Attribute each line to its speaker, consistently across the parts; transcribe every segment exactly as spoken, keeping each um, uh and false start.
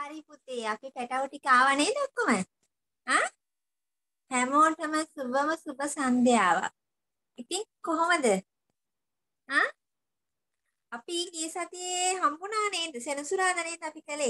Speaker 1: හරි පුතේ අපි පැටව ටික ආව නේද ඔක්කොම? ආ හැමෝටම සුබම සුබ සන්ධ්‍යාවක්. ඉතින් කොහොමද? ආ අපි ගිය සතියේ හම්බුණා නේද? සෙනසුරාදා නේද අපි කළේ?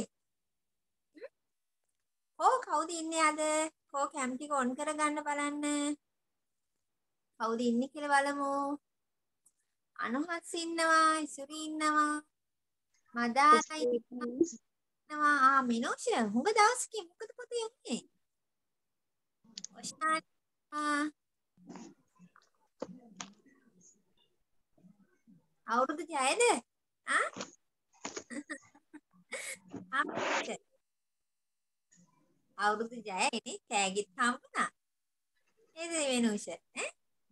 Speaker 1: ඕ කවුද ඉන්නේ අද? කෝ කැම් ටික ඔන් කරගන්න බලන්න. කවුද ඉන්නේ කියලා බලමු. අනුහස් ඉන්නවා, ඉසුරි ඉන්නවා, මදායි ඉන්නවා. ආ මිනෝෂ හුඟ දවසකින් මොකද පුතේ යන්නේ? ඔෂාන් ආ අවුරුදු ජයද? ආ ආ අවුරුදු ජයනේ කෑගිත් හම්බුණා. නේද වෙනුෂ? ඈ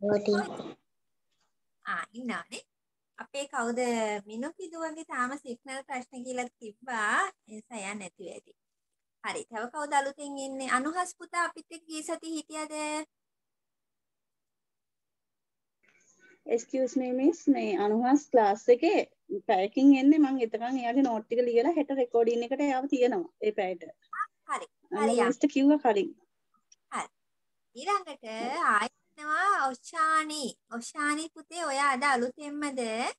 Speaker 1: ආ ඉන්නවනේ. අපේ කවුද මිනු කිදුවගේ තාම සිග්නල් ප්‍රශ්න කියලා තිබ්බා. ඒ නිසා යන්නේ නැතුව ඇති. හරි. තව කවුද අලුතෙන් ඉන්නේ? අනුහස් පුතා අපිත් එක්ක ගිය සතිය හිටියද?
Speaker 2: excuse me miss මේ අනුහස් ක්ලාස් එකේ පැයකින් එන්නේ මම එතකන් එයාගේ නෝට් ටික ලියලා හෙට රෙකෝඩින් එකට එයාව තියනවා ඒ පැයට.
Speaker 1: හරි.
Speaker 2: අන්න
Speaker 1: හරි.
Speaker 2: මිස්ට කිව්වා කලින්.
Speaker 1: හරි. ඊළඟට ආයෙනවා ඔෂානි. ඔෂානි පුතේ ඔය අද අලුතෙන්මද?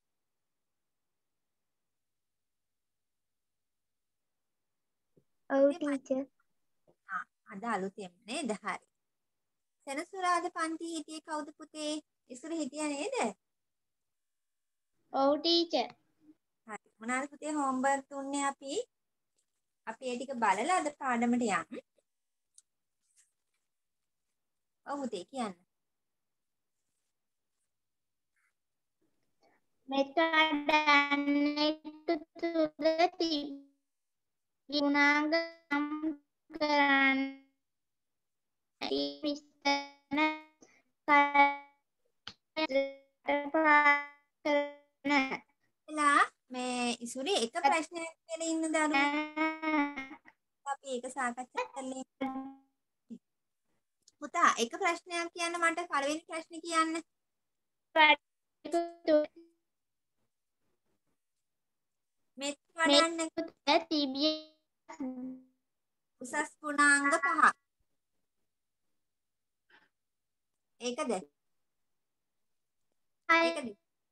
Speaker 3: ඔව් ටීචර්.
Speaker 1: ආ අද අලුතෙන් නේද? හරි. සෙනසුරාදා පන්ති හිටියේ කවුද පුතේ? ඉසුරු හිටියා නේද?
Speaker 3: ඔව් ටීචර්.
Speaker 1: හරි. මොනවාද පුතේ හෝම්වර්ක් දුන්නේ අපි? අපි ඒ ටික බලලා අද පාඩමට යන්න. ඔව් පුතේ කියන්න.
Speaker 3: මෙතඩන්නට තුද තිබුණාග නම් කරන්න විස්තන කරන
Speaker 1: එලා මේ ඉසුරි එක ප්‍රශ්නයක් කියලා ඉන්න දරුවෝ අපි ඒක සාකච්ඡා කරලා පුතා එක ප්‍රශ්නයක් කියන්න මට පළවෙනි ප්‍රශ්නේ කියන්න. මෙත් වඩන්න
Speaker 3: තිබිය
Speaker 1: උසස් ගුණාංග පහ. ඒකද? ඒකද?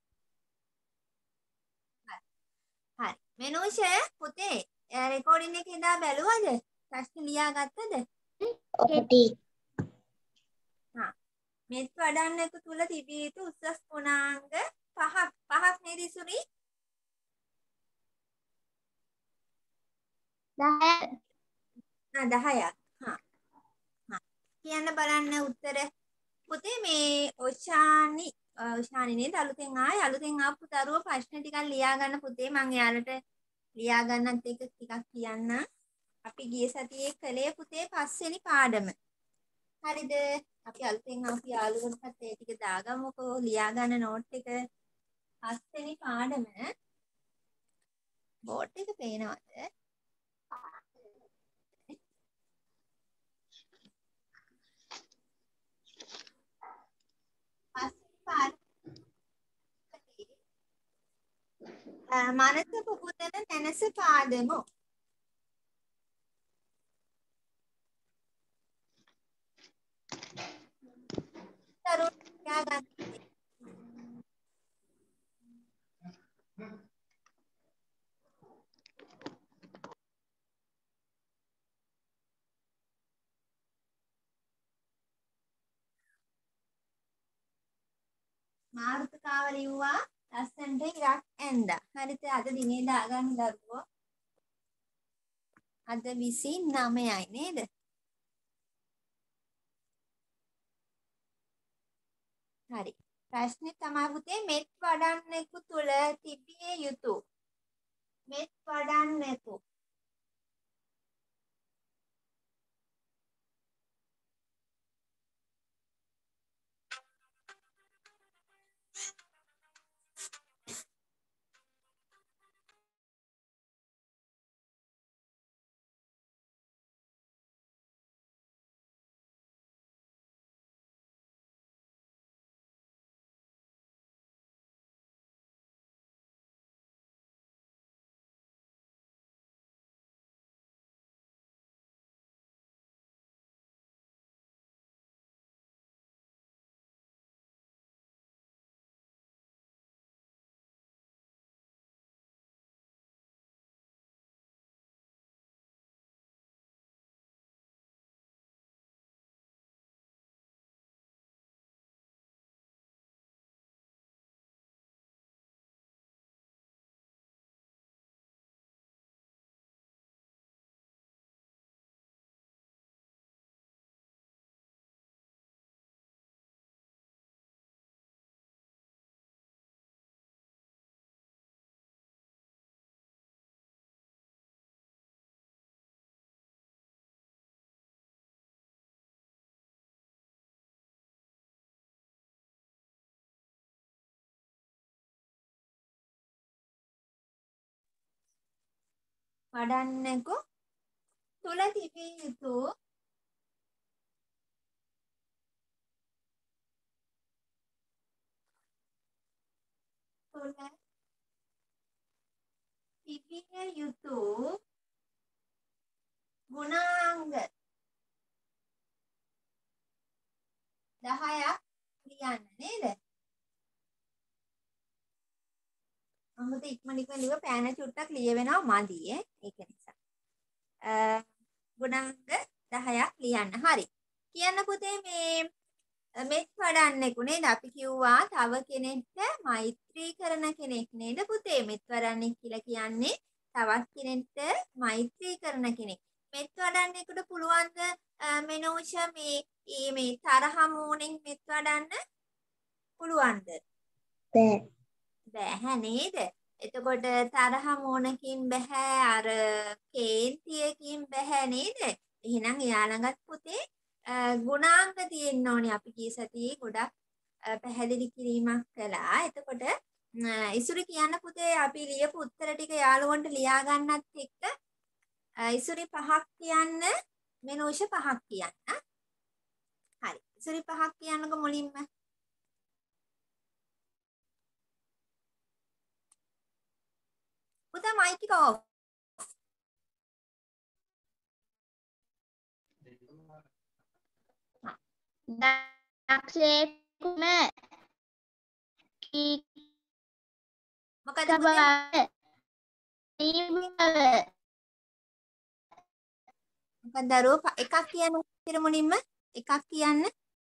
Speaker 1: හරි. මෙනෝෂ පුතේ රෙකෝඩින් එකේ ඉඳලා බැලුවද? ප්‍රශ්න ලියාගත්තද?
Speaker 3: ඔව් ටීචර්.
Speaker 1: හා. මෙත් වඩන්නක තුල තිබිය යුතු උසස් ගුණාංග පහක් පහක් නේද ඉසුරි? දහයක්. හා. හා. කියන්න බලන්න උත්තර. පුතේ මේ ඔෂානි ඔෂානි නේද අලුතෙන් ආයි අලුතෙන් ආපු දරුවෝ ප්‍රශ්න ටිකක් ලියා ගන්න පුතේ මම එයාලට ලියා ගන්නත් එක ටිකක් කියන්න. අපි ගිය සතියේ කළේ පුතේ පස්වෙනි පාඩම. හරිද? අපි අලුතෙන් ආපු යාළුවන්ටත් ඒ ටික දාගමුකෝ ලියා ගන්න නෝට් එක. පස්වෙනි පාඩම බෝඩ් එක පේනවද? මනස පුබුදන නැනස පාදමු. තරුණ යාගන්න. මාර්ථකාව ලිව්වා ලස්සනට ඉරක් ඇන්දා. හරිද? අද දිනේ දාගන්න දරුවෝ. අද විසි නවයයි නේද? හරි. ප්‍රශ්නේ තමයි පුතේ මෙත් වඩන්නෙකු තුල තිබිය යුතු මෙත් වඩන්නෙකු වඩන්නෙකු තුල තිබිය යුතු තුල තිබිය යුතු ගුණාංග දහයක් ලියන්න නේද? අමුත ඉක්මනින්ම ලියව පෑන චුට්ටක් ලියවෙනවා මදි ඈ ඒක නිසා. අ ගුණාංග දහයක් ලියන්න. හරි. කියන්න පුතේ මේ මෙත් වඩන්නෙකු නේද? අපි කිව්වා තව කෙනෙක්ට මෛත්‍රී කරන කෙනෙක් නේද පුතේ? මෙත් වඩන්නෙක් කියලා කියන්නේ තවත් කෙනෙක්ට මෛත්‍රී කරන කෙනෙක්. මෙත් වඩන්නෙකුට පුළුවන්ද මෙනෝෂ මේ මේ තරහ මූණෙන් මෙත් වඩන්න පුළුවන්ද?
Speaker 3: බෑ.
Speaker 1: බෑ නේද? එතකොට තරහ මූණකින් බෑ, අර කේන්තියකින් බෑ නේද? එහෙනම් එයාලඟත් පුතේ ගුණාංග තියෙන්න ඕනේ. අපි කී සතියේ ගොඩක් පැහැදිලි කිරීමක් කළා. එතකොට ඉසුරි කියන්න පුතේ අපි ලියපු උත්තර ටික යාළුවන්ට ලියා ගන්නත් එක්ක ඉසුරි පහක් කියන්න, මෙනෝෂ පහක් කියන්න. හරි. ඉසුරි පහක් කියන්නකො මුලින්ම. පුතා මයික් එක ඔෆ්.
Speaker 3: දක්ෂයෙකුම
Speaker 1: මොකද පුතේ? මොකද දරුවෝ එකක් කියන්න ඉතින් මුලින්ම එකක් කියන්න.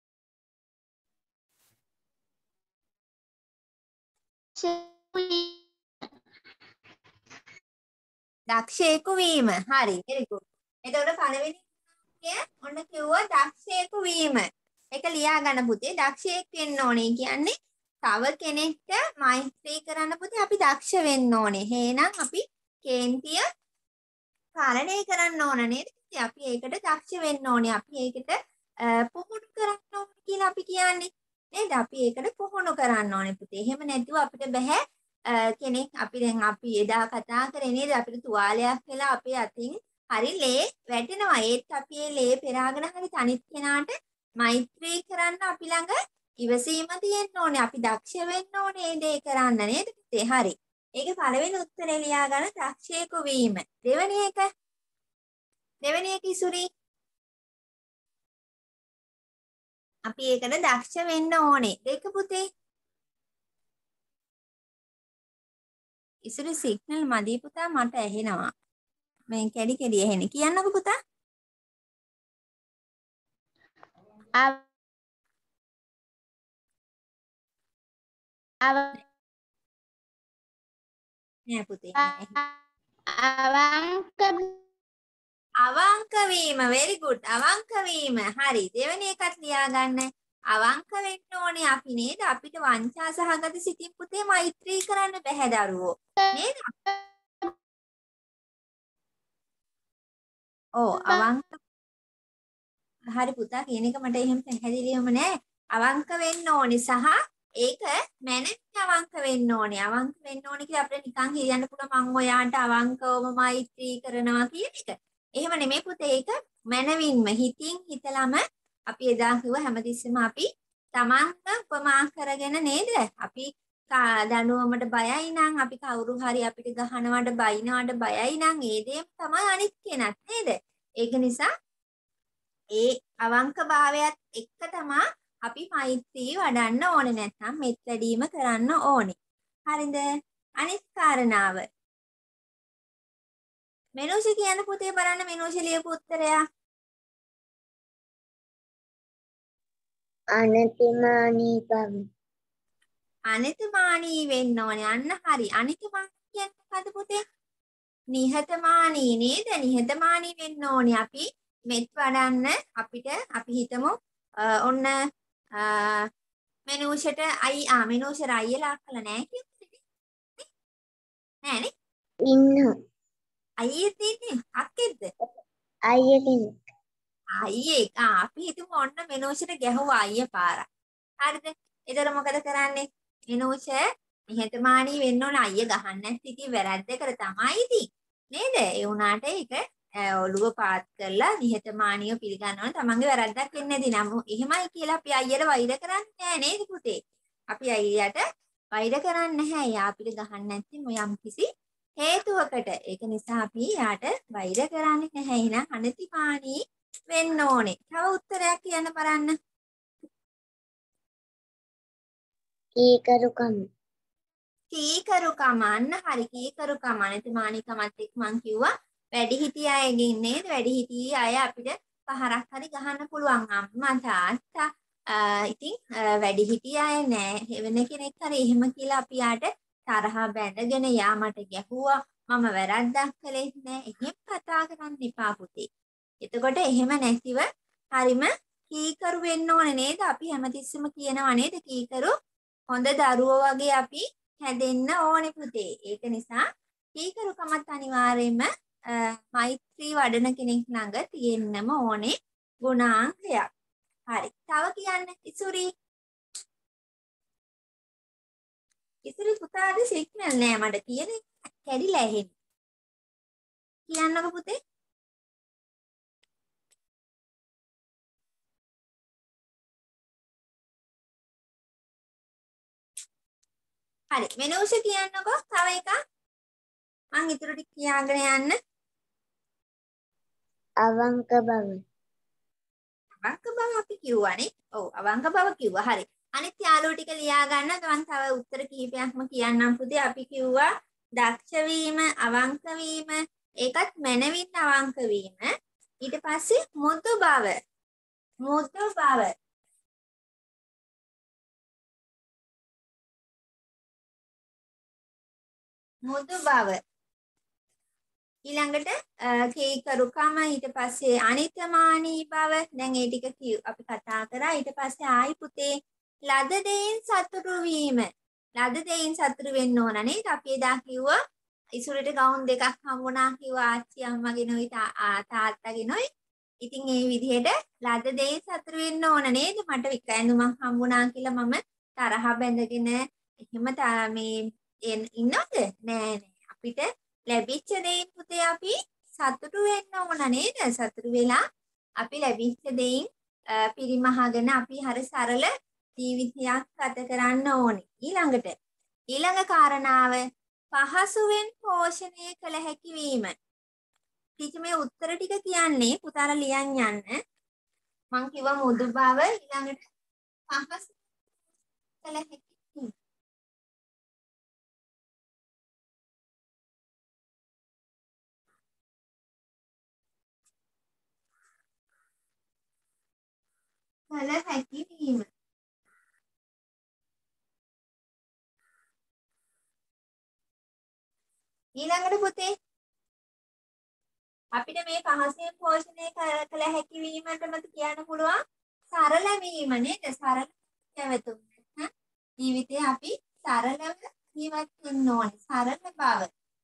Speaker 1: දක්ෂයෙකු වීම. හරි. very good. එතකොට පළවෙනි කිය ඔන්න කිව්වා දක්ෂයෙකු වීම. ඒක ලියා ගන්න පුතේ. දක්ෂයෙක් වෙන්න ඕනේ කියන්නේ තව කෙනෙක්ට මෛත්‍රී කරන්න පුතේ අපි දක්ෂ වෙන්න ඕනේ. එහෙනම් අපි කේන්තිය පාලනය කරන්න ඕන නේද? අපි ඒකට දක්ෂ වෙන්න ඕනේ. අපි ඒකට පුහුණු කරන්න ඕනේ කියලා අපි කියන්නේ. නේද? අපි ඒකට පුහුණු කරන්න ඕනේ පුතේ. එහෙම නැතුව අපිට බෑ කෙනෙක් අපි දැන් අපි එදා කතා කරේ නේද? අපිට තුවාලයක් වෙලා අපේ අතින් හරි ලේ වැටෙනවා. ඒත් අපි ඒ ලේ පෙරාගෙන හරි තනිත් කෙනාට මෛත්‍රී කරන්න අපි ළඟ ඉවසීම තියෙන්න ඕනේ. අපි දක්ෂ වෙන්න ඕනේ මේ දේ කරන්න නේද පුතේ? හරි. ඒක පළවෙනි උත්තරේ ලියා ගන්න දක්ෂයෙකු වීම. දෙවෙනි එක දෙවෙනි එක ඉසුරි අපි ඒකට දක්ෂ වෙන්න ඕනේ. දෙක පුතේ ඉසුරි සිග්නල් මදි පුතා මට ඇහෙනවා. මේ කැඩි කැඩි ඇහෙන්නේ. කියන්නකෝ පුතා.
Speaker 3: අව අව
Speaker 1: නෑ පුතේ.
Speaker 3: අවංක
Speaker 1: අවංක වීම. very good. අවංක වීම. හරි. දෙවෙනි එකත් ලියා ගන්න. අවංක වෙන්න ඕනේ අපි නේද? අපිට වංචා සහගත සිතින් පුතේ මෛත්‍රී කරන්න බෑ දරුවෝ. නේද? ඔව් අවංක. හරි පුතා කියන එක මට එහෙම පැහැදිලිවම නෑ. අවංක වෙන්න ඕනේ සහ ඒක මැනේජ් අවංක වෙන්න ඕනේ. අවංක වෙන්න ඕනේ කියලා අපිට නිකන් කියන්න පුළුවන් මම ඔයාට අවංකවම මෛත්‍රී කරනවා කියන එක. එහෙම නෙමෙයි පුතේ ඒක මනවින්ම හිතින් හිතලම අපි එදා කිව්ව හැමතිස්සෙම අපි තමන්ව උපමා කරගෙන නේද? අපි දඬුවමට බයයි නම් අපි කවුරු හරි අපිට ගහනවට බයිනවට බයයි නම් ඒ දේම තමයි අනිත් කෙනත් නේද? ඒක නිසා ඒ අවංකභාවයත් එක්ක තමයි අපි මෛත්‍රී වඩන්න ඕනේ. නැත්නම් මෙත් වැඩීම කරන්න ඕනේ. හරිද? අනිත් කාරණාව මෙනෝෂ කියන පුතේ බලන්න මෙනෝෂ ලියපු උත්තරය.
Speaker 3: අනතිමානී බව.
Speaker 1: අනිතමානී වෙන්න ඕනේ. අන්න හරි. අනිතමානී කියන්නේ මොකද පුතේ? නිහතමානී නේද? නිහතමානී වෙන්න ඕනේ. අපි මෙත් වඩන්න අපිට අපි හිතමු ඔන්න මෙනෝෂට අයි ආ මෙනෝෂ රයියලා කළා නෑ කියන්නේ. නෑනේ.
Speaker 3: ඉන්න
Speaker 1: අයියේ තින්නේ අක්කෙද්ද?
Speaker 3: අයියා කෙනෙක්.
Speaker 1: අයියේ ආ අපි හිතමු ඔන්න මෙනෝෂට ගැහුවා අයියා පාරක්. හරිද? ඒතර මොකද කරන්නේ? මෙනෝෂ නිහතමානී වෙන්න ඕන අයියා ගහන්න නැත්නම් ඉතින් වැරද්ද කර තමයි ඉතින්. නේද? ඒ වුණාට ඒක ඔළුව පාත් කරලා නිහතමානීව පිළිගන්නවා තමන්ගේ වැරද්දක් වෙන්නේ නැති නම් එහෙමයි කියලා අපි අයියට වෛර කරන්නේ නැහැ නේද පුතේ? අපි අයියට වෛර කරන්නේ නැහැ. යා අපිට ගහන්න නැත්නම් යම් කිසි හේතුවකට. ඒක නිසා අපි යාට වෛර කරන්නේ නැහැ. එහෙනම් අනතිමානී වෙන්න ඕනේ. තව උත්තරයක් කියන්න බලන්න.
Speaker 3: කීකරුකම.
Speaker 1: කීකරුකම අන්න හරි කීකරුකම අනතිමානීකමත් එක්ක මං කිව්වා වැඩිහිටි අයගෙන් නේද? වැඩිහිටි අය අපිට පහරක් හරි ගහන්න පුළුවන් අම්මා තාත්තා. ඉතින් වැඩිහිටි අය නෑ වෙන කෙනෙක් හරි එහෙම කියලා අපි යාට තරහ බැඳගෙන යා මට ගැහුවා මම වැරද්දක් කළේ නෑ එහෙම කතා කරන්න එපා පුතේ. එතකොට එහෙම නැතිව හරිම කීකරු වෙන්න ඕනේ නේද? අපි හැමතිස්සෙම කියනවා නේද කීකරු හොඳ දරුවෝ වගේ අපි හැදෙන්න ඕනේ පුතේ. ඒක නිසා කීකරුකමත් අනිවාර්යයෙන්ම මෛත්‍රී වඩන කෙනෙක් ළඟ තියෙන්නම ඕනේ ගුණාංගයක්. හරි. තව කියන්න ඉසුරි. ඉසුරි පුතාගේ සිග්නල් නෑ මට කියන්නේ කැඩිලා ඇහෙන්නේ. කියන්නකො පුතේ. හරි. මෙනෝෂ කියන්නකො තව එකක්. මං ඉතුරු ටික කියාගෙන යන්න.
Speaker 3: අවංක බව.
Speaker 1: අවංක බව අපි කිව්වනේ. ඔව් අවංක බව කිව්වා. හරි. අනිත් යාළුවෝ ටික ලියා ගන්න. මම තව උත්තර කිහිපයක්ම කියන්නම් පුතේ. අපි කිව්වා දක්ෂ වීම, අවංක වීම, ඒකත් මනවින් අවංක වීම. ඊට පස්සේ මුදු බව. මුදු බව. මුදු බව. ඊළඟට කීකරුකම ඊට පස්සේ අනිත්‍යමානී බව දැන් ඒ ටික අපි කතා කරා ඊට පස්සේ ආයි පුතේ ලද දෙයින් සතුටු වීම ලද දෙයින් සතුටු වෙන්න ඕන නේද අපි එදා කිව්වා ඉසුරට ගවුන් දෙකක් හම්බුණා කිව්වා ආච්චි අම්මගෙනුයි තාත්තගෙනුයි ඉතින් ඒ විදිහට ලද දෙයින් සතුටු වෙන්න ඕන නේද මට එක ඇඳුමක් හම්බුණා කියලා මම තරහ බැඳගෙන එහෙම මේ ඉන්නවද නෑ නෑ අපිට ලැබිච්ච දෙයින් පුතේ අපි සතුටු වෙන්න ඕන නේද? සතුටු වෙලා අපි ලැබිච්ච දෙයින් පිරිමහගෙන අපි හරි සරල ජීවිතයක් ගත කරන්න ඕනේ. ඊළඟට ඊළඟ කාරණාව පහසුවෙන් පෝෂණය කළ හැකි වීම. ටීචර් මේ උත්තර ටික කියන්නේ පුතාලා ලියන් යන්න. මං කිව්වා මුදු බව ඊළඟට පහසු කළ හැකි වීම. කළ හැකි වීම. ඊළඟට පුතේ අපිට මේ පහසෙන් පෝෂණය කළ හැකි වීමටම කියන්න පුළුවන් සරල වීම නේද? සරල පැවතුම්. ජීවිතේ අපි සරලව ජීවත් වෙන්න ඕනේ. සරල බව.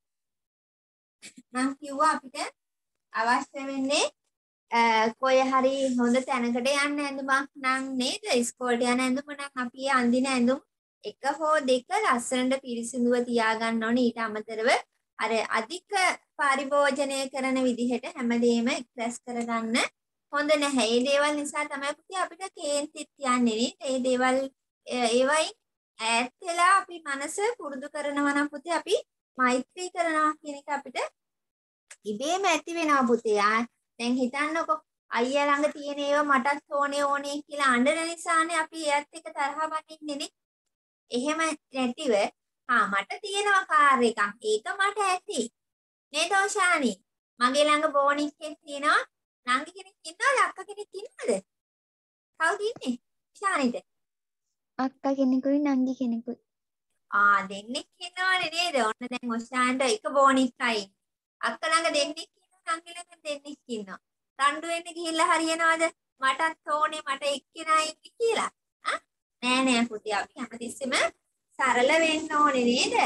Speaker 1: මම කිව්වා අපිට අවශ්‍ය වෙන්නේ කොයි හරි හොඳ තැනකට යන්න ඇඳුමක් නම් නේද? ඉස්කෝලේට යන ඇඳුම නම් අපි අඳින ඇඳුම් එක හෝ දෙක ලස්සනට පිරිසිදුව තියාගන්න ඕනේ. ඊට අමතරව අර අධික පරිභෝජනය කරන විදිහට හැමදේම එක්ස්ප්‍රෙස් කරගන්න හොඳ නැහැ. ඒ දේවල් නිසා තමයි පුතේ අපිට කේන්තිත් යන්නේ නේද? ඒ දේවල් ඒවයි ඈත් වෙලා අපි මනස පුරුදු කරනවා නම් පුතේ අපි මෛත්‍රී කරනවා කියන එක අපිට ඉබේම ඇති වෙනවා පුතේ. දැන් හිතන්නකො අයියා ළඟ තියෙන ඒවා මටත් ඕනේ ඕනේ කියලා අඬන නිසානේ අපි එයත් එක තරහ වදින්නේ නේ. එහෙම නැතිව ආ මට තියෙනවා කාර් එකක්. ඒක මට ඇති. නේද ඔෂානි? මගේ ළඟ බෝනික් එකක් තියෙනවා. නංගි කෙනෙක් ඉන්නවද? අක්කා කෙනෙක් ඉන්නවද? කවුද ඉන්නේ? ඔෂානිට.
Speaker 3: අක්කා කෙනෙකුයි නංගි කෙනෙකුයි.
Speaker 1: ආ දෙන්නෙක් ඉන්නවනේ නේද? ඔන්න දැන් ඔෂාන්ට එක බෝනික් අයි. අක්කා ළඟ දෙන්නෙක් ඉන්නවා නංගි ළඟ දෙන්නෙක් ඉන්නවා. රණ්ඩු වෙන්න ගිහිල්ලා හරියනවද? මටත් ඕනේ මට එක්කෙනා ඉන්නේ කියලා. ආ නෑ නෑ පුතේ අපි හැමතිස්සෙම සරල වෙන්න ඕනේ නේද?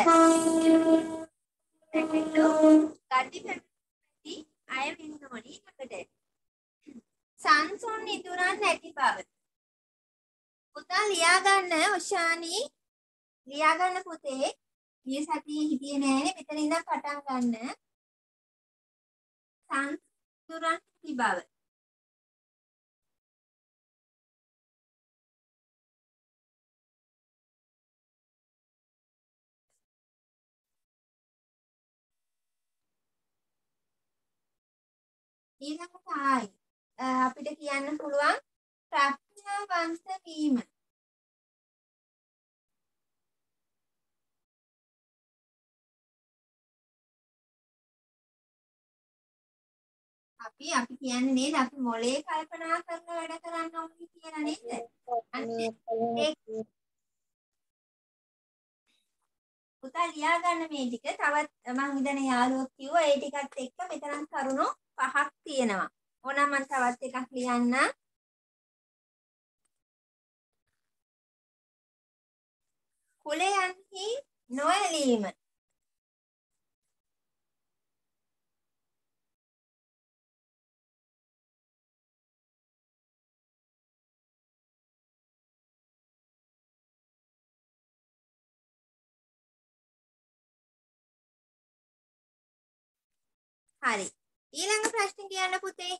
Speaker 1: ගඩි පැටි අය වෙන්න ඕනේ ළඟට. සංසොන් ඉදුරන් නැති බව. පුතා ලියා ගන්න ඔෂානි ලියා ගන්න පුතේ. මේ සතියේ හිටියේ නෑනේ මෙතන ඉඳන් පටන් ගන්න. සංස්කෘතික බව. ඊළඟට ආයි අපිට කියන්න පුළුවන් ප්‍රඥාවන්ත වීම. අපි අපි කියන්නේ නේද අපි මොලේ කල්පනා කරන වැඩ කරන්න ඕනේ කියලා නේද? පුතා ලියා ගන්න මේ ටික. තවත් මං ඉඳන යාළුවෝ කිව්වා ඒ ටිකත් එක්ක මෙතන කරුණු පහක් තියෙනවා. ඕනනම් මං තවත් එකක් ලියන්න. කුලයන්හි නොඇලීම. හරි. ඊළඟ ප්‍රශ්නේ කියන්න පුතේ.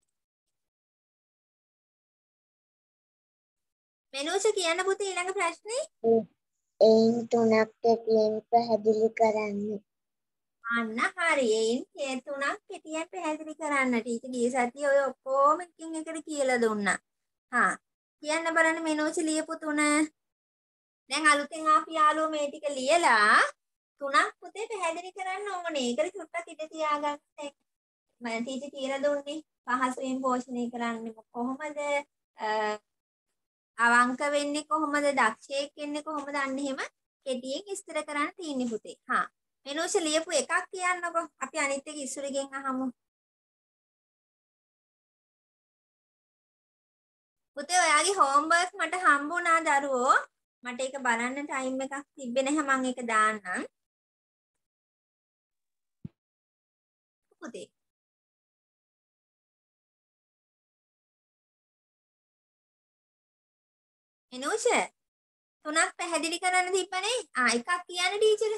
Speaker 1: මෙනුෂ කියන්න පුතේ ඊළඟ ප්‍රශ්නේ.
Speaker 3: එයින් තුනක් කෙටියෙන් පැහැදිලි කරන්න.
Speaker 1: අන්න හරි. එයින් තුනක් කෙටියෙන් පැහැදිලි කරන්න. ටීචර් ගිය සතියේ ඔය ඔක්කොම එකින් එකට කියලා දුන්නා. හා කියන්න බලන්න මෙනුෂ ලියපු තුන. දැන් අලුතෙන් ආපු යාළුවෝ මේ ටික ලියලා තුනක් පුතේ පැහැදිලි කරන්න ඕනේ. ඒකට චුට්ටක් ඉඳ තියාගන්න. මම ටීචර් කියලා දුන්නේ පහසුවෙන් පෝෂණය කරන්නේ කොහොමද? අවංක වෙන්නේ කොහොමද? දක්ෂයෙක් වෙන්නේ කොහොමද? අන්න එහෙම කෙටියෙන් විස්තර කරන්න තියෙන්නේ පුතේ. හා මෙනුෂ ලියපු එකක් කියන්නකෝ. අපි අනිත් එක ඉස්සුරිගෙන් අහමු. පුතේ ඔයාගේ හෝම්වර්ක් මට හම්බුණා දරුවෝ. මට ඒක බලන්න ටයිම් එකක් තිබ්බේ නැහැ. මම ඒක දාන්නම්. පුතේ එනෝෂ තුනක් පැහැදිලි කරන්න තිබ්බනේ. ආ එකක් කියන්න ටීචර්.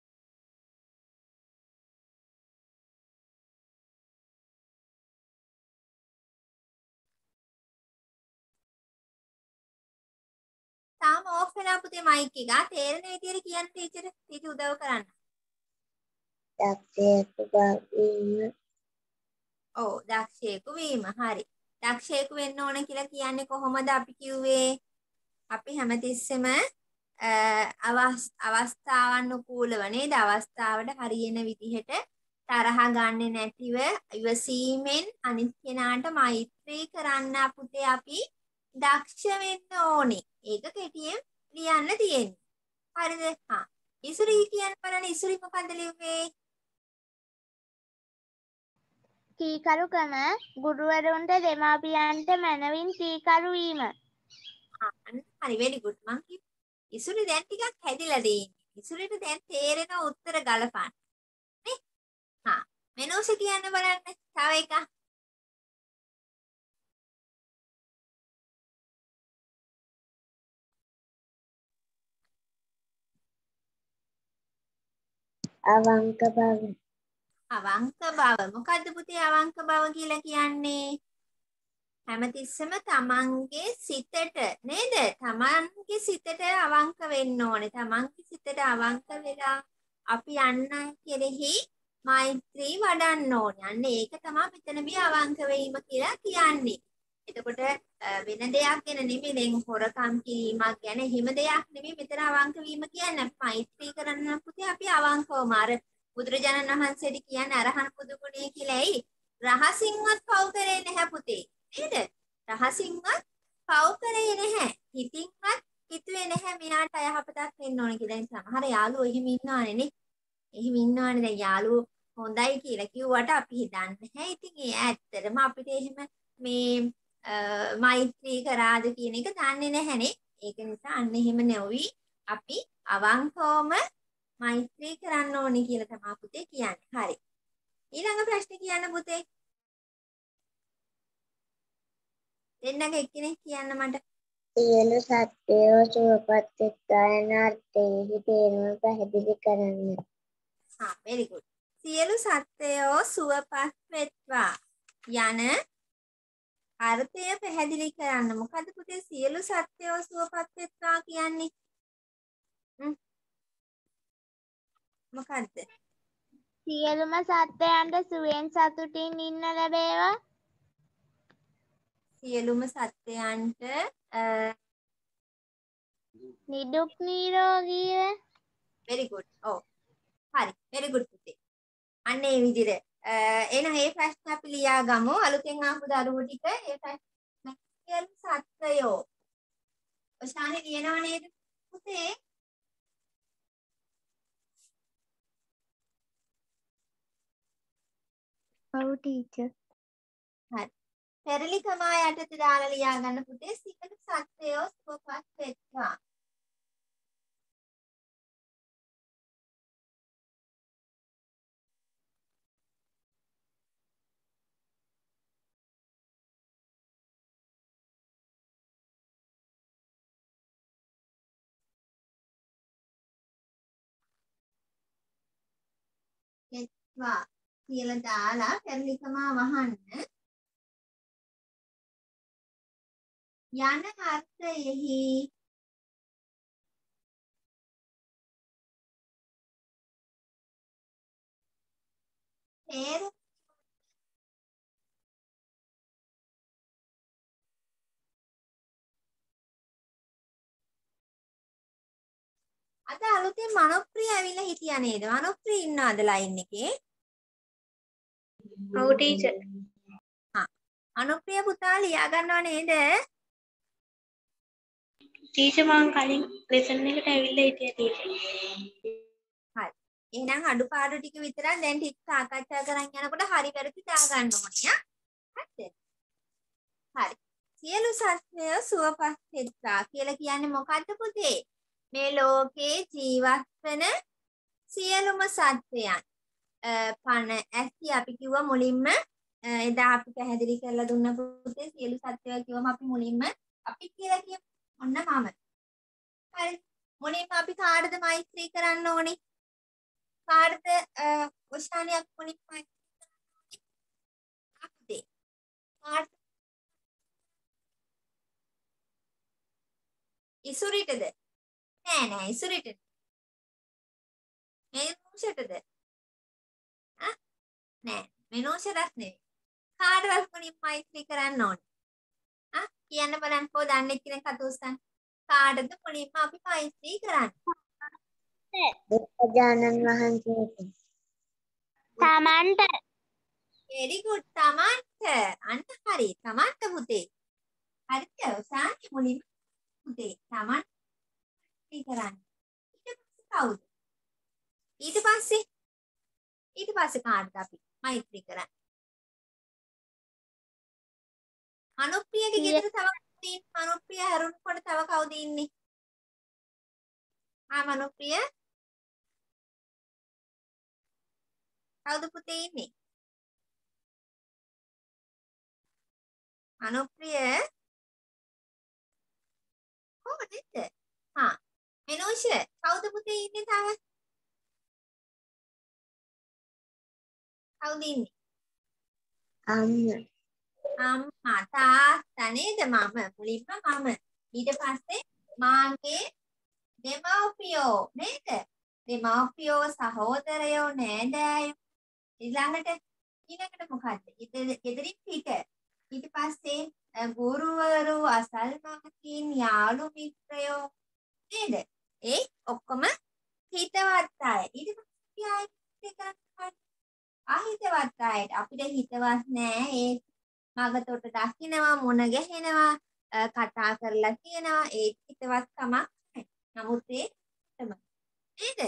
Speaker 1: තාම ඕෆ් වෙලා පුතේ මයික් එක. තේරෙන විදියට කියන්න ටීචර්. ටීචර් උදව් කරන්න.
Speaker 3: දක්ෂයෙකු වීම.
Speaker 1: ඔව් දක්ෂයෙකු වීම. හරි. දක්ෂයෙකු වෙන්න ඕන කියලා කියන්නේ කොහොමද අපි කිව්වේ? අපි හැමතිස්සෙම අවස්ථාවනුකූලව නේද? අවස්ථාවට හරියන විදිහට තරහ ගන්නෙ නැතිව ඉවසීමෙන් අනිත් කෙනාට මෛත්‍රී කරන්න පුතේ අපි දක්ෂ වෙන්න ඕනේ. ඒක කෙටියෙන් ලියන්න තියෙන්නේ. හරිද? හා. ඉසුරි කියන්න බලන්න. ඉසුරි මොකද්ද ලියුවේ?
Speaker 4: කීකරු ක්‍රම ගුරුවරුන්ට දෙමාපියන්ට මැනවින් කීකරු වීම.
Speaker 1: හරි very good. මං කිව්වා ඉසුරි දැන් ටිකක් හැදිලා දෙන්නේ. ඉසුරිට දැන් තේරෙන උත්තර ගලපන්න. නේ? හා. මෙනෝෂ කියන්න බලන්න. තව එකක්.
Speaker 3: අවංක බව.
Speaker 1: අවංක බව. මොකද්ද පුතේ අවංක බව කියලා කියන්නේ? හැමතිස්සෙම තමන්ගේ සිතට නේද? තමන්ගේ සිතට අවංක වෙන්න ඕනේ. තමන්ගේ සිතට අවංක වෙලා අපි අන්න කෙරෙහි මෛත්‍රී වඩන්න ඕනේ. අන්න ඒක තමයි මෙතනදී අවංක වීම කියලා කියන්නේ. එතකොට වෙන දෙයක් ගැන නෙමෙයි දැන් හොරකම් කිරීමක් ගැන හිම දෙයක් නෙමෙයි මෙතන අවංක වීම කියන්නේ. මෛත්‍රී කරන්න පුතේ අපි අවංකවම අර බුදුරජාණන් වහන්සේට කියන්නේ අරහන් පුදු ගුණය කියලා. එයි රහසින්වත් පව් කරේ නැහැ පුතේ. නේද? රහසින්වත් පව් කරේ නැහැ. හිතින්වත් හිතුවේ නැහැ මෙයාට අයහපතක් වෙන්න ඕන කියලා. දැන් සමහර යාළුවෝ එහෙම ඉන්නවනේ නේ. එහෙම ඉන්නවනේ දැන් යාළුවෝ හොඳයි කියලා කිව්වට අපි හිතන්නේ නැහැ. ඉතින් ඒ ඇත්තටම අපිට එහෙම මේ මෛත්‍රී කරාද කියන එක දන්නේ නැහැනේ. ඒක නිසා අන්න එහෙම නොවි අපි අවංකවම මෛත්‍රී කරන්න ඕනේ කියලා තමයි පුතේ කියන්නේ. හරි. ඊළඟ ප්‍රශ්නේ කියන්න පුතේ. දෙන්නක එක්කෙනෙක් කියන්න මට.
Speaker 3: සියලු සත්වයෝ සුවපත් වෙත්වා යන අර්ථයෙහි තේරුම පැහැදිලි කරන්න.
Speaker 1: හා very good. සියලු සත්වයෝ සුවපත් වෙත්වා යන අර්ථය පැහැදිලි කරන්න. මොකද පුතේ සියලු සත්වයෝ සුවපත් වෙත්වා කියන්නේ? මොකද්ද?
Speaker 4: සියලුම සත්වයන්ට සුවෙන් සතුටින් ඉන්න ලැබේවා.
Speaker 1: සියලුම සත්වයන්ට
Speaker 4: නිදුක් නිරෝගීව.
Speaker 1: very good. ඔව්. හරි. very good පුතේ. අන්න ඒ විදිහට එහෙනම් මේ ප්‍රශ්න අපි ලියා ගමු. අලුතෙන් ආපු දරුවෝ ටික ඒ ප්‍රශ්න සියලු සත්වයෝ. ඔෂානේ ලියනව නේද පුතේ?
Speaker 4: ඔව් ටීචර්.
Speaker 1: හරි. පෙරලි කමා යටතේ දාලා ලියා ගන්න පුතේ සියලු සත්වයෝ සුවපත් වෙත්වා. වෙත්වා කියලා දාලා පෙරලි කමා වහන්න. යන අර්ථයෙහි තේරුම අද අලුතෙන් මනෝප්‍රිය ඇවිල්ලා හිටියා නේද? මනෝප්‍රිය ඉන්නවද ලයින් එකේ?
Speaker 5: ඔව් ටීචර්.
Speaker 1: හා මනෝප්‍රිය පුතා ලියා ගන්නව නේද?
Speaker 5: ටීචර් මම කලින් ලෙසන් එකට ඇවිල්ලා හිටියා ටීචර්.
Speaker 1: හරි. එහෙනම් අඩුපාඩු ටික විතරක් දැන් ටික සාකච්ඡා කරන් යනකොට හරි වැරදි දා ගන්න ඕනේ. හරිද? හරි. සියලු සත්වයෝ සුවපත් වෙත්වා කියලා කියන්නේ මොකද්ද පුතේ? මේ ලෝකේ ජීවත් වෙන සියලුම සත්වයන් පණ ඇස්ති අපි කිව්වා මුලින්ම එදා අපි පැහැදිලි කරලා දුන්න පුතේ සියලු සත්වයෝ කිව්වම අපි මුලින්ම අපි කියලා කියමු. ඔන්න මම. හරි. මුලින්ම අපි කාටද මෛත්‍රී කරන්න ඕනේ? කාටද ඔෂානියක් මුලින්ම මෛත්‍රී කරන්න ඕනේ? අපේ. කාට? ඉසුරිටද? නෑ නෑ ඉසුරිටද? මෙනෝෂටද? ආ නෑ මෙනෝෂටත් නෙවෙයි. කාටවත් මුලින්ම මෛත්‍රී කරන්න ඕනේ? ආ කියන්න බලන්නකෝ දන්නේ කෙනෙක් අත උස්සන්න. කාටද මුලින්ම අපි මෛත්‍රී කරන්නේ?
Speaker 3: බුදුරජාණන් වහන්සේට.
Speaker 4: තමන්ට.
Speaker 1: very good තමන්ට. අන්න හරි. තමන්ට පුතේ. හරිද? ඔසානි මුලින්ම පුතේ තමන්ට මෛත්‍රී කරන්නේ. ඊට පස්සේ කවුද? ඊට පස්සේ ඊට පස්සේ කාටද අපි මෛත්‍රී කරන්නේ? මනෝප්‍රියගේ ගෙදර තව කවුද ඉන්නේ? මනෝප්‍රිය හැරුණකොට තව කවුද ඉන්නේ? ආ මනෝප්‍රිය කවුද පුතේ ඉන්නේ? මනෝප්‍රිය කොහොමද? හා මෙනෝෂ කවුද පුතේ ඉන්නේ තව? කවුද ඉන්නේ?
Speaker 3: අම්මා.
Speaker 1: අම්මා තාත්තා නේද? මම මුලින්ම මම ඊට පස්සේ මාගේ දෙමව්පියෝ නේද? දෙමව්පියෝ සහෝදරයෝ නෑදෑයෝ ඊළඟට ඊළඟට මොකද්ද? ගෙදරින් පිට ඊට පස්සේ ගුරුවරු අසල්මාකීන් යාළු මිත්‍රයෝ නේද? ඒ ඔක්කොම හිතවත් අය. ඊට පස්සේ ආයෙත් කරන්නේ අහිතවත් අයට අපිට හිතවත් නෑ ඒ මගතොට දකින්නවා මුණ ගැහෙනවා කතා කරලා කියනවා ඒ හිතවත් කමක් නැහැ. නමුත් ඒ නේද?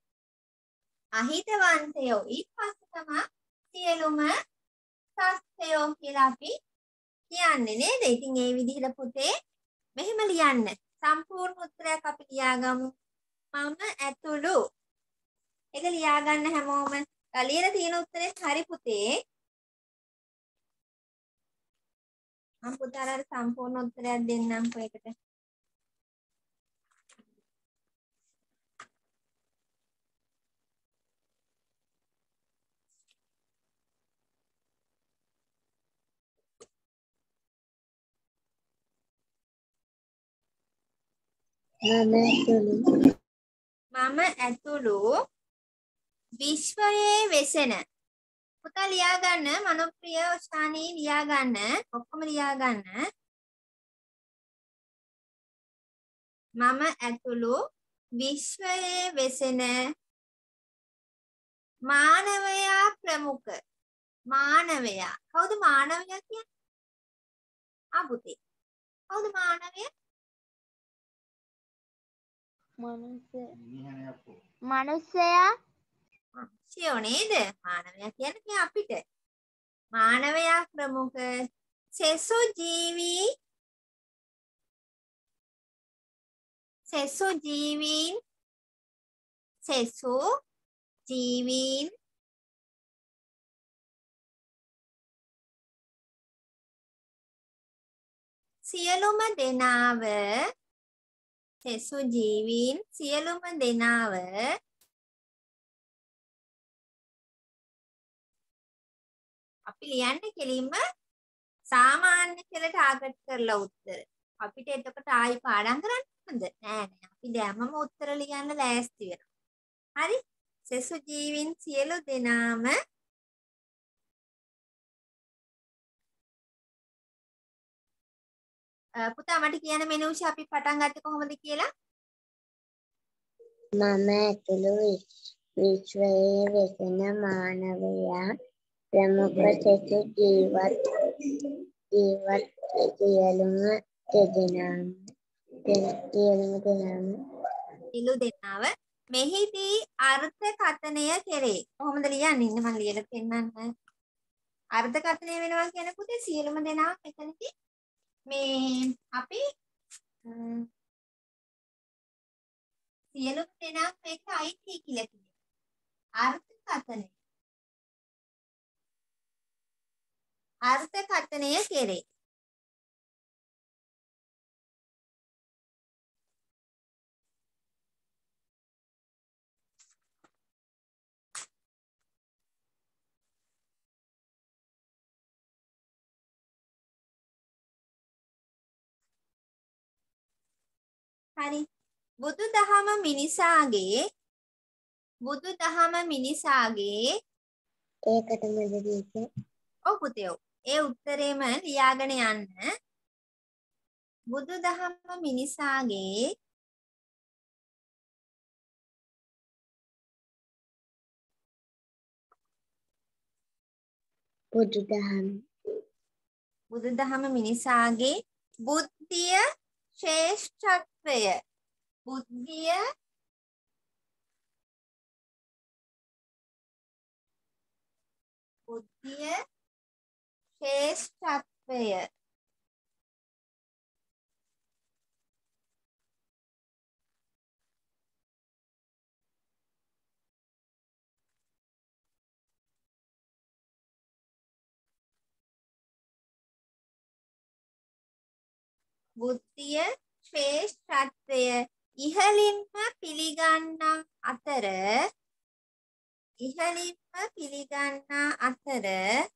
Speaker 1: අහිතවන්තයෝ ඊට පස්සේ තමයි සියලුම සත්ත්වයෝ කියලා අපි කියන්නේ නේද? ඉතින් ඒ විදිහට පුතේ මෙහෙම ලියන්න. සම්පූර්ණ උත්තරයක් අපි ලියාගමු. මම ඇතුළු. ඒක ලියා ගන්න හැමෝම. ලියලා තියෙන උත්තරේ හරි පුතේ. මම පුතාලට සම්පූර්ණ උත්තරයක් දෙන්නම් කොහෙකට.
Speaker 3: මම ඇතුළු
Speaker 1: මම ඇතුළු විශ්වයේ වෙසෙන. පුතා ලියා ගන්න මනෝප්‍රිය ඔෂානී ලියා ගන්න ඔක්කොම ලියා ගන්න. මම ඇතුළු විශ්වයේ වෙසෙන මානවයා ප්‍රමුඛ. මානවයා. කවුද මානවයා කියන්නේ? ආ පුතේ. කවුද මානවයා?
Speaker 4: මනුස්සයා
Speaker 1: ෂියෝ නේද? මානවයා කියන්නේ අපිට. මානවයා ප්‍රමුඛ සෙසු ජීවී සෙසු ජීවීන් සෙසු ජීවීන් සියලුම දෙනාව සෙසු ජීවීන් සියලුම දෙනාව අපි ලියන්නේ කෙලින්ම සාමාන්‍ය කියලා ටාගට් කරලා උත්තර. අපිට එතකොට ආයි පාඩම් කරන්න ඕනද? නෑ නෑ. අපි දැම්මම උත්තර ලියන්න ලෑස්ති වෙනවා. හරි? සෙසු ජීවීන් සියලු දෙනාම පුතා මට කියන්න මෙනුෂ අපි පටන් ගත්තේ කොහොමද කියලා?
Speaker 3: මම ඇතුළු විශ්වයේ වෙසෙන මානවයා ප්‍රමුඛ සෙසු ජීවත් ජීවත් සියලුම දෙදෙනාම සියලුම දෙනාම
Speaker 1: සියලු දෙනාව මෙහිදී අර්ථකථනය කෙරේ. කොහොමද ලියන්නේ? ඉන්න මම ලියලා පෙන්නන්න. අර්ථකථනය වෙනවා කියන්නේ පුතේ සියලුම දෙනා මෙතනදී මේ අපි සියලුම දෙනා මේක අයිති කියලා කියනවා. අර්ථකථනය. අර්ථකථනය කෙරේ. හරි. බුදුදහම මිනිසාගේ බුදුදහම මිනිසාගේ
Speaker 3: ඒකටම දෙවියක
Speaker 1: ඔව් පුතේ ඔව්. ඒ උත්තරේම ලියාගෙන යන්න. බුදුදහම මිනිසාගේ
Speaker 3: බුදුදහම
Speaker 1: බුදුදහම මිනිසාගේ බුද්ධිය ශ්‍රේෂ්ඨත්වය බුද්ධිය බුද්ධිය ශ්‍රේෂ්ඨත්වය බුද්ධිය ශ්‍රේෂ්ඨත්වය ඉහළින්ම පිළිගන්නා අතර ඉහළින්ම පිළිගන්නා අතර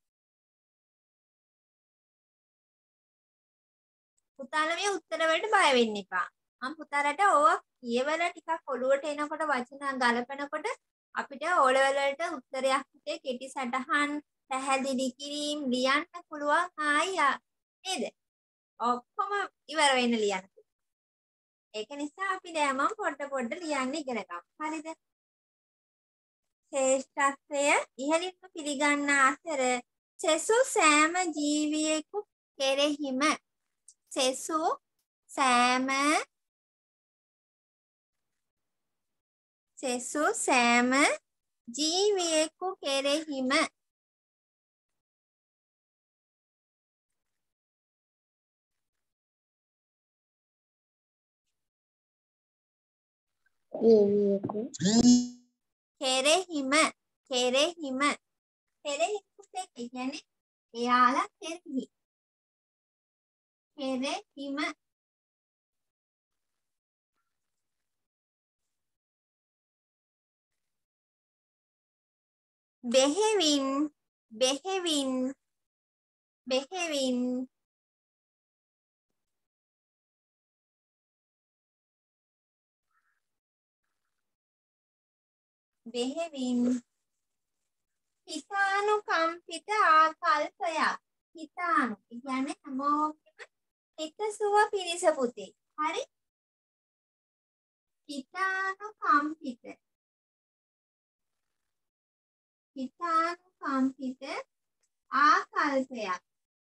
Speaker 1: පුතාලගේ උත්තර වලට බය වෙන්න එපා. මම පුතාලට ඕවා කියවලා ටිකක් ඔළුවට එනකොට වචන ගලපනකොට අපිට ඕ ලෙවල් වලට උත්තරයක් හිතේ කෙටි සටහන් පැහැදිලි කිරීම ලියන්න පුළුවන් ආයි නේද? ඔක්කොම ඉවර වෙන්න ලියන්න. ඒක නිසා අපි දැන් මම පොඩ පොඩ ලියන්න ඉගෙන ගමු. හරිද? ශ්‍රේෂ්ඨත්වය ඉහළින්ම පිළිගන්නා අතර සෙසු සෑම ජීවියෙකු කෙරෙහිම සෙසු සෑම සෙසු සෑම ජීවියෙකු කෙරෙහිම
Speaker 3: දෙවියක
Speaker 1: කෙරෙහිම කෙරෙහිම කෙරෙහි කියන්නේ එයාලා කෙරෙහි කෙරෙහිම බෙහෙවින් බෙහෙවින් බෙහෙවින් බෙහෙවින් හිතානුකම්පිත ආකල්පයක්. හිතානු කියන්නේ හැමෝගෙම එකසුව පිරිස පුතේ. හරි? හිතානුකම්පිත හිතානුකම්පිත ආකල්පයක්.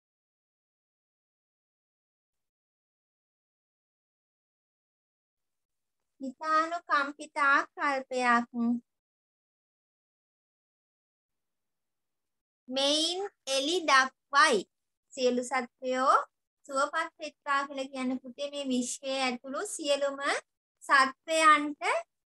Speaker 1: හිතානුකම්පිත ආකල්පයක් මෙයින් එලි දක්වයි. සියලු සත්වයෝ සුවපත් වෙත්වා කියලා කියන්නේ පුතේ මේ විශ්වයේ ඇතුළු සියලුම සත්වයන්ට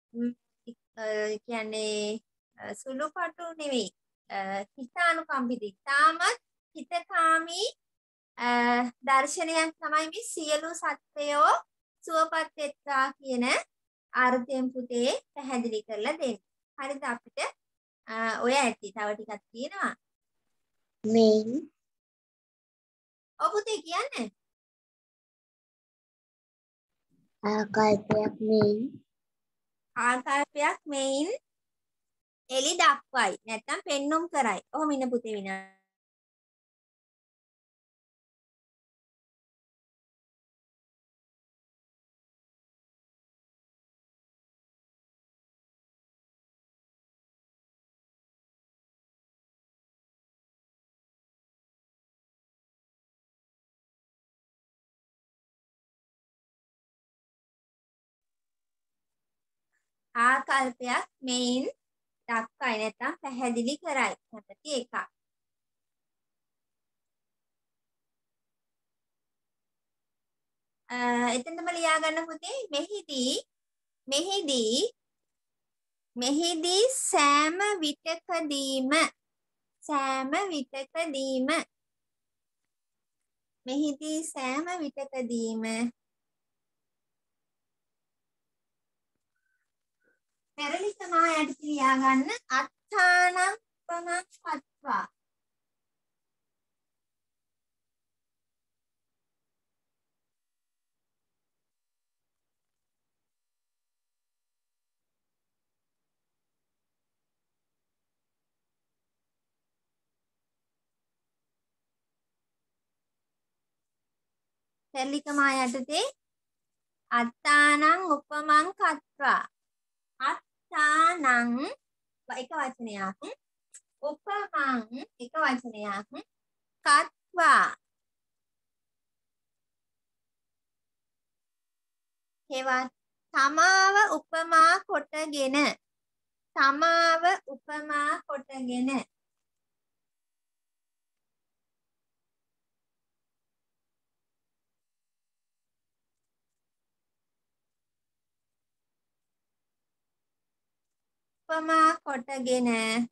Speaker 1: කියන්නේ සුළුපටු නෙවෙයි හිතානුකම්පිත. තාමත් හිතකාමී දර්ශනයක් තමයි මේ සියලු සත්වයෝ සුවපත් වෙත්වා කියන අර්ථයෙන් පුතේ පැහැදිලි කරලා දෙන්න. හරිද? අපිට ඔය ඇති තව ටිකක් තියෙනවා.
Speaker 3: මෙයින්
Speaker 1: ඔව් පුතේ කියන්නේ
Speaker 3: ආකල්පයක් මෙයින්
Speaker 1: ආකල්පයක් මෙයින් එලි දක්වයි. නැත්තම් පෙන්눔 කරයි. ඔහොම ඉන්න පුතේ විනා. ආකල්පයක් මෙයින් දක්වයි නැත්නම් පැහැදිලි කරයි. කැමති එකක්. එතනම ලියා ගන්න පුතේ මෙහිදී මෙහිදී මෙහිදී සෑම විටකදීම සෑම විටකදීම මෙහිදී සෑම විටකදීම පෙරලි සමායයට ලියා ගන්න අත්තානං උපමං පෙරලිකමා යටතේ අත්තානං උපමං කତ୍වා අත්තානං එක වචනයක් උපමං එක වචනයක් කତ୍වා හේවත් තමාව උපමා කොටගෙන තමාව උපමා කොටගෙන උපමා කොටගෙන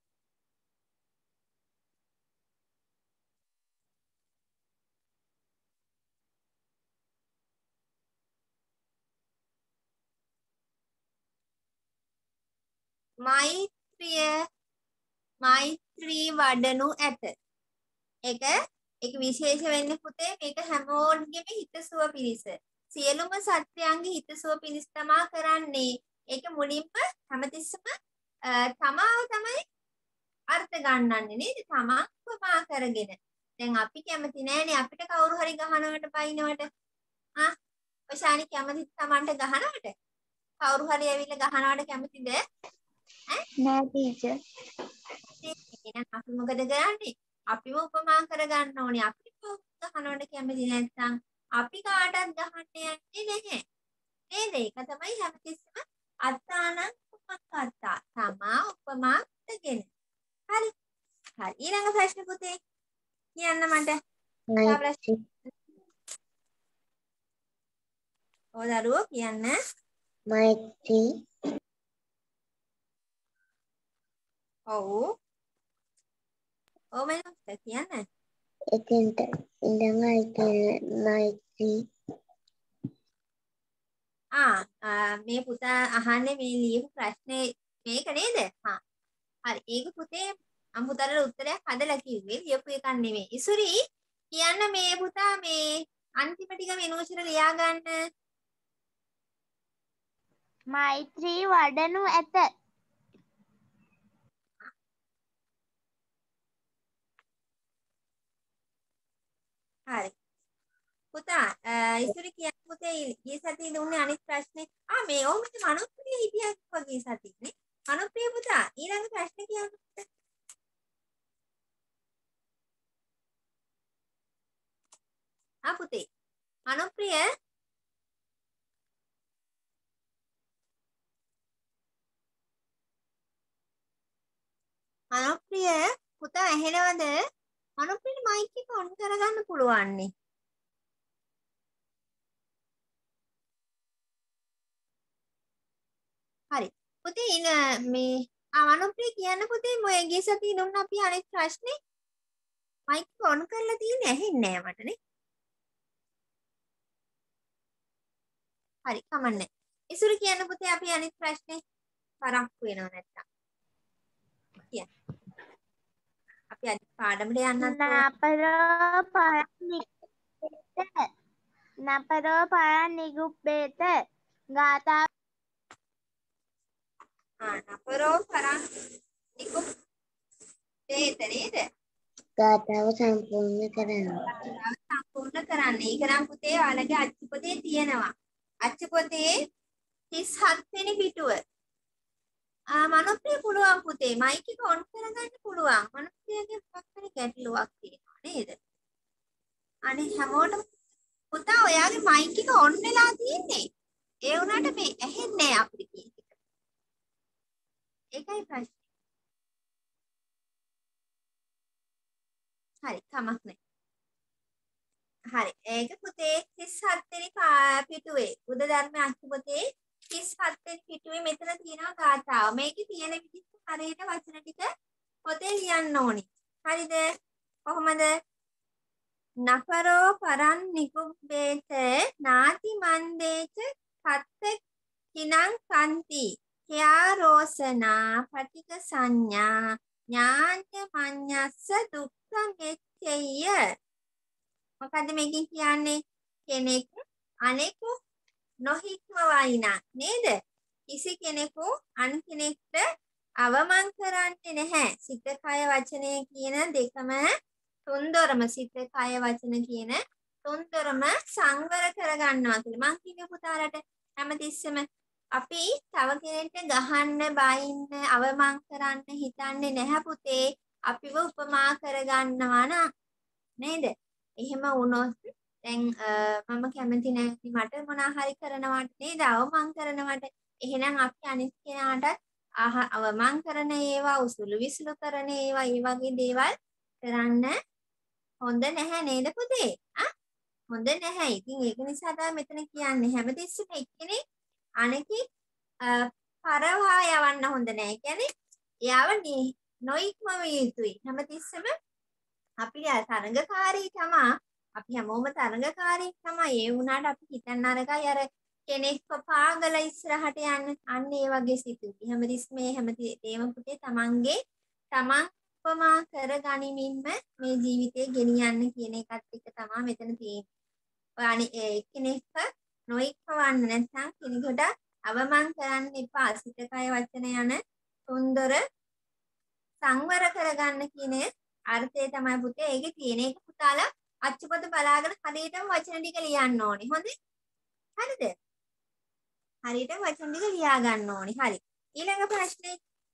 Speaker 1: මෛත්‍රිය මෛත්‍රී වඩනු ඇත. ඒක ඒක විශේෂ වෙන්නේ පුතේ මේක හැමෝගෙම හිතසුව පිණිස. සියලුම සත්‍යයන්ගේ හිතසුව පිණිස තමා කරන්නේ. ඒක මුලින්ම හැමතිස්සම තමාව තමයි අර්ථ ගන්නන්නේ නේද? තමා උපමා කරගෙන. දැන් අපි කැමති නෑනේ අපිට කවුරු හරි ගහනවට බයිනවට. ආ ඔෂානි කැමති තමන්ට ගහනවට? කවුරු හරි ඇවිල්ලා ගහනවට කැමතිද? ඈ
Speaker 4: නෑ ටීචර්.
Speaker 1: එහෙනම් අපි මොකද කරන්නේ? අපිව උපමා කරගන්න ඕනේ. අපිට ගහනවට කැමති නැත්නම් අපි කාටවත් ගහන්න යන්නේ නැහැ. නේද? ඒක තමයි හැමතිස්සෙම අත්තානං උපමං තමා උපමා කරගෙන. හරි. හරි. ඊළඟ ප්‍රශ්න පුතේ කියන්න මට.
Speaker 3: මෛත්‍රී
Speaker 1: ඔය දරුවෝ කියන්න.
Speaker 3: මෛත්‍රී
Speaker 1: ඔව්. ඔව් මම කියන්න.
Speaker 3: එතෙන්ට ඉඳන්යි කියන මෛත්‍රී
Speaker 1: ආ මේ පුතා අහන්නේ මේ ලියපු ප්‍රශ්නේ මේක නේද? හා. හරි. ඒක පුතේ මම පුතාට උත්තරයක් හදලා කිව්වේ ලියපු එකක් නෙමෙයි. ඉසුරි කියන්න මේ පුතා මේ අන්තිම ටික මෙනෝචර ලියා ගන්න.
Speaker 4: මෛත්‍රී වඩනු ඇත.
Speaker 1: හරි. පුතා ඉස්සර කියන පුතේ ඊ සතියේ දුන්නේ අනිත් ප්‍රශ්නේ. ආ මේ ඔහොමද මනුප්‍රිය හිටියක් වගේ සතියනේ. මනුප්‍රිය පුතා ඊළඟ ප්‍රශ්නේ කියන්න. ආ පුතේ මනුප්‍රිය මනුප්‍රිය පුතා ඇහෙනවද? මනුප්‍රියට මයික් එක ඔන් කරගන්න පුළුවන් නේ. හරි. පුතේ ඉන මේ ආ මනුප්‍රිය කියන්න පුතේ මොයේ ගිය සතියේ දුන්න අපි අනිත් ප්‍රශ්නේ මයික් එක ඔන් කරලා තියෙන්නේ ඇහෙන්නේ නැහැ මට නේ. හරි කමන්නේ. ඉසුරු කියන්න පුතේ අපි අනිත් ප්‍රශ්නේ පරක්කු වෙනව නැත්තම්. කියන්න. අපි අද පාඩමට යන්නත්
Speaker 4: නපරෝ පරන් නිකුබ්බේත නපරෝ පරන් නිකුබ්බේත ගාථා
Speaker 1: ආ නපරෝ පරන් නිකුබ් දේත නේද?
Speaker 3: ගාථාව සම්පූර්ණ කරන්න.
Speaker 1: සම්පූර්ණ කරන්න. ඒක නම් පුතේ ඔයාලගේ අච්චු පොතේ තියෙනවා. අච්චු පොතේ තිස් හත් වෙනි පිටුව. ආ මනුප්‍රිය පුළුවන් පුතේ මයික් එක ඔන් කරගන්න පුළුවන්. මනුප්‍රියගේ මොකක් හරි ගැටලුවක් තියෙනවා නේද? අනේ හැමෝටම පුතා ඔයාගේ මයික් එක ඔන් වෙලා තියෙන්නේ. ඒ වුණාට මේ ඇහෙන්නේ නැහැ අපිට කියන එක. ඒකයි ප්‍රශ්නේ. හරි කමක් නැහැ. හරි ඒක පුතේ තිස් හත් වෙනි පිටුවේ බුද්ධ ධර්ම අච්චු පොතේ තිස් හත් වෙනි පිටුවේ මෙතන තියෙනවා ගාථාව. මේකේ තියෙන විදිහට හරියට වචන ටික පොතේ ලියන්න ඕනි. හරිද? කොහොමද? නපරෝ පරන් නිකුබ්බේත නාති මන්දේච කත්ත කිනං කන්ති ඛයා රෝසනා පටික සංඥා ඥාන්‍ය මඤ්ඤස්ස දුක්ඛං එච්චෙය්‍ය. මොකද්ද මේකෙන් කියන්නේ? කෙනෙක් අනෙකු නොහික්මවයිනා නේද? කිසි කෙනෙකු අන් කෙනෙක්ට අවමන් කරන්නේ නැහැ. සිත කය වචනය කියන දෙකම තුන්දොරම සිත කය වචන කියන තුන්දොරම සංවර කරගන්නවා කියලා. මං කියන්නේ පුතාලට හැමතිස්සෙම අපි තව කෙනෙක්ට ගහන්න, බයින්න, අවමන් කරන්න හිතන්නේ නැහැ පුතේ. අපිව උපමා කරගන්නවා නේද? එහෙම වුණොත් දැන් මම කැමති නැති මට මොනා හරි කරනවට නේද? අවමන් කරනවට. එහෙනම් අපි අනිත් කෙනාට අවමන් කරන ඒවා, උසුළු විසුළු කරන ඒවා, ඒ වගේ දේවල් කරන්න හොඳ නැහැ නේද පුතේ? ආ හොඳ නැහැ. ඉතින් ඒක නිසා තමයි මෙතන කියන්නේ හැමතිස්සෙම එක්කෙනෙක් අනෙකෙක් පරවා යවන්න හොඳ නැහැ. කියන්නේ එයාව නොඉක්මව යුතුයි. හැමතිස්සෙම අපි තරඟකාරී තමා. අපි හැමෝම තරඟකාරී තමයි. ඒ වුණාට අපි හිතන්න අරගයි අර කෙනෙක්ව පාගල ඉස්සරහට යන්න. අන්න ඒ වගේ සිතුවිලි. හැමතිස්සෙම මේ හැමදේම පුතේ තමන්ගේ තමන් උපමා කරගනිමින්ම මේ ජීවිතේ ගෙනියන්න කියන එකත් එක තමයි මෙතන තියෙන්නේ. ඔය අනිත් එක්කෙනෙක්ව නොඉක්මවන්න නැත්නම් කෙනෙකුට අවමන් කරන්න එපා. සිත කය වචන යන තුන්දොර සංවර කරගන්න කියන අර්ථය තමයි පුතේ ඒකේ තියෙන. ඒක පුතාලා අච්චුපොත බලාගෙන හරියටම වචන ටික ලියන්න ඕනේ. හොඳයි? හරිද? හරියටම වචන ටික ලියා ගන්න ඕනේ. හරි. ඊළඟ ප්‍රශ්නේ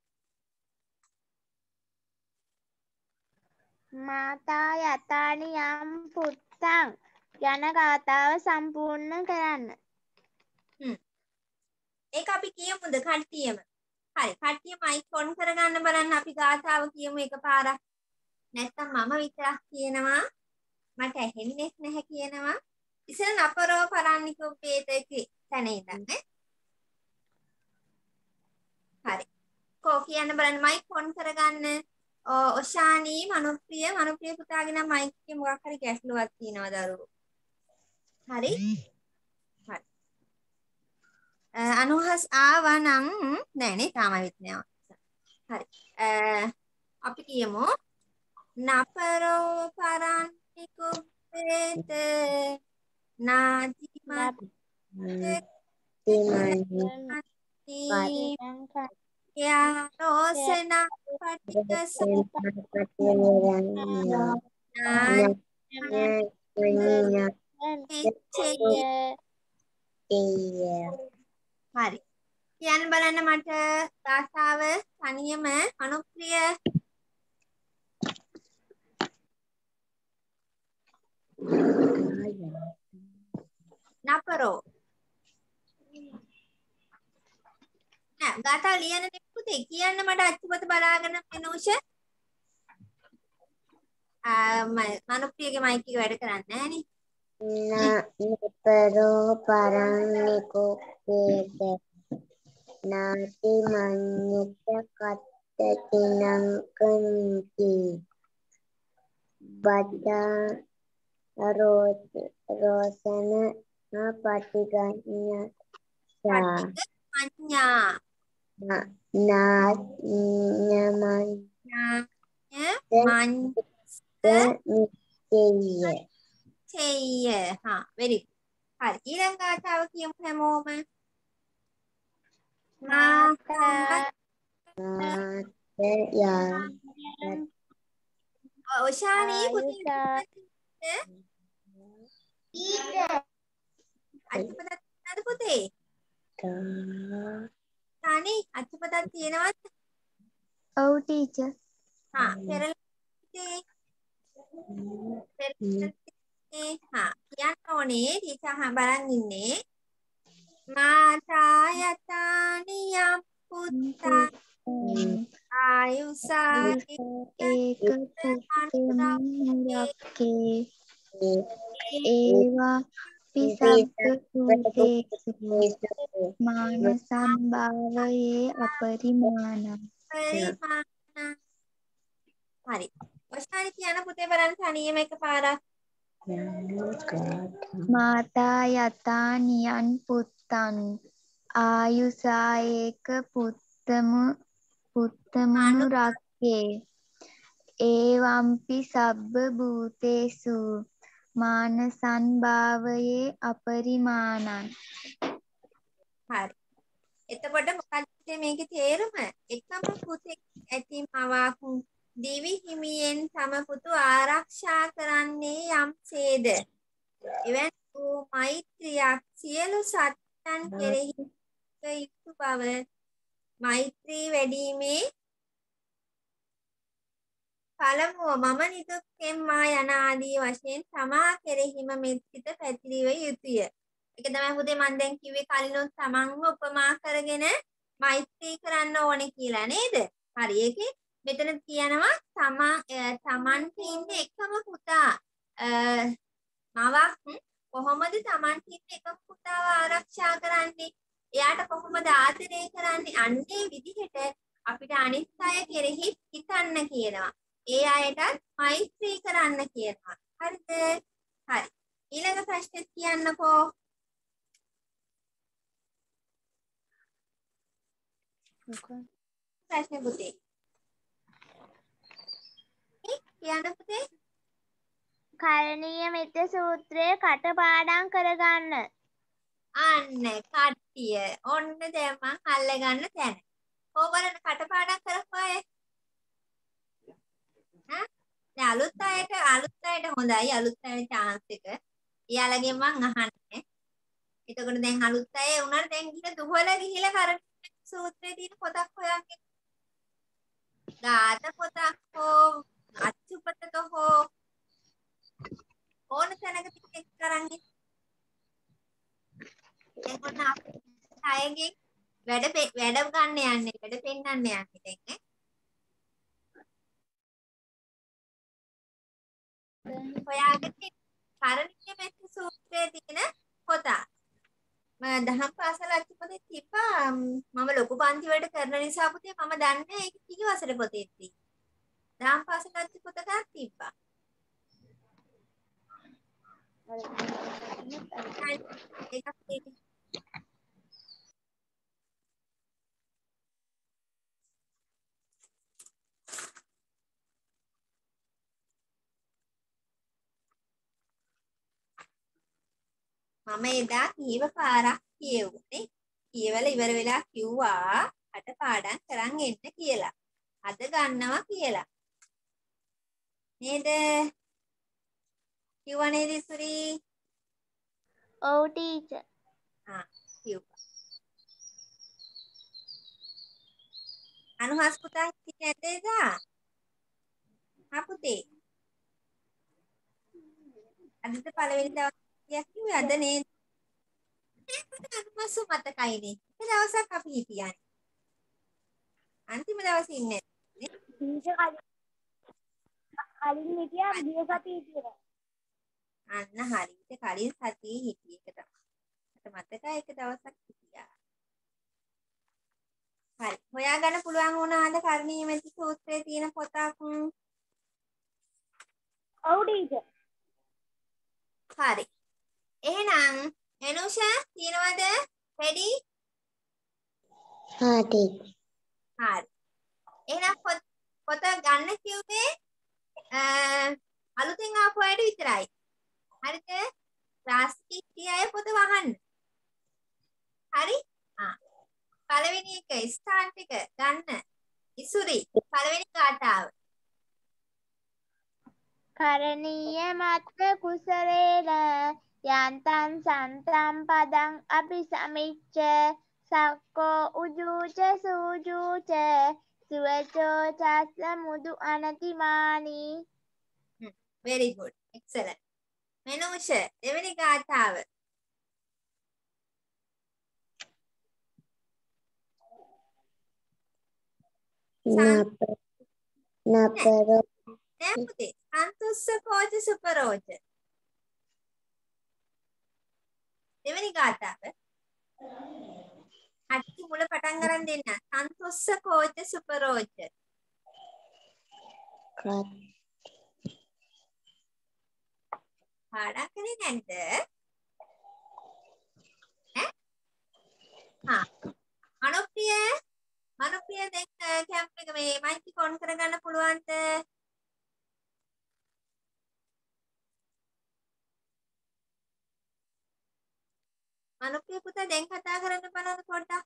Speaker 4: මාතා යතානි යම් පුත්තං යන ගාථාව සම්පූර්ණ කරන්න.
Speaker 1: හ්ම්. ඒක අපි කියමුද කට්ටියම? හරි. කට්ටිය මයික් ඔන් කරගන්න බලන්න අපි ගාථාව කියමු එකපාරක්. නැත්තම් මම විතරක් කියනවා. මට ඇහෙන්නේ නැහැ කියනවා. ඉතින් නපරෝ පරන්නිකුප්පේතේ තැන ඉඳන් නේ. හරි. කෝ කියන්න බලන්න මයික් ඔන් කරගන්න. ඔෂානි මනුප්‍රිය මනුප්‍රිය පුතාගේ නම් මයික් එකේ මොකක් හරි ගැටලුවක් තියෙනවා දරුවෝ. හරි? හරි. අනුහස් ආවා නම් නෑ නේ තාම වෙත් නෑ. හරි. අපි කියමු නපරෝ පරන්නිකුප්පේත නාති මත් යා රෝසනා පටික හරි. කියන්න බලන්න මට ගාථාව තනියම අනුප්‍රිය නපරෝ නෑ ගාථා ලියන්න නෙපුතේ කියන්න මට අච්චුපත බලාගෙන මෙනෝෂ අනුප්‍රියගේ මයික් එක වැඩ කරන්නේ නෑනේ
Speaker 3: නපරෝ පරන්නිකෝ වේද නාති මඤ්ඤුත කත්තචිනං කන්ති බද්දා රෝත රෝසන පටිගඤ්ඤ
Speaker 1: පඤ්ඤා
Speaker 3: නා ඥමං නිච්චය
Speaker 1: චේය හා very good හරි ඊළඟ ගාථාව කියමු හැමෝම මාතා
Speaker 3: යා
Speaker 1: ඔෂානී පුතේ අච්චුපතක් නේද පුතේ තානි අච්චුපතක් තියෙනවද
Speaker 4: ඔව් ටීචර්
Speaker 1: හා පෙරලේ පෙරලේ හා කියන්න ඕනේ ටීචර් හා බලන් ඉන්නේ මාතා යතානියම් පුත්තා ආයුසා
Speaker 4: ඒක පුත්තමුරක්කේ ඒවා පිසබ්බ භූතේසු මානසං භාවයේ අපරිමාණං
Speaker 1: පරිමාණ හරි ඔෂානි කියන පුතේ බලන්න තනියම එකපාරක්
Speaker 4: මාතා යතා නියන් පුත්තන් ආයුසා ඒක පුත්තමු පුත්තමනු රක්කේ ඒවම්පි සබ්බ භූතේසු මානසං භාවයේ අපරිමාණං
Speaker 1: හරි එතකොට මොකක්ද මේකේ තේරුම එකම පුතෙක් ඇති මවක් දිවි හිමියෙන් තම පුතු ආරක්ෂා කරන්නේ යම්සේද එවැනි වූ මෛත්‍රියක් සියලු සත්යන් කෙරෙහි යුතු බව මෛත්‍රී වැඩිීමේ පළමුව මම නිදුක්ෙම්මා යන ආදී වශයෙන් තමා කෙරෙහිම මෙත්සිත පැතිරිව යුතුය. ඒක තමයි පුතේ මම දැන් කිව්වේ කලිනුත් තමන්ව උපමා කරගෙන මෛත්‍රී කරන්න ඕනේ කියලා නේද? හරි ඒකේ මෙතන කියනවා තමන් තමන්ට ඉන්නේ එකම පුතා මවක් කොහොමද තමන්ට ඉන්නේ එකම පුතාව ආරක්ෂා කරන්නේ? එයාට කොහොමද ආදරය කරන්නේ? අන්නේ විදිහට අපිට අනිත් අය කෙරෙහි හිතන්න කියනවා. ඒ අයටත් මෛත්‍රී කරන්න කියනවා. හරිද? හරි. ඊළඟ ප්‍රශ්නෙත් කියන්නකෝ. ප්‍රශ්නේ පුතේ. කියන්න පුතේ.
Speaker 4: කරණීය මෙත්ත සූත්‍රය කටපාඩම් කරගන්න.
Speaker 1: අන්න කට්ටිය. ඔන්න දැන් මං අල්ලගන්න තැන. ඕගොල්ලෝ කටපාඩම් කරපුවා අය. ඈ? දැන් අලුත් අයට අලුත් අයට හොඳයි අලුත් අයට chance එක. එයාලගෙන් මං අහන්නේ. එතකොට දැන් අලුත් අය උනාට දැන් ගිහලා දුහලා ගිහලා කරණීය සූත්‍රයේ තියෙන පොතක් හොයන්නේ. ගාත පොතක් හෝ අච්චුපතක හෝ ඕන තැනක ටිකක් කරන්නේ. එතකොට අයගේ වැඩ වැඩ ගන්න යන්නේ වැඩ පෙන්නන්න යන්නේ දැන් ඈ. ඔයාගේ කරණීය මෙත්ත සූත්‍රයේ තියෙන පොත. මම දහම් පාසල අච්චුපතේ තිබ්බා මම ලොකු පන්ති වලට කරන නිසා පුතේ මම දන්නේ ඒක කී වසරේ පොතේ තියෙන්නේ. දහම් පාසල අච්චුපතක තිබ්බා. ඒක මම එදා කීව පාරක් කියෙව්නේ. කියවල ඉවර වෙලා කිව්වා කටපාඩම් කරන් එන්න කියලා. අද ගන්නවා කියලා. නේද? කිව්වා නේද ඉසුරි?
Speaker 4: ඔව් ටීචර්.
Speaker 1: ආ කිව්වා. අනුහස් පුතා හිටියේ නැද්ද එදා? හා පුතේ. අදට පළවෙනි දවසේ කිව්වේ අද නේද? අනුහස් මතකයිනේ. ඒ දවසක් අපි හිටියානේ. අන්තිම දවසේ ඉන්නේ නේ.
Speaker 4: ටීචර් කලින් හිටියා ගිය සතියේ හිටියා.
Speaker 1: අන්න හරියට කලින් සතියේ හිටියේ එක තමයි. මට මතකයි එක දවසක් හිටියා. හරි. හොයාගන්න පුළුවන් වුණාද කර්ණීයමෙති සූත්‍රයේ තියෙන පොතක්?
Speaker 4: ඔව් ටීචර්.
Speaker 1: හරි. එහෙනම් එනුෂා තියනවද? රෙඩි?
Speaker 3: හා ටීචර්.
Speaker 1: හරි. එහෙනම් පොත පොත ගන්න කිව්වේ අලුතෙන් ආපු අයට විතරයි. හරිද? ප්ලාස්ටික් අය පොත වහන්න. හරි? ආ. පළවෙනි එක ස්ටාර්ට් එක ගන්න. ඉසුරි පළවෙනි ගාථාව.
Speaker 4: කරණීය මත්ත කුසලේන යන්තං සන්තම් පදං අபிසමිච්ච සක්කෝ උජූච සූජූච සුවචෝ චස්ස මුදු අනතිමානි.
Speaker 1: very good excellent. මෙනුෂ දෙවෙනි ගාථාව.
Speaker 3: නප නපර
Speaker 1: නෑ පුතේ. සන්තුස්ස කෝච සුපරෝච. දෙවෙනි ගාථාව. අට්ටි මුල පටන් ගන්න දෙන්න. සන්තුස්ස කෝච සුපරෝච.
Speaker 3: කත්
Speaker 1: පාඩම් කරේ නැද්ද? ඈ? හා. අනුප්‍රිය අනුප්‍රිය දැන් කැම්ප් එක මේ මයික් එක ඔන් කරගන්න පුළුවන්ද? අනුප්‍රිය පුතා දැන් කතා කරන්න බලන්න පොඩ්ඩක්.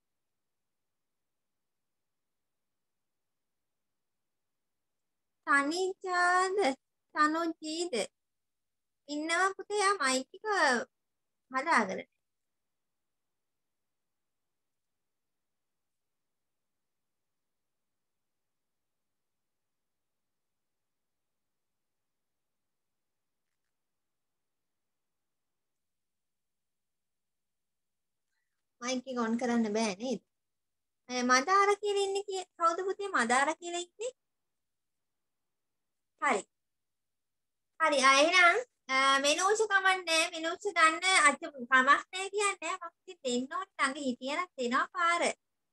Speaker 1: තනිජාද තනුජීද ඉන්නවා පුතේ. යා මයික් එක හදාගෙන. මයික් එක ඔන් කරන්න බෑ නේද? මදාර කියලා ඉන්නේ කී කවුද පුතේ? මදාර කියලා ඉන්නේ. හරි. හරි. ආ එහෙනම් මෙනෝෂ කමන්නේ. මෙනෝෂ ගන්න අච්ච කමක් නැහැ කියන්නේ. මම ඉතින් දෙන්න ඕන ළඟ හිටියනම් දෙනවා පාර.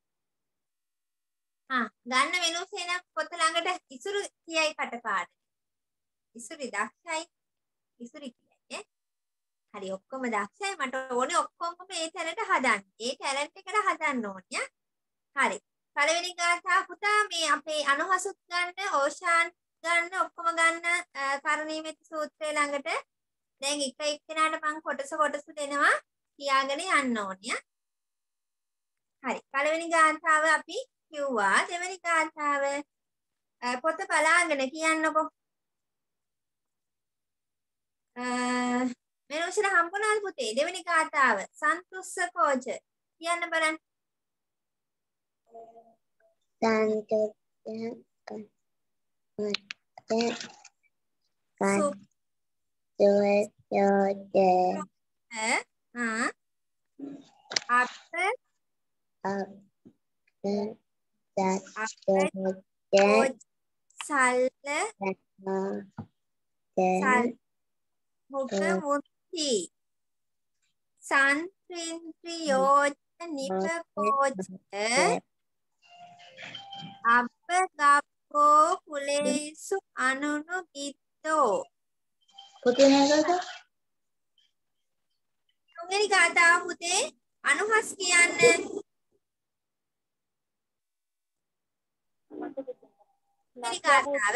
Speaker 1: ආ ගන්න මෙනෝෂ එනම් පොත ළඟට ඉසුරු කියයි කටපාඩම්. ඉසුරි දක්ෂයි. ඉසුරි කියන්නේ. හරි ඔක්කොම දක්ෂයි. මට ඕනේ ඔක්කොම මේ තැනට හදන්න. ඒ ටැලන්ට් එකට හදන්න ඕනේ. හරි. පළවෙනි ගාථා පුතා මේ අපේ අනුහසුත් ගන්න, ඕෂාන් ගන්න, ඔක්කොම ගන්න කරණීයමෙති සූත්‍රය ළඟට. දැන් එක එක්කෙනාට මම කොටස කොටස දෙනවා. කියාගෙන යන්න ඕනේ. හරි. පළවෙනි ගාථාව අපි කිව්වා. දෙවෙනි ගාථාව පොත බලාගෙන කියන්නකෝ. අ මෙනෝෂර හම්බුණාද පුතේ? දෙවෙනි ගාථාව සන්තුස්ස කෝච කියන්න බලන්න.
Speaker 3: සන්තුස්ස
Speaker 1: මුක්ති සංත්‍රින්ත්‍රියෝච නිපකෝච අබ්බගප්පෝ කුලේසු අනුනුගිත්තෝ.
Speaker 3: පුතේ නේද?
Speaker 1: තුන්වෙනි ගාථාව පුතේ අනුහස් කියන්න. තුන්වෙනි ගාථාව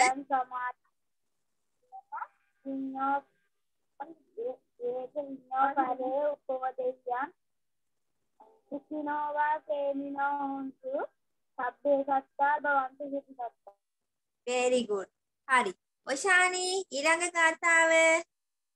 Speaker 1: very good. හරි. ඔෂානි ඊළඟ ගාථාව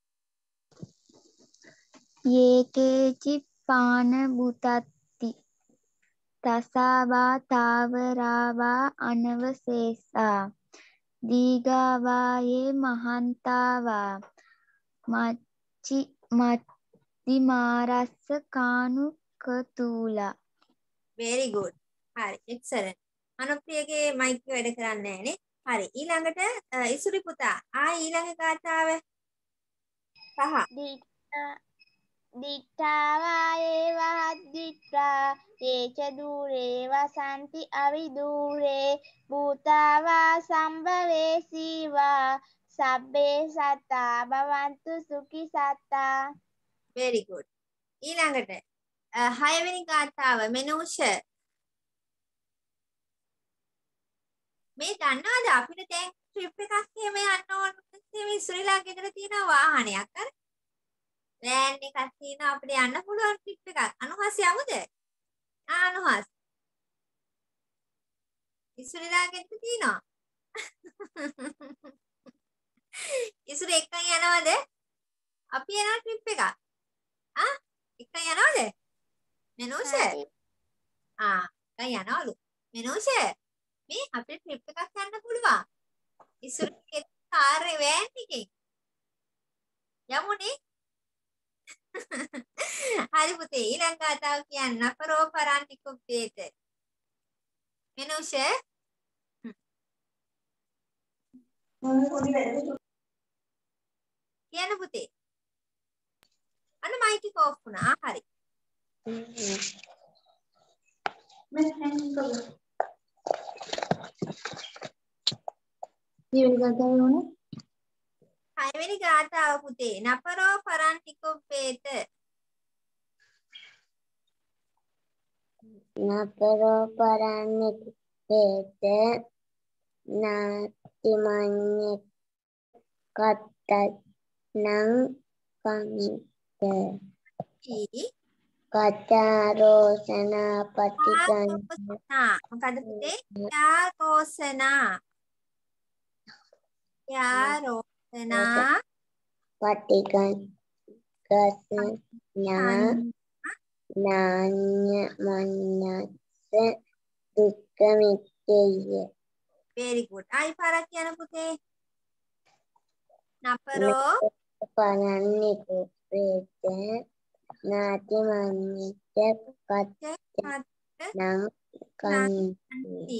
Speaker 6: යේකේචි පාන බුතත්ති තසාවා තාවරාවා අනවසේසා දීගාවායේ මහන්තාවා මච්චි මත්තිමාරස්ස කානුකතූලා.
Speaker 1: very good. හරි excellent. අනුප්‍රියගේ මයික් වැඩ කරන්නේ නැහනේ. හරි ඊළඟට ඉසුරි පුතා ආ ඊළඟ ගාථාව පහ.
Speaker 4: දිට්ඨාවා ඒව හද්දිත්වා යේච දූරේ වසන්ති අවිදූරේ භූතාවා සම්භවේසීවා සබ්බේ සත්තා භවන්තු සුඛි සත්තා.
Speaker 1: very good. ඊළඟට හයවෙනි ගාථාව මෙනුෂ මේ දන්නවද අපිට දැන් ට්‍රිප් එකක් එහෙම යන්න ඕන මේ ශ්‍රී ලංකාවේ තියෙන වාහනයක් අර වෑන් එකක් තියෙනවා අපිට යන්න පුළුවන් ට්‍රිප් එකක්. අනුහස් යමුද? ආ අනුහස්. ශ්‍රී ලංකාවේ තියෙනවා. ඉස්සර එක්කන් යනවද? අපි යනවා ට්‍රිප් එකක්. ආ එක්කන් යනවද? මෙනුෂ. ආ එක්කන් යනවලු. මෙනුෂ මේ අපේ ට්‍රිප් එකක් යන්න පුළුවන්. ඉස්සර කාරේ වෑන් එකේ. යමුනේ. හරි පුතේ ඊළඟ කතාව කියන්න අපරෝ පරන්නිකුප්පේත. මෙනුෂ කියන්න පුතේ. අන්න මයික් එක ඔෆ් වුණා. හරි. හයවෙනි ගාථාව පුතේ නපරෝ පරන්නිකුප්පේත.
Speaker 3: නපරෝ පරන්නිකුප්පේත නාතිමඤ්ඤ කත්තත් නං කමිත කතාරෝසන පටිගන්
Speaker 1: මොකද පුතේ? යාරෝසනා යාරෝසනා
Speaker 3: පටිගන් ගස ඥා නාඤ්ඤ මඤ්ඤස්ස දුක්ඛ මිච්ඡේය.
Speaker 1: very good. ආයි පාරක් කියන පුතේ. නපරෝ
Speaker 3: පරන්නිකුප්පේත නාතිමඤ්ඤ කත්තත් නං කමිත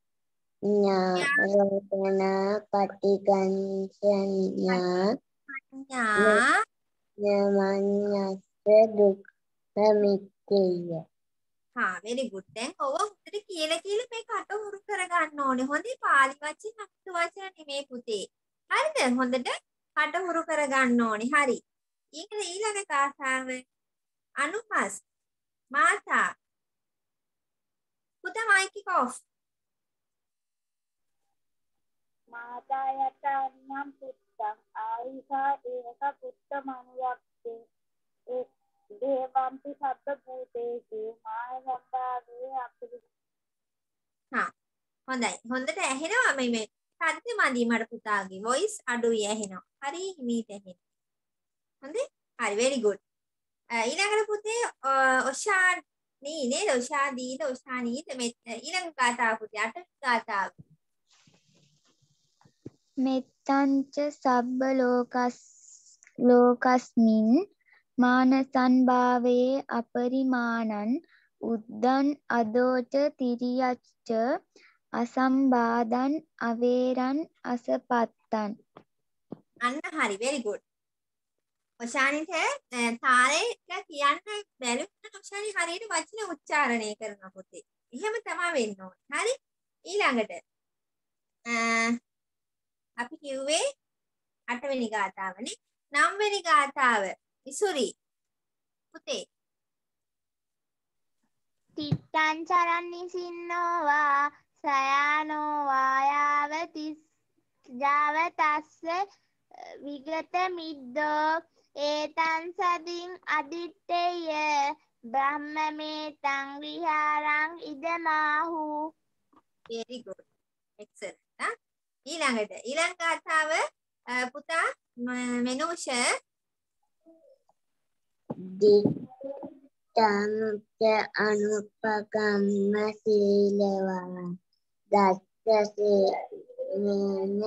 Speaker 3: ඥාරෝපනා පටිගංසඤ්ඤා ඥාමඤ්ඤස්ස දුක්ඛ මිච්ඡේය.
Speaker 1: හා very good. දැන් ඔව හොඳට කියලා කියලා මේ කට හුරු කරගන්න ඕනේ. හොඳේ පාලි වචන අක්තු වචන නෙමේ පුතේ. හරිද? හොඳට කට හුරු කරගන්න ඕනේ. හරි. ඊළඟ ඊළඟ කාථාව අනුහස් මාතා පුතා මයික් එක ඔෆ්.
Speaker 4: මාතා යතන්නම් පුත්තං ආයිසා ඒක පුත්ත මනුයක්තේ ඒ දේවම්පි සබ්බ භූතේසු මාය සම්භාවේ අපිරි.
Speaker 1: හා හොඳයි. හොඳට ඇහෙනවා මේ මේ සද්ද මදි මට පුතාගේ වොයිස් අඩුයි ඇහෙනවා. හරි හිමීට ඇහෙනවා. හොඳේ? හරි very good. ඊළඟට පුතේ ඔෂානී නේද? ඔෂාදීද ඔෂානීද මේ ඊළඟ ගාථාව පුතේ අට ගාථාව.
Speaker 6: මෙත්තංච සබ්බ ලෝකස් ලෝකස්මින් මානසං භාවයේ අපරිමාණං උද්දං අදෝච තිරියච්ච අසම්බාධං අවේරං අසපත්තං.
Speaker 1: අන්න හරි very good. ඔෂානිට තාරේ කියන්න බැලුවොත් ඔෂානි හරියට වචන උච්චාරණය කරන පුතේ. එහෙම තමයි වෙන්න ඕනේ. හරි? ඊළඟට අපි කිව්වේ අටවෙනි ගාථාවනේ. නවවෙනි ගාථාව ඉසුරි පුතේ.
Speaker 4: තිත්තං චරන්නිසින්නෝවා සයානෝ වායාවති ජාවතස්ස විගත මිද්දෝ ඒතං සදින් අදිත්තේය බ්‍රහ්මමේතං විහාරං ඉදමාහු.
Speaker 1: very good excellent. ඊළඟට ඊළඟ ගාථාව පුතා මෙනුෂ
Speaker 3: දිත්තංච අනුපගම්ම සීලවා දස්සසේන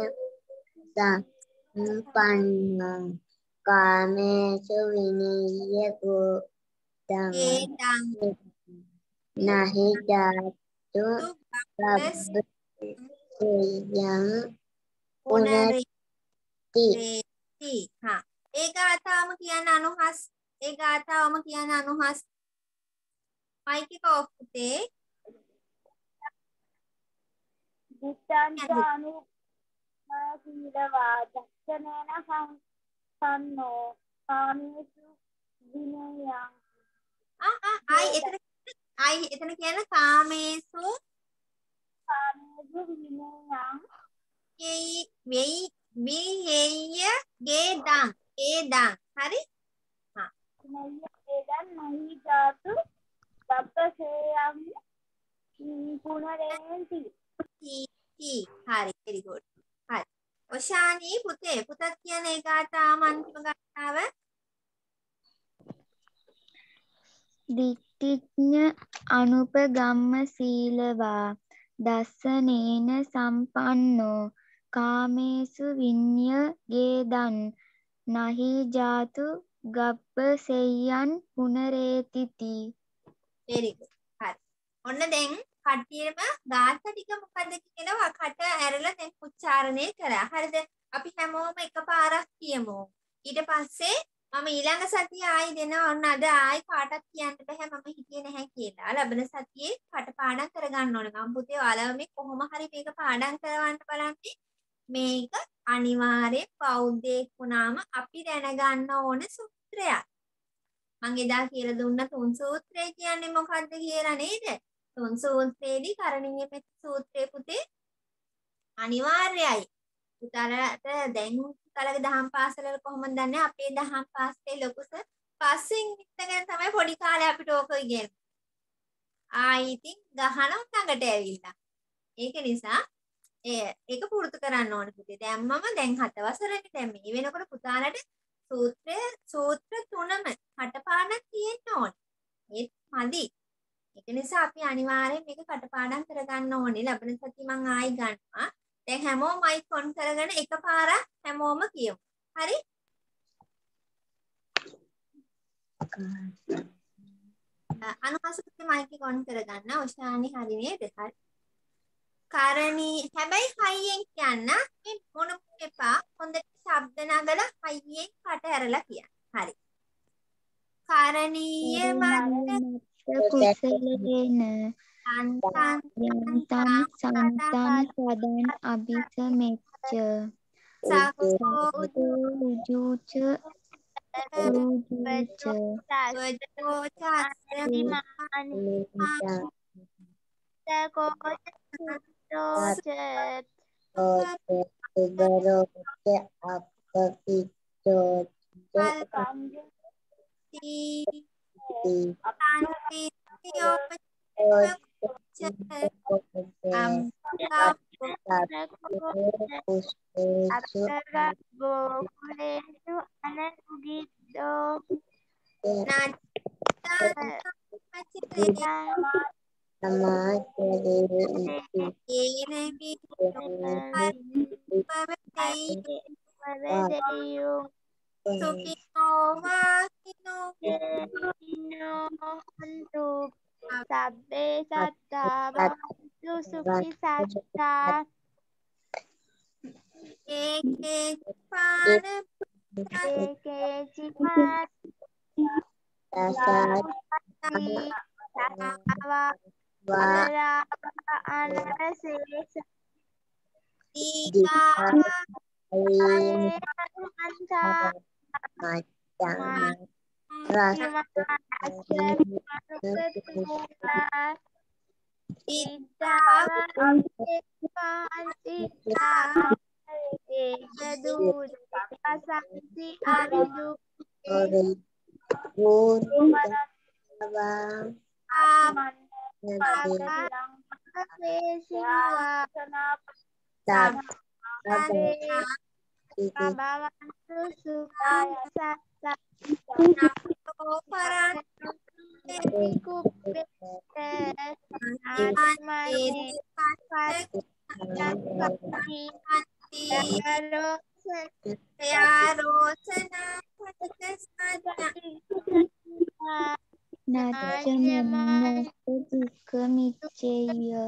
Speaker 3: සම්පන්නං කාමේසු විනීය ගෝතං
Speaker 1: ඒතං
Speaker 3: නහි ජාතු
Speaker 1: බස්
Speaker 3: සබ්බයං
Speaker 1: පුනරේ
Speaker 3: පුනති
Speaker 1: රේති. හා ඒ ගාථාවම කියන්න අනුහස්. ඒ ගාථාවම කියන්න අනුහස්. මයික් එක ඔෆ් පුතේ.
Speaker 4: දිත්තංචානු සීලවා දක්ෂනේන සම්පන්නෝ කාමේසු විනයං
Speaker 1: ආ ආ ආයි එතන ආයි එතන කියන කාමේසු
Speaker 4: කාමේසු විනයං
Speaker 1: යෙයි වෙයි විහෙය්‍ය ගේදං ඒදං. හරි. හා
Speaker 4: විනය්‍ය වේදන් නහි ජාතු සබ්බසේයං පුනරේති.
Speaker 1: ටී ටී. හරි. very good. හරි. ඔෂානි පුතේ පුතත් කියන ඒ ගාථාවම අන්තිම ගාථාව.
Speaker 6: දිට්ඨිඥ අනුපගම්ම සීලවා දස්සනේන සම්පන්නෝ කාමේසු විඤ්ඤ ගේදන් නහි ජාතු ගබ්බසෙය්‍යං පුනරේතිති.
Speaker 1: very good. හරි. ඔන්න දැන් කට්ටියම ගාථා ටික මොකද්ද කියලා කට ඇරලා දැන් උච්චාරණය කරා. හරිද? අපි හැමෝම එකපාරක් කියමු. ඊට පස්සේ මම ඊළඟ සතිය ආයි දෙනවා. ඔන්න අද ආයි කාටවත් කියන්න බෑ මම හිතියේ නැහැ කියලා. ලබන සතියේ කටපාඩම් කරගන්න ඕනේ. මම පුතේ ඔයාලව මේ කොහොම හරි මේක පාඩම් කරවන්න බලන්නේ. මේක අනිවාර්යෙන් බෞද්ධයෙක් වුණාම අපි දැනගන්න ඕන සූත්‍රයක්. මම එදා කියලා දුන්න තුන් සූත්‍රය කියන්නේ මොකද්ද කියලා නේද? තුන් සූත්‍රයේදී කරණීය මෙත්ත සූත්‍රයේ පුතේ අනිවාර්යයි. පුතාලට දැන් පුතාලගේ දහම් පාසල කොහොමද දන්නේ? අපේ දහම් පාසලේ ලොකුස පස්සෙන් ඉඳගෙන තමයි පොඩි කාලේ අපිට ඕක ඉගෙනුනේ. ආයි ඉතින් ගහන ළඟට ඇවිල්ලා. ඒක නිසා ඒ ඒක පුරුදු කරන්න ඕනේ පුතේ. දැන් මම දැන් හත වසරේ දැන් මේ වෙනකොට පුතාලට සූත්‍රය සූත්‍ර තුනම කටපාඩම් තියෙන්න ඕනේ. ඒත් මදි. ඒක නිසා අපි අනිවාර්යෙන් මේක කටපාඩම් කරගන්න ඕනේ. ලබන සතිය මම ආයි ගන්නවා. දැන් හැමෝම මයික් ඔන් කරගෙන එකපාරක් හැමෝම කියමු. හරි? අනුහසුත් මයික් එක ඔන් කරගන්න. ඔෂානි හරි නේද? හරි. කරණී හැබැයි හයියෙන් කියන්න. මේ මොන එපා. හොඳට ශබ්ද නගලා හයියෙන් කට ඇරලා කියන්න. හරි. කරණීය මත්ත
Speaker 6: කුසලේන
Speaker 1: අන්තං
Speaker 6: යන්තං සන්තං පදං අபிසමෙච්ච
Speaker 1: සකෝ
Speaker 6: උජුච උජුච
Speaker 1: වජෝ චාස්ත්‍රි
Speaker 3: සුදරෝච අපපිච්චෝ
Speaker 4: ගෝකුලේසු අනනුගිද්දෝ සබ්බේ සත්තා භවන්තු සුඛි සත්තා
Speaker 1: ඒකේ පාන
Speaker 4: ඒකේ චිමත් සාති සාවා වරා අනසේස
Speaker 1: දීකා
Speaker 4: අන්තා
Speaker 3: මච්ඡං
Speaker 1: ඕපරන්
Speaker 4: කුප්පේ ආත්මනේ පත්ති
Speaker 1: යාරෝසනා පටික
Speaker 6: නච්ච මන්නස්ස දුක්ඛ මිච්ඡේය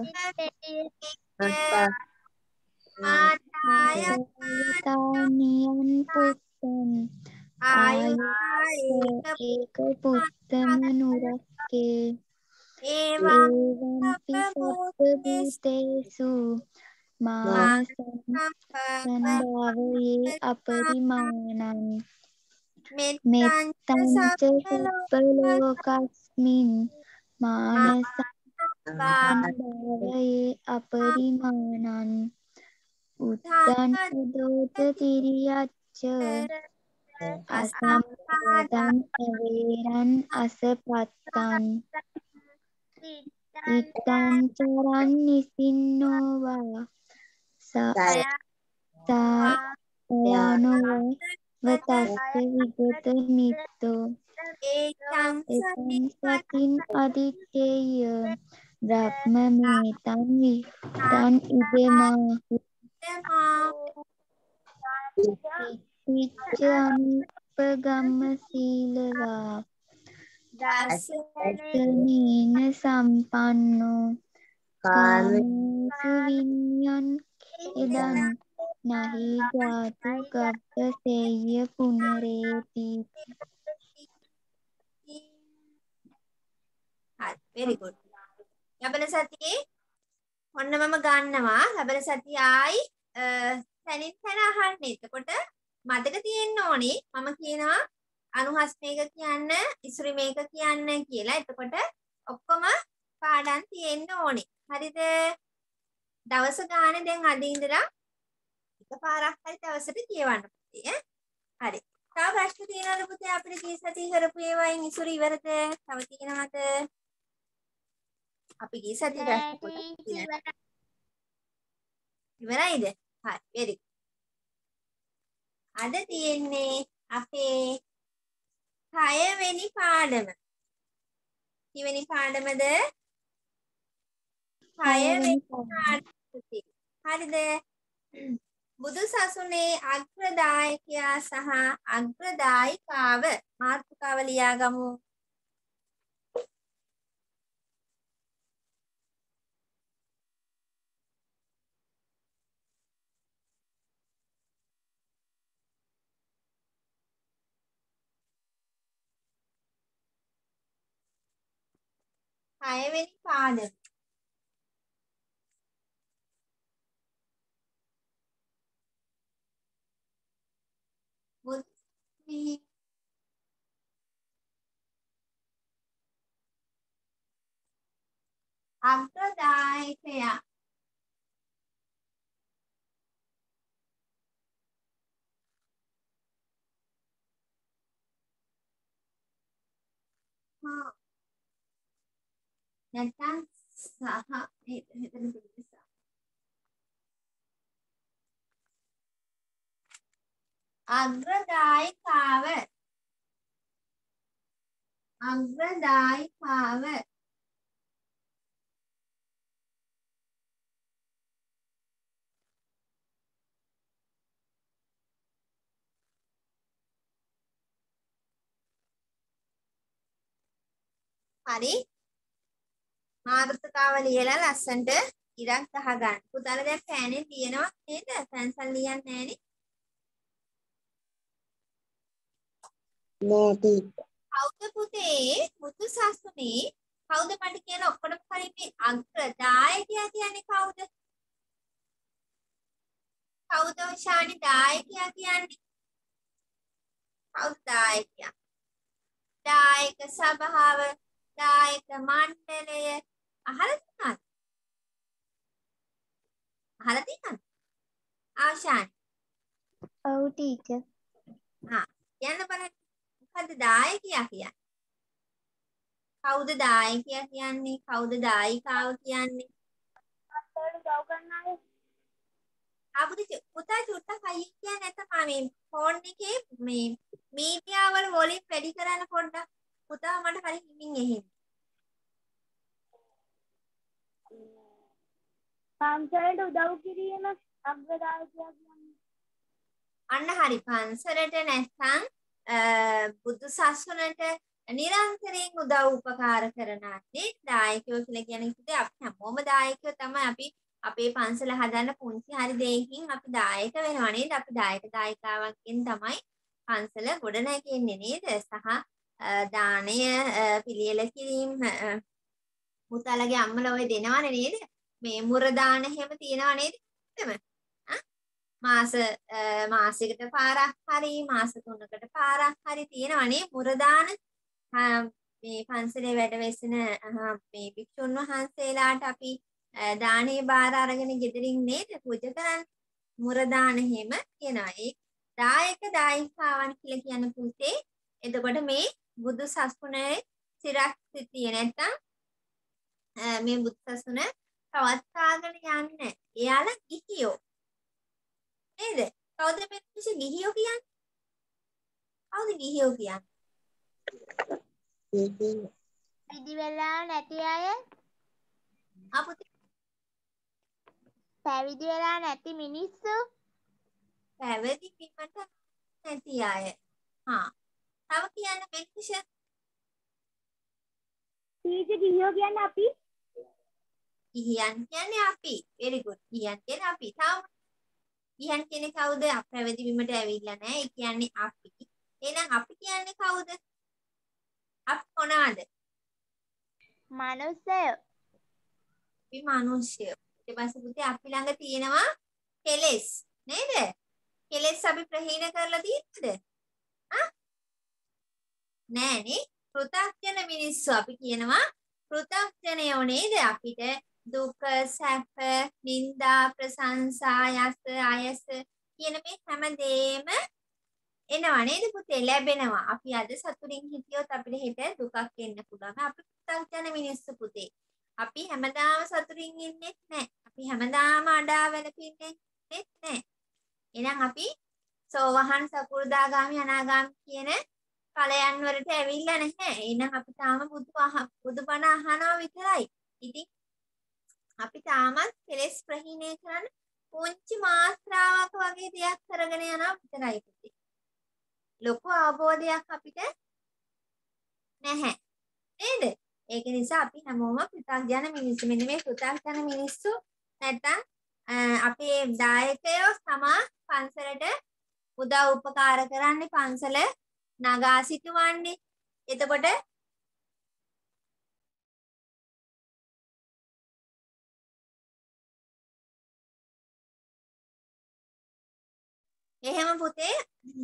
Speaker 6: ආයතානියං පුත්තං ආයේක පුත්තම නුරක්කේ ඒවම්පි සත්ත භූතේසු මාන සංභාවයේ අපරිමාණං මෙත්තං ච සුප්පලෝකස්මින් මාන සංභාවයේ අපරිමාණං උත්තං උදෝත තිරියච්ච අසම්පාදං අවේරං අසපත්තං ඉත්තං චරන් නිසින්නෝවා සායානෝ වතස්ස විගත මිත්තෝ
Speaker 1: ඒකං
Speaker 6: එතං සතින් අදිත්තේය බ්‍රහ්මමේතං විත්තං ඉදමාහු ඉච්ඡ අනුපගම්ම සීලවා දසනේන සම්පන්නෝ කාමසු විඤ්ඤං එදං නහි ජාතු ගබ්බසේය පුනරේති.
Speaker 1: හරි very good. ලබන සතියේ ඔන්න මම ගන්නවා ලබන සතිය ආයි තනින් තන අහන්න. එතකොට මතක තියෙන්න ඕනේ මම කියනවා අනුහස් මේක කියන්න ඉසුරි මේක කියන්න කියලා. එතකොට ඔක්කොම පාඩම් තියෙන්න ඕනේ. හරිද? දවස ගානේ දැන් අද ඉඳලා එකපාරක් හරි දවසට කියවන්න පුතේ. හරි. තව ප්‍රශ්න තියෙනවද පුතේ අපිට කී සතිය කරපු ඒවායින් ඉසුරි ඉවරද? තව තියෙනවද? අපි කී සතිය ඉවරයිද? හරි very good. අද තියෙන්නේ අපේ හයවෙනි පාඩම. කීවෙනි පාඩමද? හයවෙනි පාඩම. හරිද? බුදු සසුනේ අග්‍රදායකයා සහ අග්‍රදායිකාව මාතෘකාව ලියාගමු. හයවෙනි පාඩම. බුද්ධි අග්‍රදායකයා හා නැත්නම් සහ හිතන පිළිස අග්‍රදායිකාව අග්‍රදායිකාව හරි මාතෘකාව ලියලා ලස්සන්ට ඉරක් ගහ ගන්න. පුතාලා දැන් පෑනේ තියෙනවා නේද? පැන්සල් ලියන්නේ නැහනේ.
Speaker 3: නෑ
Speaker 1: කවුද පුතේ බුදු සසුනේ කවුද මට කියන ඔක්කොම කලින් මේ අග්‍රදායකයා කියන්නේ කවුද? කවුද ශානි දායකයා කියන්නේ? කවුද දායකයා? දායක සභාව, දායක මණ්ඩලය අහලා තියෙනවද? අහලා තියෙනවද? ආශාන්.
Speaker 6: ඔව් ටීචර්.
Speaker 1: හා කියන්න බලන්න. මොකද්ද දායකයා කියන්නේ? කවුද දායකයා කියන්නේ? කවුද දායිකාව කියන්නේ?
Speaker 4: අතට ගව ගන්නාවේ.
Speaker 1: අපුති පුතා චුට්ටක් අයිය කියන්නේ නැත්නම් මම මේ ෆෝන් එකේ මේ මීඩියා වල වොලියම් වැඩි කරන්න පොඩ්ඩක්. පුතා මට හරි හිමින් එහෙම.
Speaker 4: පන්සලට උදව් කිරීම අග්‍රදායකයා කියන්නේ.
Speaker 1: අන්න හරි පන්සලට නැත්නම් බුදු සසුනට නිරන්තරයෙන් උදව් උපකාර කරනානේ දායකයෝ කියලා කියන ඉතින් අපි හැමෝම දායකයෝ තමයි. අපි අපේ පන්සල හදන්න පුංචි හරි දෙයකින් අපි දායක වෙනවා නේද? අපි දායක දායකාවන්ගෙන් තමයි පන්සල ගොඩ නැගෙන්නේ නේද? සහ දානය පිළියෙල කිරීම පුතාලගේ අම්මලා ඔය දෙනවනේ නේද? මේ මුර දාන හැම තියනවා නේද? මාස මාසයකට පාරක් හරි මාස තුනකට පාරක් හරි තියෙනවනේ මුර දාන. මේ පන්සලේ වැඩ වෙසෙන මේ භික්ෂුන් වහන්සේලාට අපි දානේ බාර අරගෙන ගෙදරින් නේද පූජා කරන්නේ. මුර දාන හැම කියනවා. ඒ දායක දායිකාවන් කියලා කියන පුතේ එතකොට මේ බුදු සසුනේ සිරක් සිටියේ නැත්තම් මේ බුදු සසුන පවත්වාගෙන යන්නේ. එයාලා ගිහියෝ නේද? කවුද මේ මිනිස්සු ගිහියෝ කියන්නේ? කවුද ගිහියෝ කියන්නේ?
Speaker 4: විදි වෙලා නැති අය.
Speaker 1: අපුතේ
Speaker 4: පැවිදි වෙලා නැති මිනිස්සු.
Speaker 1: පැවිදි වීමට නැති අය. හා. තව කියන්න මිනිස්සු.
Speaker 4: ඊට ගිහියෝ කියන්නේ අපි.
Speaker 1: ගිහියන් කියන්නේ අපි. very good. ගිහියන් කියන්නේ අපි. තව ගිහියන් කියන්නේ කවුද? පැවිදි වීමට ඇවිල්ලා නැහැ. ඒ කියන්නේ අපි. එහෙනම් අපි කියන්නේ කවුද? අපි මොනවාද?
Speaker 4: මනුස්සයෝ.
Speaker 1: අපි මිනිස්සුયો. ඊට පස්සේ පුතේ අපි ළඟ තියෙනවා කෙලෙස් නේද? කෙලෙස් අපි ප්‍රහීන කරලා තියෙනවද? ආ? නෑනේ. පෘථග්ජන මිනිස්සු අපි කියනවා පෘථග්ජනයෝ නේද? අපිට දුක, සැප, නිന്ദා, ප්‍රශංසා, යස, අයස කියන මේ හැම දෙෙම එනවා නේද පුතේ? ලැබෙනවා. අපි අද සතුටින් හිටියොත් අපිට හෙට දුකක් එන්න පුළුවන්. අපි පෘථග්ජන මිනිස්සු පුතේ. අපි හැමදාම සතුටින් ඉන්නේ නැහැ. අපි හැමදාම අඬා වැළපෙන්නේ නැහැ. එහෙනම් අපි සෝවහන් සකු르දාගාමි අනාගාමි කියන ඵලයන් වලට ඇවිල්ලා නැහැ. එහෙනම් අපි තාම බුදු බුදුබණ අහනවා විතරයි. ඉතින් අපි තාමත් කෙලෙස් ප්‍රහීණය කරන්න පුංචි මාත්‍රාවක් වගේ දෙයක් කරගෙන යනවා විතරයි පුතේ. ලොකු අවබෝධයක් අපිට නැහැ. නේද? ඒක නිසා අපි හැමෝම පෘථග්ජන මිනිස්සු. මෙන්න මේ පෘථග්ජන මිනිස්සු නැත්තම් අපේ දායකයෝ තමා පන්සලට උදව් උපකාර කරන්නේ පන්සල නගා සිටවන්නේ. එතකොට එහෙම පුතේ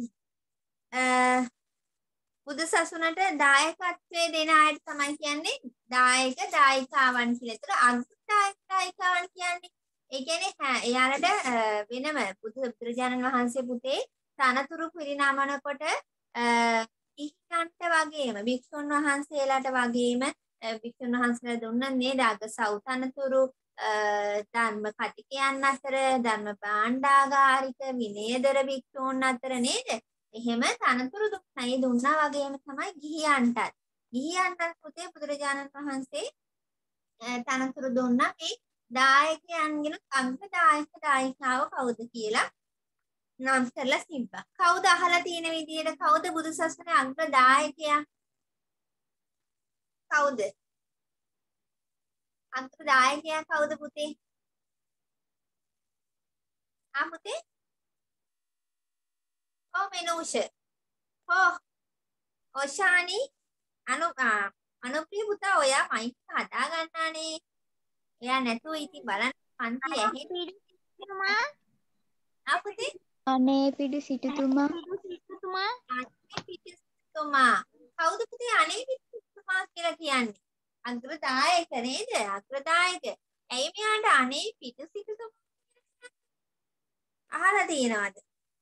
Speaker 1: බුදු සසුනට දායකත්වයේ දෙන අයට තමයි කියන්නේ දායක දායිකාවන් කියලා. ඒතර අග්‍රදායක දායිකාවන් කියන්නේ ඒ කියන්නේ එයාලට වෙනම බුදු බුදුරජාණන් වහන්සේ පුතේ තනතුරු පිරිනමනකොට ඉහිණන්ට වගේම භික්ෂුන් වහන්සේලාට වගේම භික්ෂුන් වහන්සේලා දුන්න නේද අගසව් තනතුරු ධර්ම කටිකයන් අතර ධර්ම භාණ්ඩාගාරික විනයදර භික්ෂූන් අතර නේද? එහෙම තනතුරු දුන්නා. ඒ දුන්නා වගේම තමයි ගිහියන්ටත්. ගිහියන්ට පුතේ බුදුරජාණන් වහන්සේ තනතුරු දුන්නා මේ දායකයන්ගෙන අග්‍රදායක දායිකාව කවුද කියලා නම් කරලා තිබ්බා. කවුද අහලා තියෙන විදියට කවුද බුදුසසුනේ අග්‍රදායකයා? කවුද? අග්‍රදායකයා කවුද පුතේ? ආ පුතේ? ඔව් මෙනුෂ. ඔව්. ඔෂානි අනු අනුප්‍රිය පුතා ඔයා මයික් හදා ගන්නානේ. එයා නැතුව ඉතින් බලන්න පන්ති ඇහෙන්නේ. ආ පුතේ?
Speaker 6: අනේ පිටු සිටුතුමා.
Speaker 4: සිටුතුමා.
Speaker 1: අනේ පිටු සිටුතුමා. කවුද පුතේ අනේ පිටු සිටුතුමා කියලා කියන්නේ? අග්‍රදායක නේද? අග්‍රදායක. ඇයි මෙයාට අනේ පිටු සිටුතුමා අහලා තියෙනවද?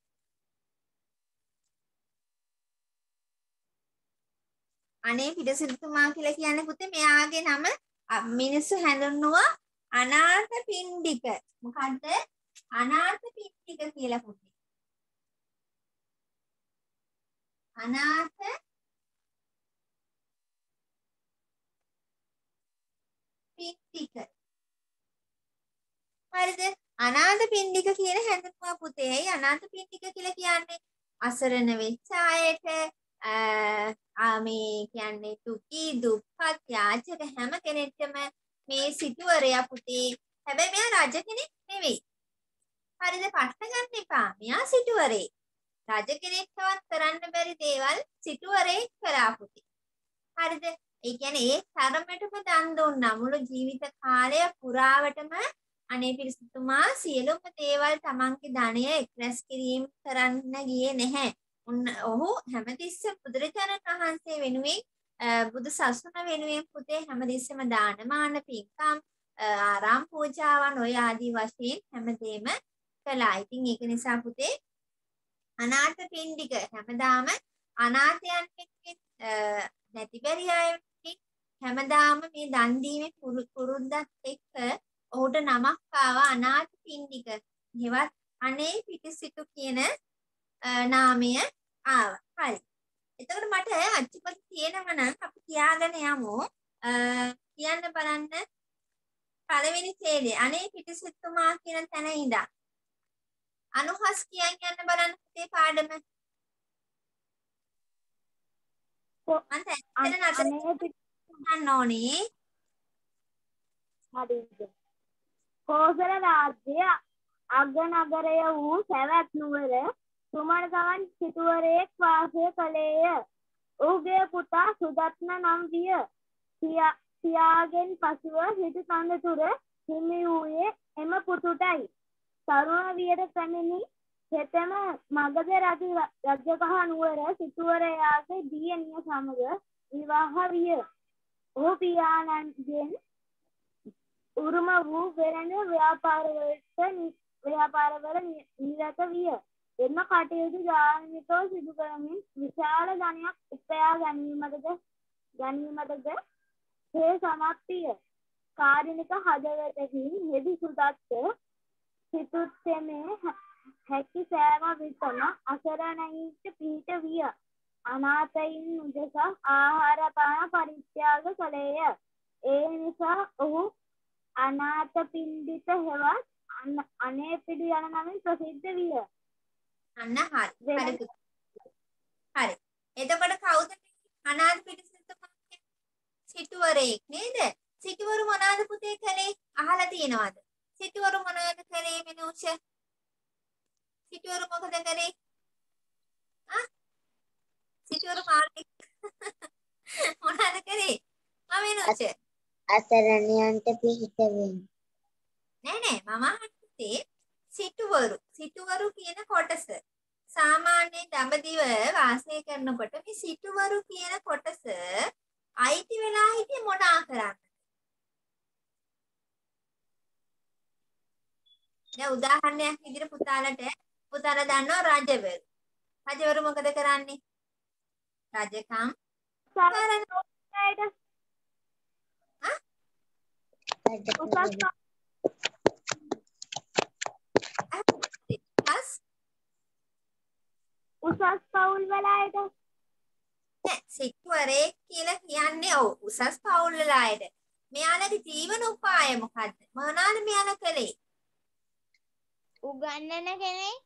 Speaker 1: අනේ පිටසිටුතුමා කියලා කියන්නේ පුතේ මෙයාගේ නම මිනිස්සු හැඳින්නුවා අනාථ පිණ්ඩික. මොකද්ද? අනාථ පිණ්ඩික කියලා පුතේ. අනාථ පින්ඩික. හරිද? අනාථ පින්ඩික කියන හැඳුන්වුවා පුතේ. ඇයි අනාථ පින්ඩික කියලා කියන්නේ? අසරණ වෙච්ච අයට ආ මේ කියන්නේ දුකී දුප්පත් යාචක හැම කෙනෙක්ටම මේ සිටුවරයා පුතේ. හැබැයි මෙයා රජ කෙනෙක් නෙවෙයි. හරිද? ප්‍රශ්න ගන්න එපා. මෙයා සිටුවරේ. රජ කෙනෙක්වත් කරන්න බැරි දේවල් සිටුවරේ කළා පුතේ. හරිද? ඒ කියන්නේ ඒ තරමටම දන් දුන්නා. මුළු ජීවිත කාලය පුරාවටම අනේ පිරිසතුමා සියලුම දේවල් තමන්ගේ ධනය එක්රැස් කිරීම කරන්න ගියේ නැහැ. ඔහු හැමතිස්සෙම බුදුරජාණන් වහන්සේ වෙනුවෙන් බුදු සසුන වෙනුවෙන් පුතේ හැමතිස්සෙම දානමාන පින්කම් ආරාම පූජාවන් ඔය ආදී වශයෙන් හැමදේම කළා. ඉතින් ඒක නිසා පුතේ අනාථ පින්ඩික හැමදාම අනාථයන් නැති බැරි අය හැමදාම මේ දන් දීමේ පුරුද්දත් එක්ක ඔහුට නමක් ආවා අනාථ පින්ඩික. හෙවත් අනේ පිටිසිටු කියන නාමය ආවා. හරි. එතකොට මට අච්චුපත් තියෙනවා නම් අපි කියාගෙන යමු. කියන්න බලන්න පළවෙනි ඡේදය අනේ පිටිසිටුමා කියන තැන ඉඳන් අනුහස් කියන් යන්න බලන්න පුතේ පාඩම. මන්ට ඇත්තට නතර ගන්න ඕනේ.
Speaker 4: හරිද? කෝසල රාජ්‍ය අගනගරය වූ සැවැත් නුවර සුමනගවන් සිටුවරයෙක් වාසය කළේය. ඔහුගේ පුතා සුදත්න නම් විය. පියාගෙන් පසුව හිටි තනතුර හිමි වූයේ එම පුතුටයි. තරුණ වියට පැමිණි හෙතෙම මගධ රජගහ නුවර සිටුවරයාගේ දියණිය සමග විවාහ විය. ඔහු පියාණන්ගෙන් උරුම වූ වෙළඳ ව්‍යාපාරවලට ව්‍යාපාරවල නිරත විය. එම කටයුතු ධාර්මිකව සිදු කරමින් විශාල ධනයක් උපයා ගැනීමටද ගැනීමටද හේ සමත් විය. කාරුණික හදවතකින් හෙදි සුදත්ත සිතුත්තේ හැකි සෑම විටම අසරණයින්ට පිහිට විය. අනාථයින් උදෙසා ආහාර පාන පරිත්‍යාග කළේය. ඒ නිසා ඔහු අනාථ පින්ඩික හෙවත් අනේ පිඩු යන නමින් ප්‍රසිද්ධ විය.
Speaker 1: අන්න හරි. හරි. හරි. එතකොට කවුද අනාථ පිටිසිටුමා කියන්නේ? සිටුවරයෙක් නේද? සිටුවරු මොනවාද පුතේ කලේ? අහලා තියෙනවද? සිටුවරු මොනවද කලේ මිනුෂ? සිටුවරු මොකද කරේ? ආ? සිටුවරු මාර්ගික මොනවද කරේ? මම මිනුෂ.
Speaker 3: අසරණයන්ට පිහිට වෙන්න.
Speaker 1: නෑ නෑ මම අහන්නේ සිටුවරු. සිටුවරු කියන කොටස සාමාන්‍ය දඹදිව වාසය කරනකොට මේ සිටුවරු කියන කොටස අයිති වෙලා හිටියේ මොන ආකාරයක්ද? දැන් උදාහරණයක් විදිහට පුතාලට පුතාලා දන්නවා රජවරු. රජවරු මොකද කරන්නේ? රජකම් කරන අයට
Speaker 4: උසස් පවුල් වල අයට
Speaker 1: නෑ සිටුවරේ කියලා කියන්නේ ඔව් උසස් පවුල් වල අයට. මෙයාලගේ ජීවන උපාය මොකද්ද? මොනවාද මෙයාලා කළේ?
Speaker 4: උගන්නන කෙනෙක්.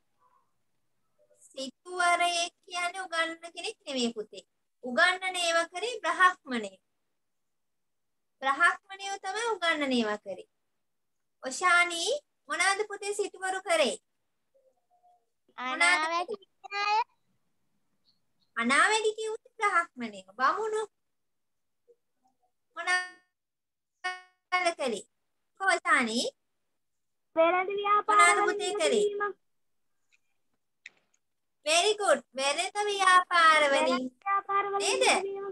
Speaker 1: සිටුවරේ කියන්නේ උගන්නන කෙනෙක් නෙමෙයි පුතේ. උගන්නන ඒවා කරේ බ්‍රහ්මණය. බ්‍රහ්මණයෝ තමයි උගන්නන ඒවා කරේ. ඔෂානි මොනවාද පුතේ සිටුවරු කරේ?
Speaker 4: අනාවැකි අය.
Speaker 1: අනාවැකි කිව්වේ බ්‍රහ්මණයෝ. බමුණු මොනවාද කරේ? කොෂානි
Speaker 4: වෙළඳ ව්‍යාපාර
Speaker 1: පුතේ කරේ? very good. වෙළඳ ව්‍යාපාර වලින් නේද?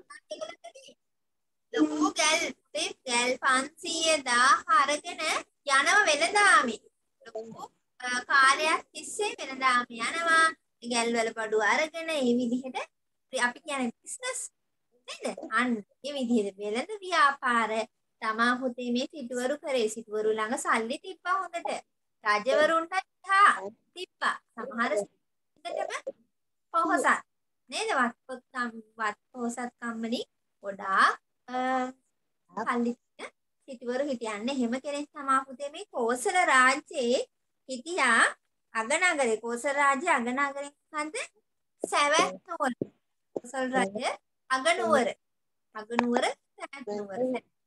Speaker 1: ලොකු ගල් ගල් පන්සීය දාහ අරගෙන යනව වෙළඳාමි. ලොකු කාලයක් තිස්සේ වෙළඳාමි යනවා. ගල් වල බඩු අරගෙන මේ විදිහට අපි කියන්නේ බිස්නස් නේද? අන්න මේ විදිහට වෙළඳ ව්‍යාපාර තමා පුතේ මේ සිටුවරු කරේ. සිටුවරු ළඟ සල්ලි තිබ්බා හොඳට. රජවරුන්ට හා තිබ්බා. සමහර සිටුවරුන්ටම පොහොසත් නේද? වත්පොත්කම් වත් පොහොසත් කම්මනි ගොඩාක් සල්ලි සිටුවරු හිටියන්නේ. එහෙම කෙනෙක් තමයි පුතේ මේ කෝසල රාජ්‍යයේ හිටියා අගනගරේ. කෝසල රාජ්‍ය අගනගරේ මොකද්ද? සවැත් නුවර. කෝසල රාජ්‍ය අගනුවර. අගනුවර සවැත් නුවර.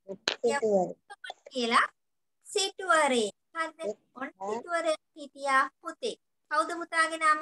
Speaker 1: කියලා සිටුවරේ. හරිද? ඔන්න සිටුවරේ හිටියා පුතේ. කවුද පුතාගේ නම?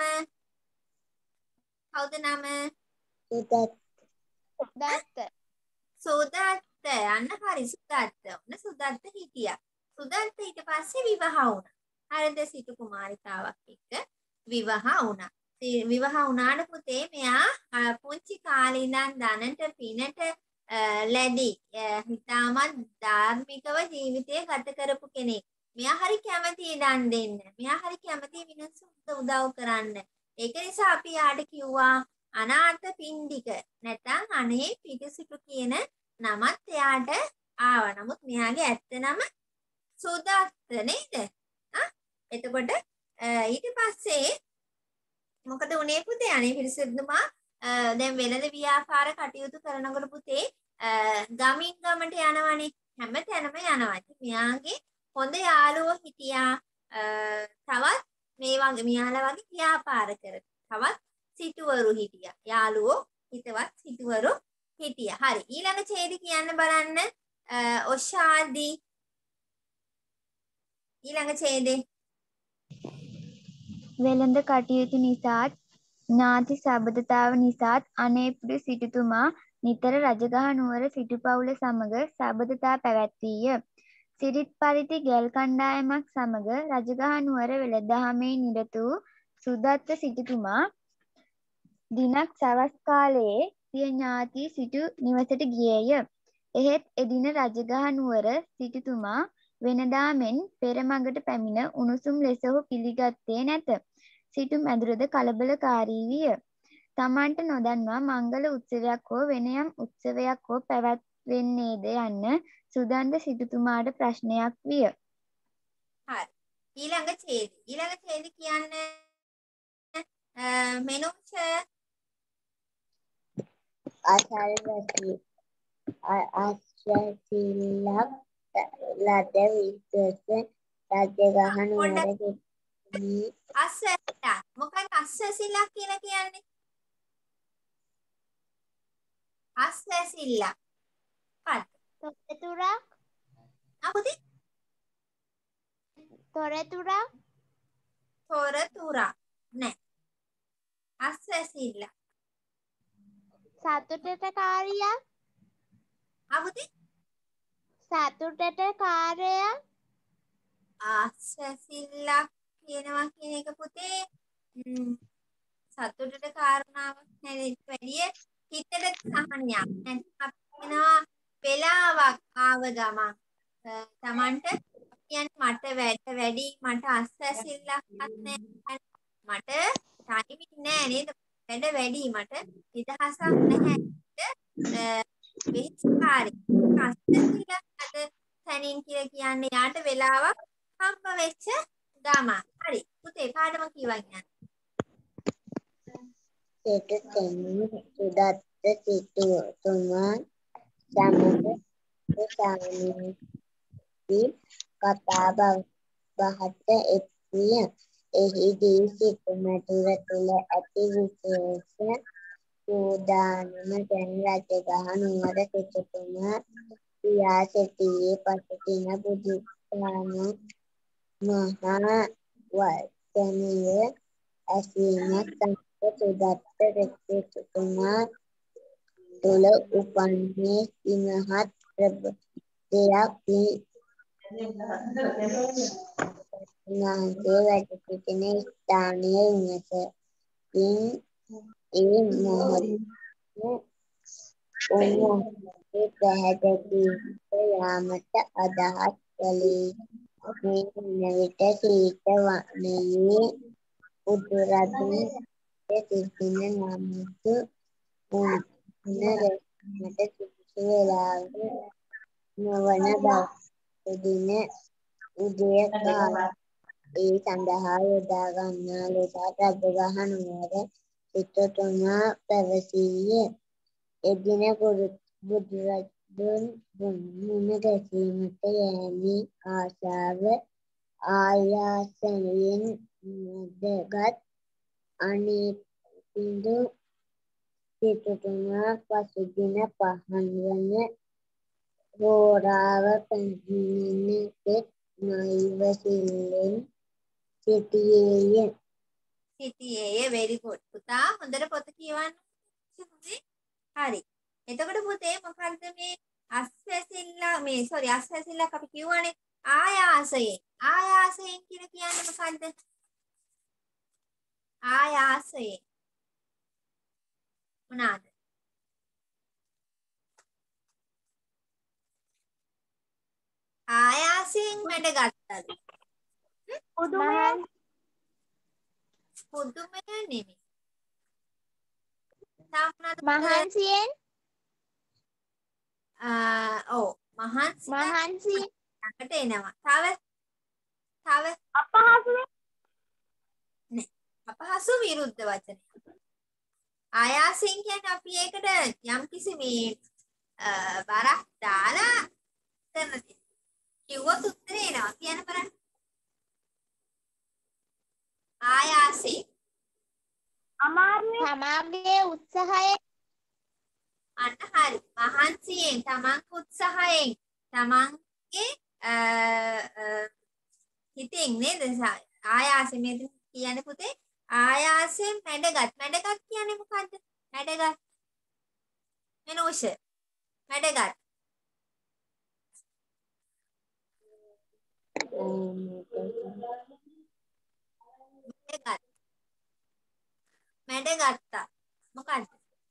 Speaker 1: කවුද නම?
Speaker 3: සුදත්
Speaker 4: දත්ත.
Speaker 1: සුදත්ත. අන්න හරි සුදත්ත. ඔන්න සුදත්ත හිටියා. සුදත්ත ඊට පස්සේ විවාහ වුණා. හරිද? සිටු කුමාරිකාවක් එක්ක විවාහ වුණා. විවාහ වුණාට පුතේ මෙයා පුංචි කාලේ ඉඳන් ධනට පිනට ලැබි හිතාමත් ධාර්මිකව ජීවිතය ගත කරපු කෙනෙක්. මෙයා හරි කැමතියි දන් දෙන්න. මෙයා හරි කැමතියි මිනිස්සුන්ට උදව් කරන්න. ඒක නිසා අපි යාට කිව්වා අනාථ පින්ඩික. නැත්නම් අනේ පිටිසිටු කියන නමත් එයාට ආවා. නමුත් මෙයාගේ ඇත්ත නම සුදත්ත නේද? ආ එතකොට ඊට පස්සේ මොකද උනේ පුතේ? අනේ පිටිසිටුමා දැන් වෙළඳ ව්‍යාපාර කටයුතු කරනකොට පුතේ ගමින් ගමට යනවනේ. හැම තැනම යනවා. මෙයාගේ හොඳ යාළුවෝ හිටියා. තවත් මේ වගේ මෙයාලා වගේ ව්‍යාපාර කර. තවත් සිටුවරු හිටියා. යාළුවෝ හිතවත් සිටුවරු හිටියා. හරි. ඊළඟ ඡේදය කියන්න බලන්න. ඔෂාදී ඊළඟ ඡේදේ
Speaker 6: වෙළඳ කටයුතු නිසාත් ඥාති සබඳතාව නිසාත් අනේපිඩු සිටුතුමා නිතර රජගහ නුවර සිටුපවුල සමග සබඳතා පැවැත්වීය. සිරිත් පරිදි ගැල් කණ්ඩායමක් සමග රජගහ නුවර වෙළඳහමේ නිරත වූ සුදත්ත සිටුතුමා දිනක් සවස් කාලයේ සිය ඥාති සිටු නිවසට ගියේය. එහෙත් එදින රජගහ නුවර සිටුතුමා වෙනදා මෙන් පෙරමඟට පැමිණ උණුසුම් ලෙස ඔහු පිළිගත්තේ නැත. සිටු මැදුරද කලබලකාරී විය. තමන්ට නොදන්වා මංගල උත්සවයක් හෝ වෙන යම් උත්සවයක් හෝ පැවැත්වෙන්නේද යන්න සුදන්ත සිටුතුමාට ප්‍රශ්නයක් විය.
Speaker 1: හරි. ඊළඟ ඡේදය. ඊළඟ ඡේදය කියන්නේ මෙනුෂ
Speaker 3: අසල්වැසි ආශ්‍රයශීලක් ලද විශ්වස රජගහ නුවර
Speaker 1: අස්සසිලක්. මොකක්ද අස්සසිලක් කියලා කියන්නේ? අස්සසිලක්. හරි.
Speaker 4: තොරතුරක්.
Speaker 1: අපුති
Speaker 4: තොරතුරක්.
Speaker 1: තොරතුරක් නෑ. අස්සසිලක්.
Speaker 4: සතුටට කාරියක්.
Speaker 1: අපුති
Speaker 4: සතුටට කාර්යයක්.
Speaker 1: අස්සසිලක් කියනවා කියන එක පුතේ සතුටට කාරණාවක් නෙවෙයි. වැඩිය හිතට සහනයක්. නැත්නම් අපි කියනවා වෙලාවක් ආව ගමන් තමන්ට කියන්නේ මට වැඩ වැඩි මට අස්සසිල්ලක් නැහැ මට ටයිමින් නෑ නේද වැඩ වැඩි මට නිදහසක් නැහැ වෙහිස්කාරී අස්සසිල්ලක් අද තනින් කියලා කියන්නේ යාට වෙලාවක් හම්බ වෙච්ච ගම. හරි පුතේ පාඩම කියවන්න.
Speaker 3: සිටු තෙමි සුදත්ත සිටුතුමා සමග සාමිනී කතා බහට එක් විය. එහිදී සිටු මැදුර තුළ ඇති විශේෂ සූදානම දැන් රජගහ නුවර සිටුතුමා පියා සිටියේ පසුදින බුදුපාණන් මහා වචනය ඇසීමත් සමග සුදත්ත සිටුතුමා තුළ උපන්නේ ඉමහත් ප්‍රබෝධයක් වී උන්වහන්සේ වැඩ සිටින ස්ථානයේ විමසමින් ඒ මොහොතේ උන්වහන්සේ පැහැදීමට යාමට අදහස් කළේ. මේ වන විට සීත වනයේ උඩරදින් සිටින නමුතු උන් රැස්මට සුදුසු වෙලාව නොවන බව එදින උදය කාලයේ ඒ සඳහා යොදා ගන්නා ලෙස රජගහ නුවර සිටුතුමා පැවසීය. එදින බුදුරජ දුන් මුණ ගැසීමට යෑමේ ආශාව ආයාසයෙන් මැදගත් අනෙපිඳු සිටුතුමා පසුදින පහන් වන හෝරාව පැමිණෙන තෙක් නොයිවසිල්ලෙන් සිටියේය.
Speaker 1: සිටියේය very good. පුතා හොඳට පොත කියවන්න. හරි. එතකොට පුතේ මොකද්ද මේ අස්වැසිල්ල මේ sorry අස්වැසිල්ලක් අපි කියවනේ ආයාසයෙන්. ආයාසයෙන් කියන කියන්නේ මොකද්ද? ආයාසයෙන්. මොනවාද? ආයාසයෙන් වැඩ ගත්තද?
Speaker 4: පුදුමය.
Speaker 1: පුදුමය නෙමෙයි. තාමනද
Speaker 4: මහන්සියෙන්
Speaker 1: ආ ඔව් මහන්සි
Speaker 4: මහන්සියෙන්
Speaker 1: ළඟට එනවා. තව තව
Speaker 4: අපහසුයෙන්
Speaker 1: නෑ. අපහසු විරුද්ධ වචනය. ආයාසයෙන් කියන්නේ අපි ඒකට යම් කිසි මේ බරක් දාලා කරන දේ. කිව්වොත් උත්තරේ එනවා. කියන්න බලන්න. ආයාසයෙන්
Speaker 4: අමාරුවෙන් තමාගේ උත්සාහයෙන්
Speaker 1: අන්න හරි. මහන්සියෙන් තමන් උත්සාහයෙන් තමන්ගේ හිතෙන් නේද? ආයාසයෙන් මේ කියන්නේ පුතේ ආයාසයෙන් මැඩගත්. මැඩගත් කියන්නේ මොකද්ද? මැඩගත් මෙනෝෂ මැඩගත් මැඩගත් මැඩගත්තා. මොකද්ද?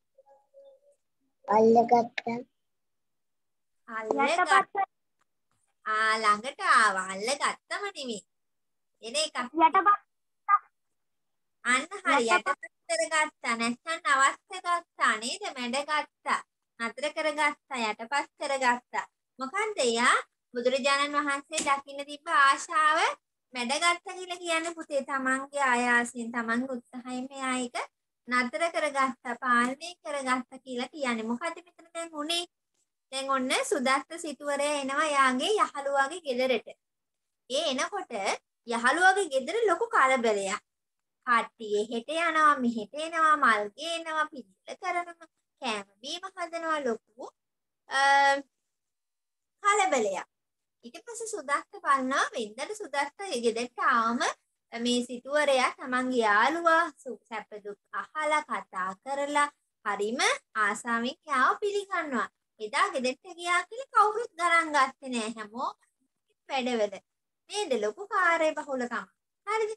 Speaker 3: අල්ලගත්තා.
Speaker 1: අල්ලගත්ත. ආ ළඟට ආවා. අල්ලගත්තම නෙමෙයි. එන එක.
Speaker 4: යටපත්
Speaker 1: අන්න හරි. යටපත් කරගත්තා. නැත්නම් නවත්ත ගත්තා නේද? මැඩගත්තා. නතර කරගත්තා. යටපත් කරගත්තා. මොකන්ද එයා බුදුරජාණන් වහන්සේ දකින්න තිබ්බ ආශාව මැඩගත්තා කියලා කියන්නේ පුතේ තමන්ගේ ආයාසයෙන් තමන්ගේ උත්සාහයෙන් මෙයා ඒක නතර කරගත්තා පාලනය කරගත්තා කියලා කියන්නේ. මොකද මෙතන දැන් උනේ? දැන් ඔන්න සුදත්ත සිටුවරයා එනවා යාගේ යහළුවාගේ ගෙදරට. ඒ එනකොට යහළුවාගේ ගෙදර ලොකු කලබලයක්. කට්ටිය හෙට යනවා මෙහෙට එනවා මල් ගේනවා පිළිල කරනවා කෑම බීම හදනවා ලොකු කලබලයක්. ඊට පස්සේ සුදත්ත බලනවා වෙන්දට සුදත්ත ගෙදරට ආවම මේ සිටුවරයා තමන්ගේ යාළුවා සැප දුක් අහලා කතා කරලා හරිම ආසාවෙන් යාව පිළිගන්නවා. එදා ගෙදරට ගියා කියලා කවුරුත් ගණන් ගත්තේ නෑ. හැමෝම වැඩවල නේද? ලොකු කාර්ය බහුලකම. හරිද?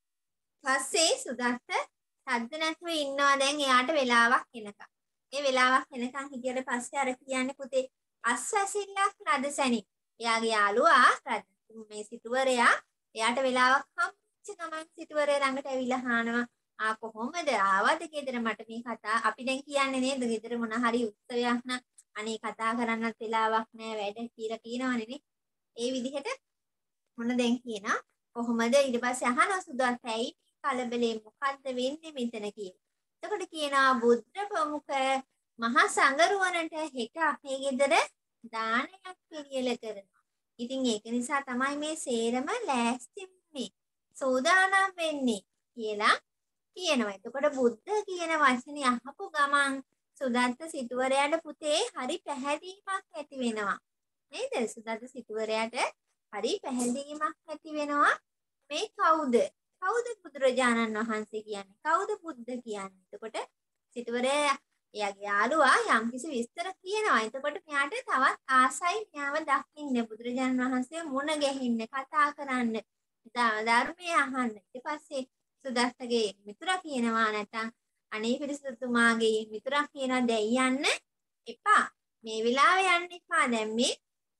Speaker 1: පස්සේ සුදත්ත සද්ද නැතුව ඉන්නවා දැන් එයාට වෙලාවක් එනකම්. ඒ වෙලාවක් එනකම් හිටියට පස්සේ අර කියන්නේ පුතේ අස්වැසිල්ලක් නද සැනින්. එයාගේ යාළුවා මේ සිටුවරයා එයාට වෙලාවක් හම්බෙච්ච ගමන් සිටුවරයා ළඟට ඇවිල්ලා අහනවා ආ කොහොමද ආවද ගෙදර මට මේ කතා අපි දැන් කියන්නේ නේද ගෙදර මොන හරි උත්සවයක් නම් අනේ කතා කරන්නත් වෙලාවක් නැහැ වැඩ කියලා කියනවනේ නේ. ඒ විදිහට මොන දැන් කියනවා කොහොමද ඊට පස්සේ අහනවා සුදත් ඇයි කලබලේ මොකද්ද වෙන්නේ මෙතන කියලා. එතකොට කියනවා බුද්ධ ප්‍රමුඛ මහා සංඝරුවනට හෙට අපේ ගෙදර දානයක් පිළියෙල කරනවා. ඉතින් ඒක නිසා තමයි මේ සේරම ලෑස්ති වෙන්නේ. සෝදානම් වෙන්නේ කියලා කියනවා. එතකොට බුද්ධ කියන වචනේ අහපු ගමන් සුදත්ත සිටුවරයාට පුතේ හරි පැහැදීමක් ඇති වෙනවා. නේද? සුදත්ත සිටුවරයාට හරි පැහැදීමක් ඇති වෙනවා. මේ කවුද? කවුද බුදුරජාණන් වහන්සේ කියන්නේ? කවුද බුද්ධ කියන්නේ? එතකොට සිටුවරයා එයාගේ යාළුවා යම්කිසි විස්තර කියනවා. එතකොට මෙයාට තවත් ආසයි මෙයාව දකින්න බුදුරජාණන් වහන්සේ මුණ ගැහින්න කතා කරන්න ධර්මය අහන්න. ඊට පස්සේ සුදත්තගේ මිතුරා කියනවා නැත්නම් අනේ පිරිසතුමාගේ මිතුරා කියනවා දැන් යන්න එපා. මේ වෙලාවේ යන්න එපා. දැන් මේ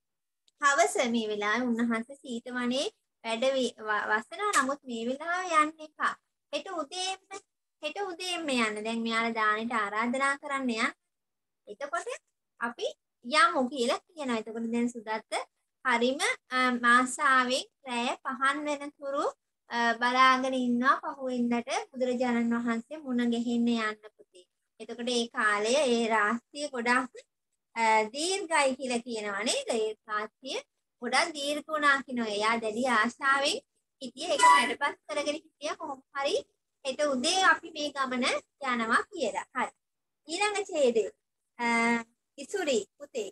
Speaker 1: හවස මේ වෙලාවේ උන්වහන්සේ සීතවනේ වැඩ වසනවා. නමුත් මේ වෙලාවේ යන්න එපා. හෙට උදේම හෙට උදේම යන්න. දැන් මෙයාලා දානෙට ආරාධනා කරන්න යන්න. එතකොට අපි යමු කියලා කියනවා. එතකොට දැන් සුදත්ත හරිම මාසාවෙන් රැය පහන් වෙනතුරු බලාගෙන ඉන්නවා පහුවෙන්දට බුදුරජාණන් වහන්සේ මුණ ගැහෙන්න යන්න පුතේ. එතකොට ඒ කාලය ඒ රාත්‍රිය ගොඩාක් දීර්ඝයි කියලා කියනවා නේද? ඒ රාත්‍රිය ගොඩක් දීර්ඝ වුණා කියනවා. එයා දැඩි ආශාවෙන් හිටියේ ඒක වැඩපත් කරගෙන හිටියා කොහොම හරි හෙට උදේ අපි මේ ගමන යනවා කියලා. හරි. ඊළඟ ඡේදය. ඉසුරි පුතේ.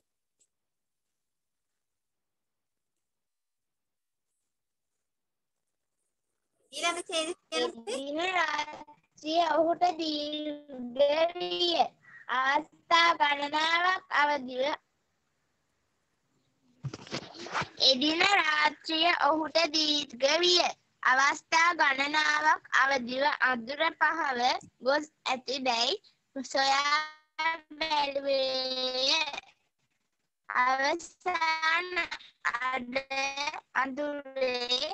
Speaker 1: ඊළඟ ඡේදය
Speaker 4: දින රාත්‍රිය ඔහුට දීර්ඝ විය. අවස්ථා ගණනාවක් අවදිව එදින රාත්‍රිය ඔහුට දීර්ඝ විය. අවස්ථා ගණනාවක් අවදිව අඳුර පහව ගොස් ඇතිදැයි සොයා බැලුවේය. අවසාන අඩ අඳුරේ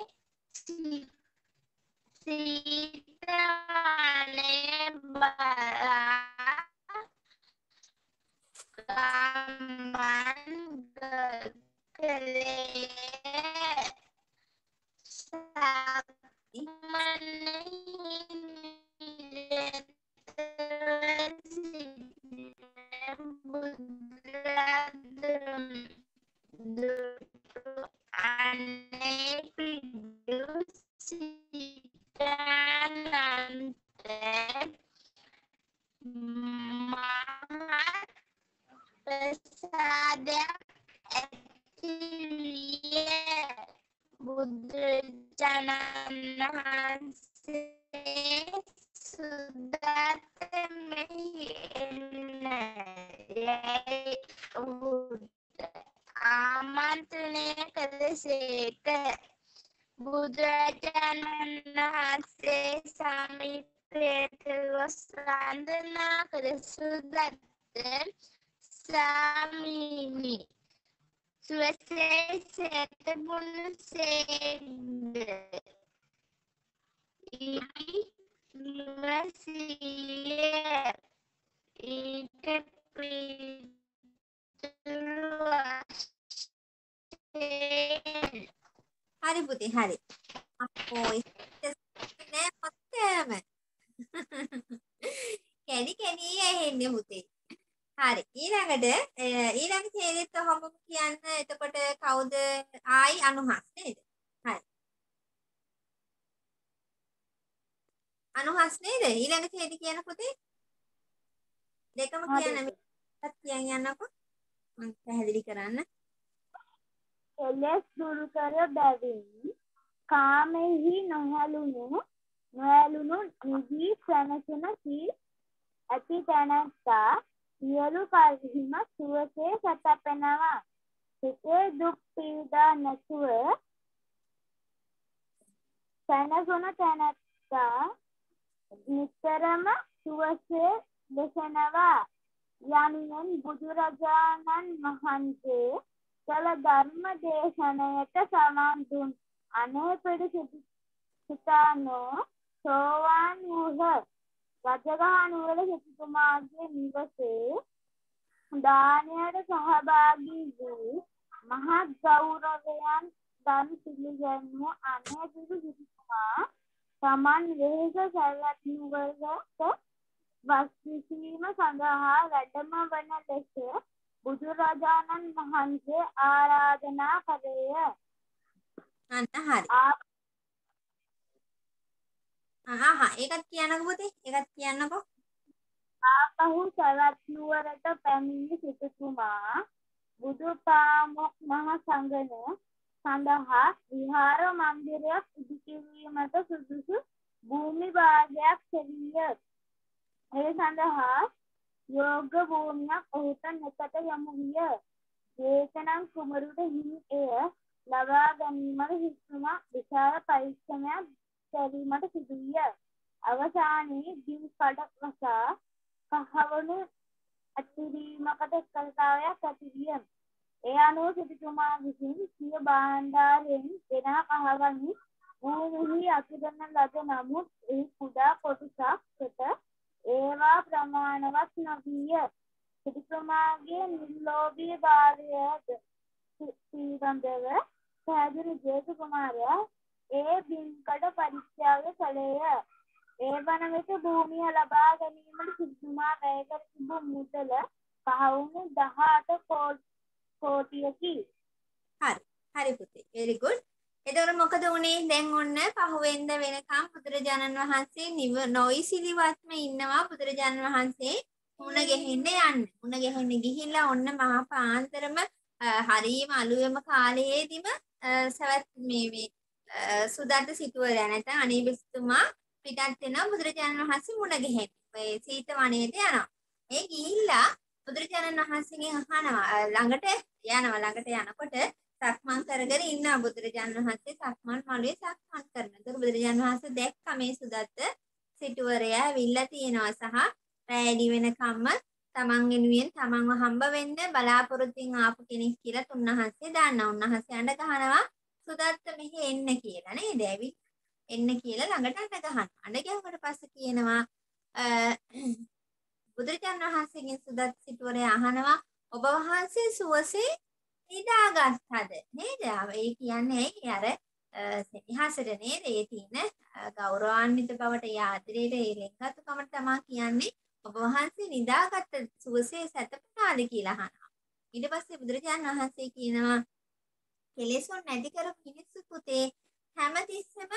Speaker 4: සීතවනය බලා ගමන් කළේ. ප්‍රසාදයක් ඇතිවිය. බුදුරජාණන් වහන්සේ සුදත් මෙහි එන්න යැයි ඔහුට ආමන්ත්‍රණය කළසේක. බුදුරජාණන් වහන්සේ සමීපයට ගොස් වන්දනා කළ සුදත් ස්වාමීනි සුවසේ සැතපුණු සේක්ද ඉවසීය. ඊට පිළිතුරු
Speaker 1: හරි පුතේ හරි. අපෝ නෑ මත්තම. කැඩි කැඩි ඇහෙන්නේ පුතේ. හරි ඊළඟට ඊළඟ ඡේදෙත් ඔහොම කියන්න. එතකොට කවුද ආයි අනුහස් නේද? හරි අනුහස් නේද? ඊළඟ ඡේද කියන පුතේ දෙකම කියන්න. මේකත් කියන් යන්නකෝ මම පැහැදිලි කරන්න.
Speaker 4: එලෙස් දුරු කර බැවින් කාමෙහි නොහැලුණු නොහැලුණු නිවි සැනසෙන සී ඇති තැනැත්තා සියලු කල්හිම සුවසේ සැතපෙනවා. සිතේ දුක් පීඩා නැතුව සැනසුන තැනැත්තා නිතරම සුවසේ දෙසනවා යනුවෙන් බුදුරජාණන් වහන්සේ කළ ධර්ම දේශනයට සවන් දුන් අනේපිඩු සිතානෝ සෝවාන් වූහ. රජගහ නුවර සිටුතුමාගේ නිවසේ දානයට සහභාගී වූ මහත් ගෞරවයන් දන් පිළිගැන්වූ අනේපිඩු සිටුතුමා තමන් වෙහෙස සැවැත් නුවරට වස් විසීම සඳහා වැඩම වන ලෙස බුදුරජාණන් වහන්සේ ආරාධනා කළේය.
Speaker 1: අන්න හරි. ආහා ඒකත් කියන්නකෝ පුතේ. ඒකත් කියන්නකෝ.
Speaker 4: ආපහු සවැත් නුවරට පැමිණි සිටුතුමා බුදුපාමොක් මහ සංඝන සඳහා විහාර මන්දිරයක් ඉදිකිරීමට සුදුසු භූමි භාගයක් සෙවීය. ඒ සඳහා යෝග භූමියක් ඔහුට නැතට යොමු විය. දේශනම් කුමරුට හිමි එය ලබා ගැනීමට සිටුතුමා විශාල පරිශ්‍රමයක් දැරීමට සිදු විය. අවසානයේ දිව් කඩ වසා කහවණු ඇතිරීමකට කල්තාවයක් ඇති විය. ඒ අනුව සිටුතුමා විසින් සිය භාණ්ඩාරයෙන් ගෙනා කහවණු භූමියෙහි අතුරන ලද නමුත් එහි කුඩා කොටසකට ඒවා ප්‍රමාණවත් නොවිය. සිටුතුමාගේ නිර්ලෝභී භාවයද පිළිබඳව පැහැදිලි ජේතු කුමාරයා ඒ බිම්කඩ පරිත්‍යාග කළේය. ඒ වන විට භූමිය ලබා ගැනීමට සිටුතුමා වැය කර තිබූ මුදල පහවුණු දහඅට කෝටියකි.
Speaker 1: හරි. හරි පුතේ. very good. එතකොට මොකද වුනේ? දැන් ඔන්න පහුවෙන්ද වෙනකම් බුදුරජාණන් වහන්සේ නිව නොයිසිලිවත්ම ඉන්නවා බුදුරජාණන් වහන්සේ මුණ ගෙහෙන්න යන්න. මුණ ගෙහෙන්න ගිහිල්ලා ඔන්න මහා පාන්තරම හරීම අලුයම කාලයේදීම සවැත් මේ මේ සුදත්ත සිටුවරයා නැත්නම් අනීබිස්තුමා පිටත් වෙනවා බුදුරජාණන් වහන්සේ මුණ ගෙහෙන්න. ඒ සීත වනයේට යනවා. ඒ ගිහිල්ලා බුදුරජාණන් වහන්සේගෙන් අහනවා ළඟට යනවා ළඟට යනකොට සක්මන් කරගෙන ඉන්නා බුදුරජාණන් වහන්සේ සක්මන් මළුවේ සක්මන් කරනවා. ඒක බුදුරජාණන් වහන්සේ දැක්ක මේ සුදත්ත සිටුවරයා ඇවිල්ලා තියෙනවා සහ රැඩි වෙනකම්ම තමන් වෙනුවෙන් තමන්ව හම්බ වෙන්න බලාපොරොත්තුෙන් ආපු කෙනෙක් කියලා තුන්වහන්සේ දන්නා. උන්වහන්සේ අඬ ගහනවා සුදත්ත මෙහෙ එන්න කියලා නේද? ඇවිත් එන්න කියලා ළඟට අඬ ගහනවා. අඬ ගැහුවට පස්සේ කියනවා බුදුරජාණන් වහන්සේගෙන් සුදත් සිටුවරයා අහනවා ඔබ වහන්සේ සුවසේ නිදාගත්තද නේද? ඒ කියන්නේ අර සෙනෙහසට නේද? ඒ තියෙන ගෞරවාන්විත බවට යාත්‍රේට ඒ ලෙන්ගත්කමට තමයි කියන්නේ ඔබ වහන්සේ නිදාගත්ත සුවසේ සැතපුණාද කියලා අහනවා. ඊට පස්සේ බුදුරජාණන් වහන්සේ කියනවා කෙලෙසුන් නැති කරපු මිනිස්සු පුතේ හැමතිස්සෙම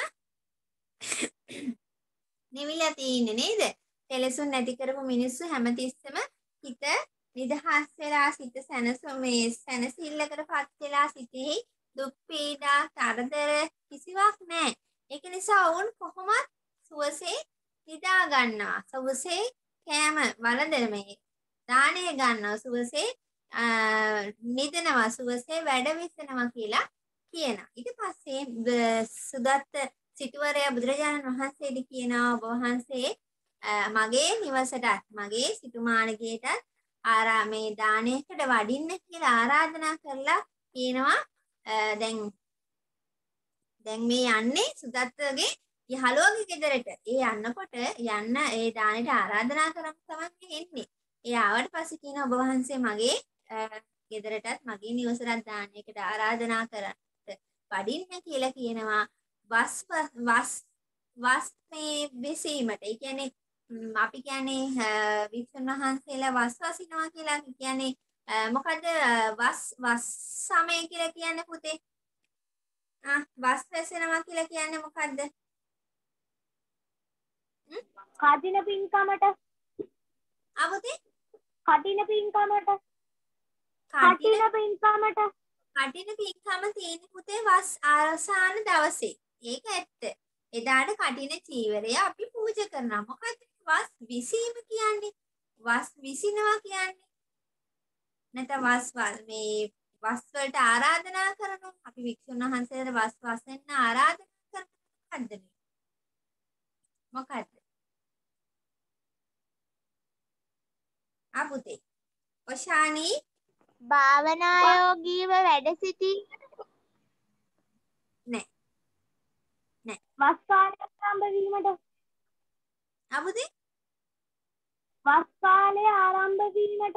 Speaker 1: නිවිලා තියෙන්නේ නේද? කෙලෙසුන් නැති කරපු මිනිස්සු හැමතිස්සෙම හිත නිදහස් වෙලා සිත සැනසීමේ සැනසෙල්ලකටපත් වෙලා සිටෙහි දුක් පීඩා කරදර කිසිවක් නැහැ. ඒක නිසා වුන් කොහොමත් සුවසේ නිදා ගන්නවා. සුවසේ කෑම වළඳන මේ දාණය ගන්නවා. සුවසේ නිදනවා. සුවසේ වැඩ විසනවා කියලා කියනවා. ඊට පස්සේ සුදත්ත සිටුවරයා බුදුරජාණන් වහන්සේට කියනවා ඔබ වහන්සේ මගේ නිවසටත් මගේ සිටුමානකේටත් ආරාමේ දානයකට වඩින්න කියලා ආරාධනා කරලා කියනවා. දැන් දැන් මේ යන්නේ සුදත්තගේ යහළුවගේ ගෙදරට. ඒ යන්නකොට යන්න ඒ දානෙට ආරාධනා කරමු තමයි එන්නේ. ඒ ආවට පස්සේ කියනවා ඔබ වහන්සේ මගේ ගෙදරටත් මගේ නිවසටත් දානයකට ආරාධනා කරන්න වඩින්න කියලා කියනවා. වස් වස් වස් මේ බෙසීමට. ඒ කියන්නේ අපි කියන්නේ වික්ෂුන් වහන්සේලා වස් වසිනවා කියලා කියන්නේ මොකද වස් වස් සමය කියලා කියන්නේ පුතේ? ආ වස් වැසෙනවා කියලා කියන්නේ මොකද්ද?
Speaker 4: කටින පින්කමට.
Speaker 1: ආපුතේ?
Speaker 4: කටින පින්කමට. කටින පින්කමට.
Speaker 1: කටින පින්කම තියෙන පුතේ වස් ආරසාන දවසේ. ඒක ඇත්ත. එදාට කටින චීවරය අපි පූජා කරනවා. මොකද වස් විසීම කියන්නේ? වස් විසිනවා කියන්නේ නැත්නම් වස් මේ වස් වලට ආරාධනා කරනවා. අපි වික්ෂුන් වහන්සේලාට වස් වසෙන්න ආරාධනා කරනවා. මොකද්ද මේ? මොකද්ද? ආපුතේ. ඔෂානි
Speaker 3: භාවනායෝගීව වැඩ සිටි
Speaker 1: නෑ. නෑ.
Speaker 4: වස් කාලය ආරම්භ වීමට.
Speaker 1: ආපුතේ?
Speaker 4: වස් කාලය ආරම්භ වීමට.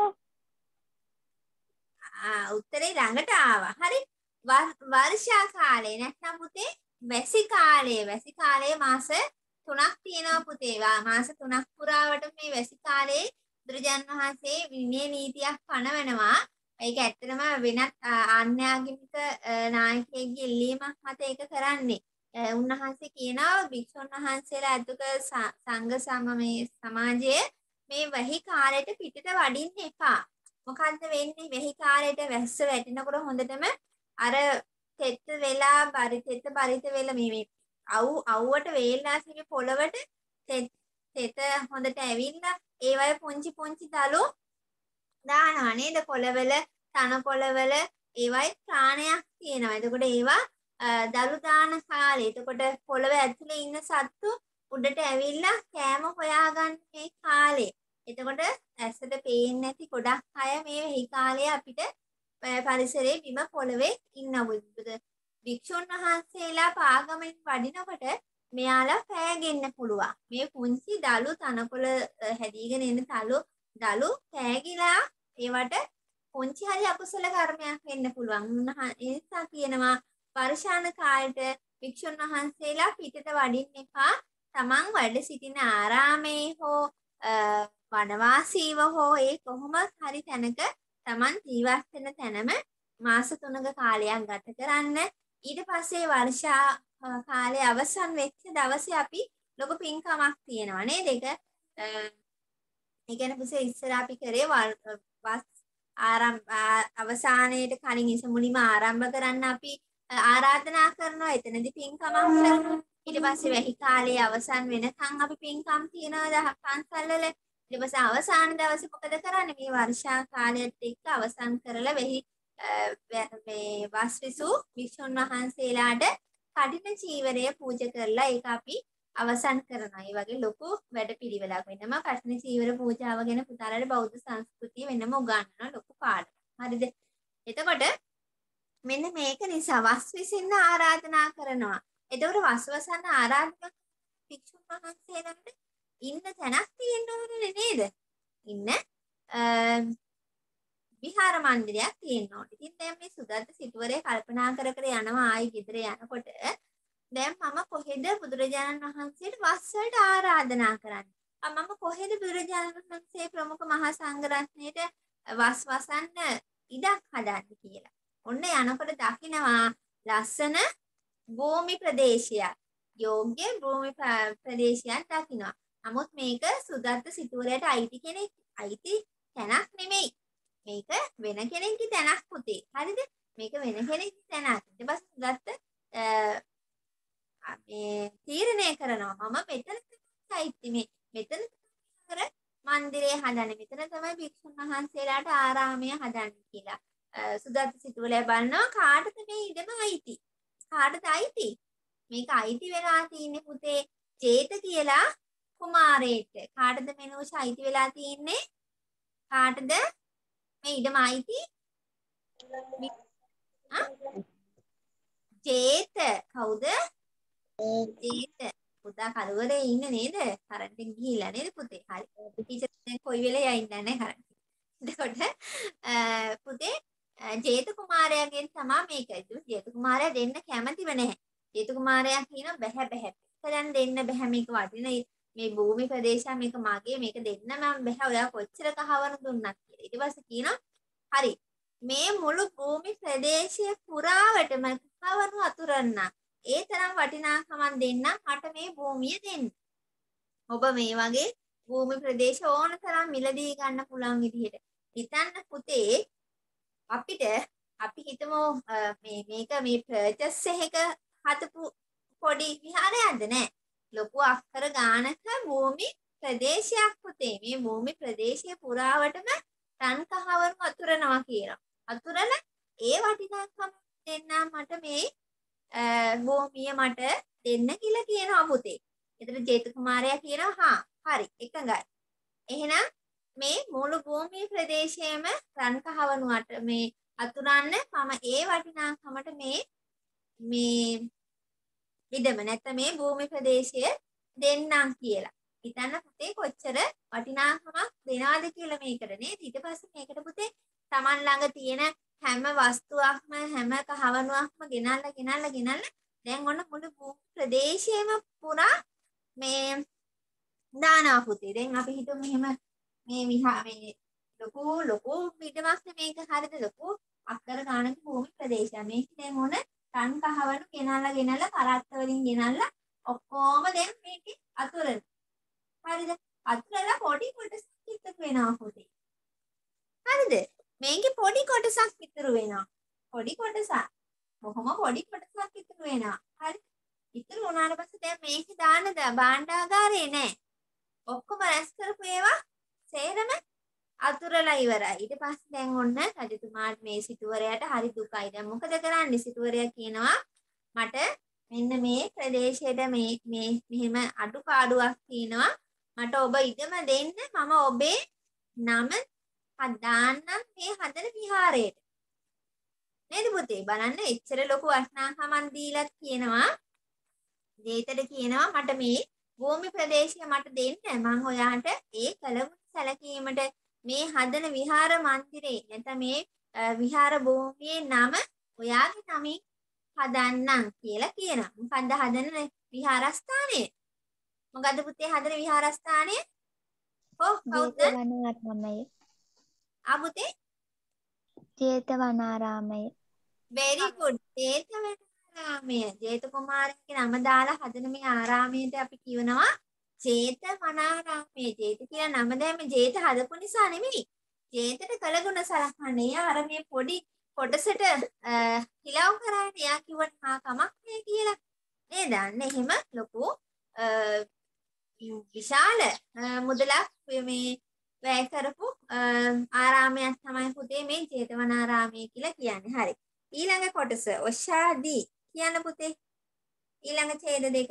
Speaker 1: ආ උත්තරේ ළඟට ආවා. හරි. වර්ෂා කාලේ නැත්නම් පුතේ වැසි කාලේ. වැසි කාලේ මාස තුනක් තියෙනවා පුතේ. මාස තුනක් පුරාවට මේ වැසි කාලේ බුදුරජාණන් වහන්සේ විනය නීතියක් පනවනවා. ඒක ඇත්තටම වෙනත් ආන්‍යාගමික නායකයෙක්ගේ ඉල්ලීමක් මත ඒක කරන්නේ. උන්වහන්සේ කියනවා භික්ෂුන් වහන්සේලා අතුක සංඝ සමමේ සමාජයේ මේ වැහි කාලයට පිටට වඩින්න එපා. මොකද්ද වෙන්නේ? වැහි කාලයට වැස්ස වැටෙනකොට හොඳටම අර තෙත් වෙලා පරිතෙත් පරිත වෙලා මේ මේ අවු අවුවට වේල්ලාසිගේ පොළවට තෙත් තෙත හොඳට ඇවිල්ලා ඒ වගේ පුංචි පුංචි දලු දානවා නේද? කොළවල තනකොළවල ඒ වගේ ප්‍රාණයක් තියෙනවා. එතකොට ඒවා දලු දාන කාලේ. එතකොට පොළව ඇතුලේ ඉන්න සත්තු උඩට ඇවිල්ලා කෑම හොයාගන්න මේ කාලේ. එතකොට ඇසට පේන්නේ නැති ගොඩක් අය මේ වෙහි කාලේ අපිට පරිසරයේ බිම පොළවේ ඉන්නවා. වික්ෂුන් වහන්සේලා පාගමෙන් වඩිනකොට මෙයාලා පෑගෙන්න පුළුවන්. මේ පුංචි දලු තනකොළ හැදීගෙන එන තලු දලු පෑගිලා ඒවට පුංචි හරි අකුසල කර්මයක් වෙන්න පුළුවන්. ඒ නිසා කියනවා වර්ෂාන කාලයට වික්ෂුන් වහන්සේලා පිටට වඩින්න එපා. තමන් වැඩ සිටින ආරාමේ හෝ වනවාසීව හෝ ඒ කොහොම හරි තැනක Taman ජීවත් වෙන තැනම මාස තුනක කාලයක් ගත කරන්න. ඊට පස්සේ වර්ෂා කාලය අවසන් වෙච්ච දවසේ අපි ලොකු පින්කමක් තියෙනවා නේද? ඒක ඒ කියන්නේ පුසේ ඉස්සර අපි කරේ වස් ආරම්භ අවසානයේට කලින් ඉසමුලිම ආරම්භ කරන්න අපි ආරාධනා කරනවා. එතනදී පින්කමක් කරනවා. ඊට පස්සේ වැහි කාලයේ අවසන් වෙනකන් අපි පින්කම් තියනවා පන්සල් වල. ඊට පස්සේ අවසාන දවසේ මොකද කරන්නේ? මේ වර්ෂා කාලයත් එක්ක අවසන් කරලා වෙහි මේ වස්විසු වික්ෂුන් වහන්සේලාට කඩින චීවරය පූජා කරලා ඒක අපි අවසන් කරනවා. ඒ වගේ ලොකු වැඩපිළිවෙලක් වෙනම කඩින චීවර පූජාව ගැන පුතාලට බෞද්ධ සංස්කෘතිය වෙනම උගන්වන ලොකු පාඩමක්. හරිද? එතකොට මෙන්න මේක නිසා වස්විසින්න ආරාධනා කරනවා. එතකොට වස්වසන්න ආරාධනා වික්ෂුන් වහන්සේලාට ඉන්න තැනක් තියෙන්න ඕනේ නේද? ඉන්න විහාර මන්දිරයක් තියෙන්න ඕනේ. ඉතින් දැන් මේ සුදත්ත සිටුවරේ කල්පනා කර කර යනවා ආයි ගෙදර යනකොට දැන් මම කොහෙද බුදුරජාණන් වහන්සේට වස් වලට ආරාධනා කරන්නේ? මම කොහෙද බුදුරජාණන් වහන්සේ ප්‍රමුඛ මහා සංඝරත්නයට වස් වසන්න ඉඩක් හදන්නේ කියලා. ඔන්න යනකොට දකිනවා ලස්සන භූමි ප්‍රදේශයක්. යෝග්‍ය භූමි ප්‍රදේශයක් දකිනවා. නමුත් මේක සුදත්ත සිටුවරයට අයිති කෙනෙක් අයිති තැනක් නෙමෙයි. මේක වෙන කෙනෙක්ගේ තැනක් පුතේ. හරිද? මේක වෙන කෙනෙක්ගේ තැනක්. ඊට පස්සේ සුදත්ත මේ තීරණය කරනවා මම මෙතන අයිති මේ මෙතන කර මන්දිරේ හදන්නේ. මෙතන තමයි භික්ෂුන් වහන්සේලාට ආරාමය හදන්නේ කියලා. සුදත්ත සිටුවරය බලනවා කාටද මේ ඉඩම අයිති? කාටද අයිති? මේක අයිති වෙලා තියෙන්නේ පුතේ ජේත කියලා කුමාරයෙක්ට. කාටද මෙනෝෂ අයිති වෙලා තියෙන්නේ? කාටද මේ ඉඩම අයිති? ජේත. කවුද? ජේත. පුතා කලවරේ ඉන්නේ නේද? කරන්ට් එක ගිහිල්ලා නේද පුතේ? හරි. ටීචර් දැන් කොයි වෙලේ යන්නේ නැහැ කරන්ට්. එතකොට පුතේ ජේත කුමාරයාගෙන් තමයි මේක. ජේත කුමාරයා දෙන්න කැමතිව නැහැ. ජේත කුමාරයා කියනවා බැහැ බැහැ. දැන් දෙන්න බැහැ මේක වටින මේ භූමි ප්‍රදේශය මේක මගේ මේක දෙන්න මම බැහැ. ඔයා කොච්චර කහවණු දුන්නත් කියලා. ඊට පස්සේ කියනවා හරි මේ මුළු භූමි ප්‍රදේශය පුරාවටම කහවණු අතුරන්න. ඒ තරම් වටිනාකමක් දෙන්න මට මේ භූමිය දෙන්න. ඔබ මේ වගේ භූමි ප්‍රදේශ ඕන තරම් මිලදී ගන්න පුළුවන් විදිහට. හිතන්න පුතේ අපිට අපි හිතමු මේ මේක මේ පර්චස් එකක හදපු පොඩි විහාරයක්ද නෑ. ලොකු අක්කර ගානක භූමි ප්‍රදේශයක් පුතේ. මේ භූමි ප්‍රදේශය පුරාවටම තන් කහවණු අතුරනවා කියනවා. අතුරන ඒ වටිනාකම දෙන්න මට මේ භූමිය මට දෙන්න කියලා කියනවා පුතේ. එතන ජේත කුමාරයා කියනවා හා හරි එකඟයි. එහෙනම් මේ මුළු භූමි ප්‍රදේශයේම රන් කහවණු අට මේ අතුරන්න මම ඒ වටිනාකමට මේ මේ ඉඩම නැත්නම් මේ භූමි ප්‍රදේශය දෙන්නම් කියලා. හිතන්න පුතේ කොච්චර වටිනාකමක් දෙනවද කියලා මේකට නේද? ඊට පස්සේ මේකට පුතේ Taman ළඟ තියෙන හැම වස්තුවක්ම හැම කහවණුවක්ම ගෙනල්ලා ගෙනල්ලා ගෙනල්ලා දැන් ඔන්න මුළු භූමි ප්‍රදේශයේම පුරා මේ දානවා පුතේ. දැන් අපි හිතමු මෙහෙම මේ විහා මේ ලොකු ලොකු පිටමක් මේක හරිද ලොකු අක්කර ගානක භූමි ප්‍රදේශයක්. මේක දැන් ඕන තන් කහවණු ගෙනල්ලා ගෙනල්ලා කරත්ත වලින් ගෙනල්ලා ඔක්කොම දැන් මේකේ අතුරන. හරිද? අතුරලා පොඩි කොටසක් ඉතුරු වෙනවා පුතේ. හරිද? මේකේ පොඩි කොටසක් ඉතුරු වෙනවා. පොඩි කොටසක්. කොහොම පොඩි කොටසක් ඉතුරු වෙනවා. හරි? ඉතුරු වුණාට පස්සේ දැන් මේකේ දාන භාණ්ඩාගාරේ නෑ. ඔක්කොම රැස් කරපු ඒවා සේරම අතුරලා ඉවරයි. ඊට පස්සේ දැන් ඔන්න රජතුමාට මේ සිටුවරයාට හරි දුකයි. දැන් මොකද කරන්නේ? සිටුවරයා කියනවා මට මෙන්න මේ ප්‍රදේශයට මේ මේ මෙහෙම අඩුපාඩුවක් තියෙනවා. මට ඔබ ඉඩම දෙන්න මම ඔබේ නම හදාන්නම් මේ හදන විහාරයට. නේද පුතේ? බලන්න එච්චර ලොකු වටිනාකමක් දීලා කියනවා. ජේතට කියනවා මට මේ භූමි ප්‍රදේශය මට දෙන්න මම ඔයාට ඒ කලවුන් සැලකීමට මේ හදන විහාර මන්දිරේ නැත්නම් මේ විහාර භූමියේ නම ඔයාගේ නමින් හදන්නම් කියලා කියනවා. මොකද්ද හදන විහාරස්ථානය? මොකද්ද පුතේ හදන විහාරස්ථානය? ඔව් කවුද?
Speaker 6: ජේතවනාරාමය.
Speaker 1: ආ පුතේ
Speaker 6: ජේතවනාරාමය.
Speaker 1: very good. ජේතවනාරාමය. ජේත කුමාරයාගේ නම දාලා හදන මේ ආරාමයට අපි කියනවා ජේතවනාරාමය. ජේත කියලා නම දැම්ම ජේත හදපු නිසා නෙමෙයි. ජේතට කළගුණ සලකන්නේ. අර මේ පොඩි කොටසට හිලව් කරානේ. එයා කිව්වට හා කමක් නෑ කියලා. නේද? අන්න එහෙම ලොකු විශාල මුදලක් මේ වැය කරපු ආරාමයක් තමයි පුතේ මේ ජේතවනාරාමය කියලා කියන්නේ. හරි. ඊළඟ කොටස ඔෂාදී කියන්න පුතේ. ඊළඟ ඡේද දෙක.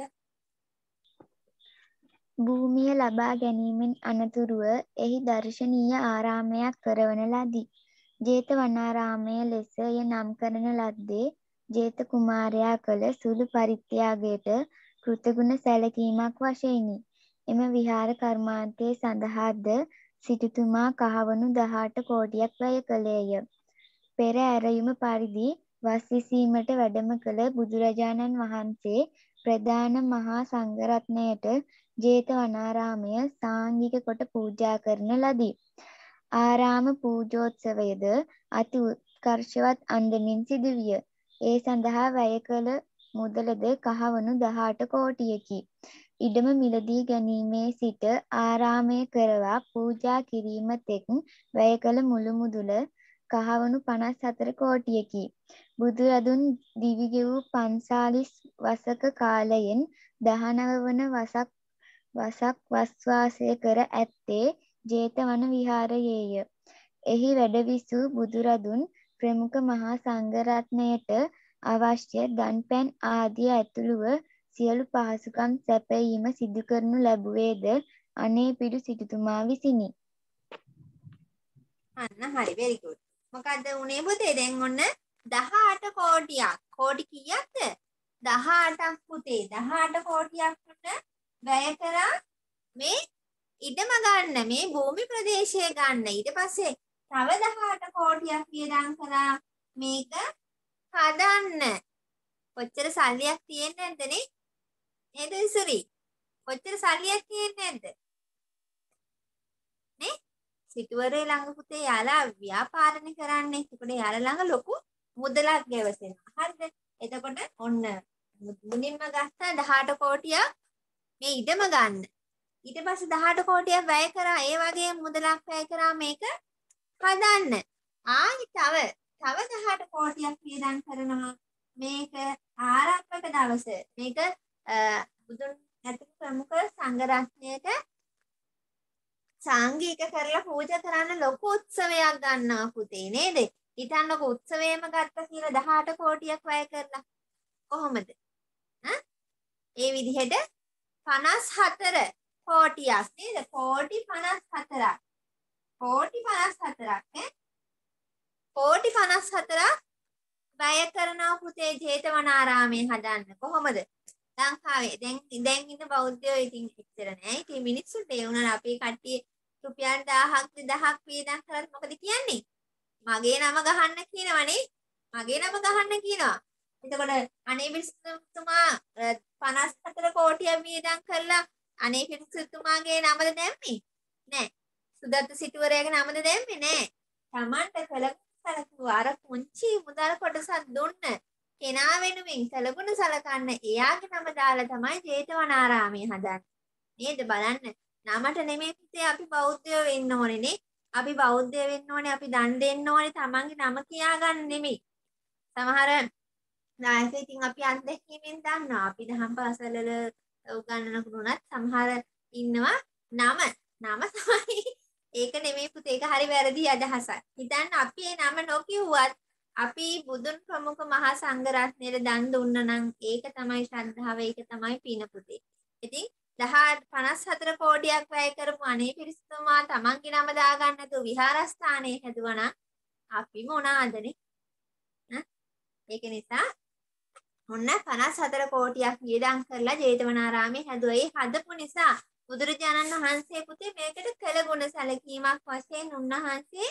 Speaker 6: භූමිය ලබා ගැනීමෙන් අනතුරුව එහි දර්ශනීය ආරාමයක් කරවන ලදී. ජේතවනාරාමය ලෙස එය නම් කරන ලද්දේ ජේත කුමාරයා කළ සුළු පරිත්‍යාගයට කෘතගුණ සැලකීමක් වශයෙනි. එම විහාර කර්මාන්තය සඳහාද සිටුතුමා කහවණු දහඅට කෝටියක් වැය කළේය. පෙර ඇරයුම පරිදි වස් විසීමට වැඩම කළ බුදුරජාණන් වහන්සේ ප්‍රධාන මහා සංඝරත්නයට ජේතවනාරාමය සාංගික කොට පූජා කරන ලදී. ආරාම පූජෝත්සවයද අති උත්කර්ෂවත් අන්දමින් සිදුවිය. ඒ සඳහා වැය කළ මුදලද කහවණු දහඅට කෝටියකි. ඉඩම මිලදී ගැනීමේ සිට ආරාමය කරවා පූජා කිරීම තෙක් වැය කළ මුළු මුදල කහවණු පනස් හතර කෝටියකි. බුදුරදුන් දිවි ගෙවූ පන්සාලිස් වසක කාලයෙන් දහනව වන වසක් වසක් වස්වාසය කර ඇත්තේ ජේතවන විහාරයේය. එහි වැඩවිසූ බුදුරදුන් ප්‍රමුඛ මහා සංඝරත්නයට අවශ්‍ය දන් පැන් ආදිය ඇතුළුව සියලු පහසුකම් සැපයීම සිදු කරනු ලැබුවේද අනේපිඩු සිටුතුමා විසිනි.
Speaker 1: අන්න හරි very good. මොකද්ද උනේ පුතේ? දැන් ඔන්න දහඅට කෝටියක්. කෝටි කීයක්ද? දහඅටක් පුතේ. දහඅට කෝටියක් උන්න වැය කරා මේ ඉඩම ගන්න, මේ භූමි ප්‍රදේශය ගන්න. ඊට පස්සේ තව දහඅට කෝටියක් වියදම් කරා මේක හදන්න. කොච්චර සල්ලියක් තියෙන්නේ නැද්ද නේ? නේද ඉසුරි? කොච්චර සල්ලියක් තියෙන්නේ නැද්ද? නේ? සිටුවරේ ළඟ පුතේ යාලා ව්‍යාපාරණි කරන්නේ. ඒකට යාලා ළඟ ලොකු මුදලක් ගැවසෙනවා. හරිද? එතකොට ඔන්න මුලින්ම ගත්ත දහඅට කෝටියක් මේ ඉඩම ගන්න. ඊට පස්සේ දහඅට කෝටියක් වැය කරා. ඒ වගේ මුදලක් වැය කරා මේක හදන්න. ආයි තව තව දහඅට කෝටියක් වියදම් කරනවා මේක ආරම්භක දවසේ. මේක බුදුන් ඇතුළු ප්‍රමුඛ සංඝරත්නයට සාංගික කරලා පූජා කරන්න ලොකු උත්සවයක් ගන්නවා පුතේ නේද? හිතන්නකො උත්සවයේම ගත්ත කියලා දහඅට කෝටියක් වැය කරලා කොහොමද? ඈ ඒ විදිහට පනස් හතර කෝටියක් නේද? කෝටි පනස් හතරක්. කෝටි පනස් හතරක් ඈ. කෝටි පනස් හතරක් වැය කරනවා පුතේ ජේතවනාරාමයේ හදන්න. කොහොමද? ලංකාවේ දැන් දැන් ඉන්න බෞද්ධයෝ ඉතින් එච්චර නෑ. ඉතින් මිනිස්සුන්ට ඒ උනන අපේ කට්ටිය රුපියල් දහයක් දෙදහක් වියදම් කරත් මොකද කියන්නේ? මගේ නම ගහන්න කියනවනේ. මගේ නම ගහන්න කියනවා. එතකොට අනේ පිරිසුතුමා පනස් හතර කෝටියක් වියදම් කරලා අනේ පිරිසුතුමාගේ නමද දැම්මේ? නෑ. සුදත්ත සිටුවරයාගේ නමද දැම්මේ? නෑ. Tamanට කළ සලකුව අර පුංචි මුදල් කොටසක් දුන්න කෙනා වෙනුවෙන් සලකුණ සලකන්න එයාගේ නම දාලා තමයි ජේතවනාරාමය හදන්නේ. නේද? බලන්න. නමට නෙමෙයි පුතේ අපි බෞද්ධයෝ වෙන්න ඕනේ නේ. අපි බෞද්ධය වෙන්න ඕනේ. අපි දන් දෙන්න ඕනේ. Tamanගේ නම කියා ගන්න නෙමෙයි. සමහර නායක ඉතින් අපි අත්දැකීමෙන් දන්නවා. අපි දහම් පාසල වල උගන්වනකුණත් සමහර ඉන්නවා නම නම තමයි ඒක නෙමෙයි පුතේ. ඒක හරි වැරදි අදහසක්. හිතන්න අපි ඒ නම නොකියුවත් අපි බුදුන් ප්‍රමුඛ මහා සංඝරත්නයට දන් දුන්න නම් ඒක තමයි ශ්‍රද්ධාව, ඒක තමයි පින පුතේ. ඉතින් පනස් හතර කෝටියක් වැය කරපු අනේ පිරිසතුමා තමන්ගේ නම දාගන්න නැතුව විහාරස්ථානයේ හැදුවා නම් අපි මොනවාදනේ? ඒක නිසා ඔන්න පනස් හතර කෝටියක් වියදම් කරලා ජේතවනාරාමයේ හැදුවා. ඒ හදපු නිසා බුදුරජාණන් වහන්සේ පුතේ මේකට කළගුණ සැලකීමක් වශයෙන් උන්වහන්සේ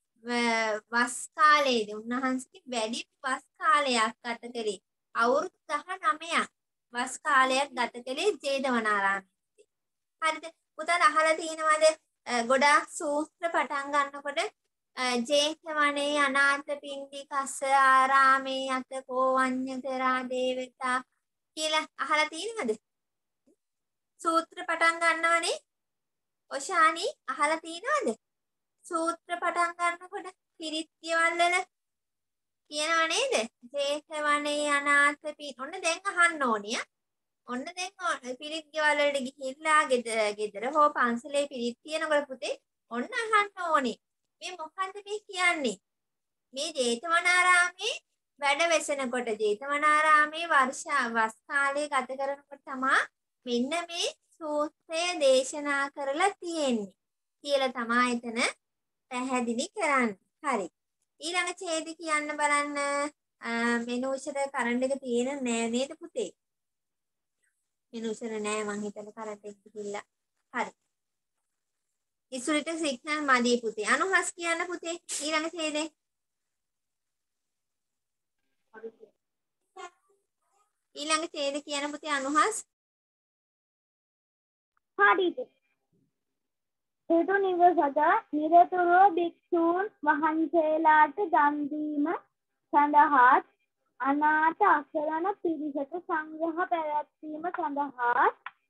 Speaker 1: වස් කාලයේදී උන්වහන්සේ වැඩි වස් කාලයක් ගත කළේ. අවුරුදු දහනවයක් වස් කාලයක් ගත කළේ ජේතවනාරාමයේ. හරිද? පුතන් අහලා තියෙනවද ගොඩාක් සූත්‍ර පටන් ගන්නකොට ජේතවනේ අනාථ පිණ්ඩිකස්ස ආරාමේ යත කෝවඤ්ඤතරා දේවතා කියලා අහලා තියෙනවද? සූත්‍ර පටන් ගන්නවනේ. ඔෂානි අහලා තියෙනවද? සූත්‍ර පටන් ගන්නකොට පිරිත් කියවල් වල කියනව නේද? ජේතවනේ අනාථ පින්. ඔන්න දැන් අහන්න ඕනිය. ඔන්න දැන් පිරිත් කියවල් වලට ගිහිල්ලා ගෙදර හෝ පන්සලේ පිරිත් කියනකොට පුතේ ඔන්න අහන්න ඕනේ. මේ මොකද්ද මේ කියන්නේ? මේ ජේතවනාරාමේ වැඩ වෙසෙනකොට ජේතවනාරාමේ වර්ෂා වස් කාලේ ගත කරනකොට තමයි මෙන්න මේ සූත්‍රය දේශනා කරලා තියෙන්නේ කියලා තමයි එතන පැහැදිලි කරන්නේ. හරි. ඊළඟ ඡේදය කියන්න බලන්න. මෙනුෂර කරන්ට් එක තියෙන නෑ නේද පුතේ? මෙනුෂර නෑ මං හිතන කරන්ට් එක ගිහිල්ලා. හරි. ඉසුරිට සිග්නල් මදි පුතේ. අනුහස් කියන්න පුතේ. ඊළඟ ඡේදේ. ඊළඟ ඡේද කියන පුතේ අනුහස්.
Speaker 4: හරිද? හේතු නිවසට නිරතුරුව භික්ෂූන් වහන්සේලාට දන් දීම සඳහා අනාථ අසරණ පිරිසට සංග්‍රහ පැවැත්වීම සඳහා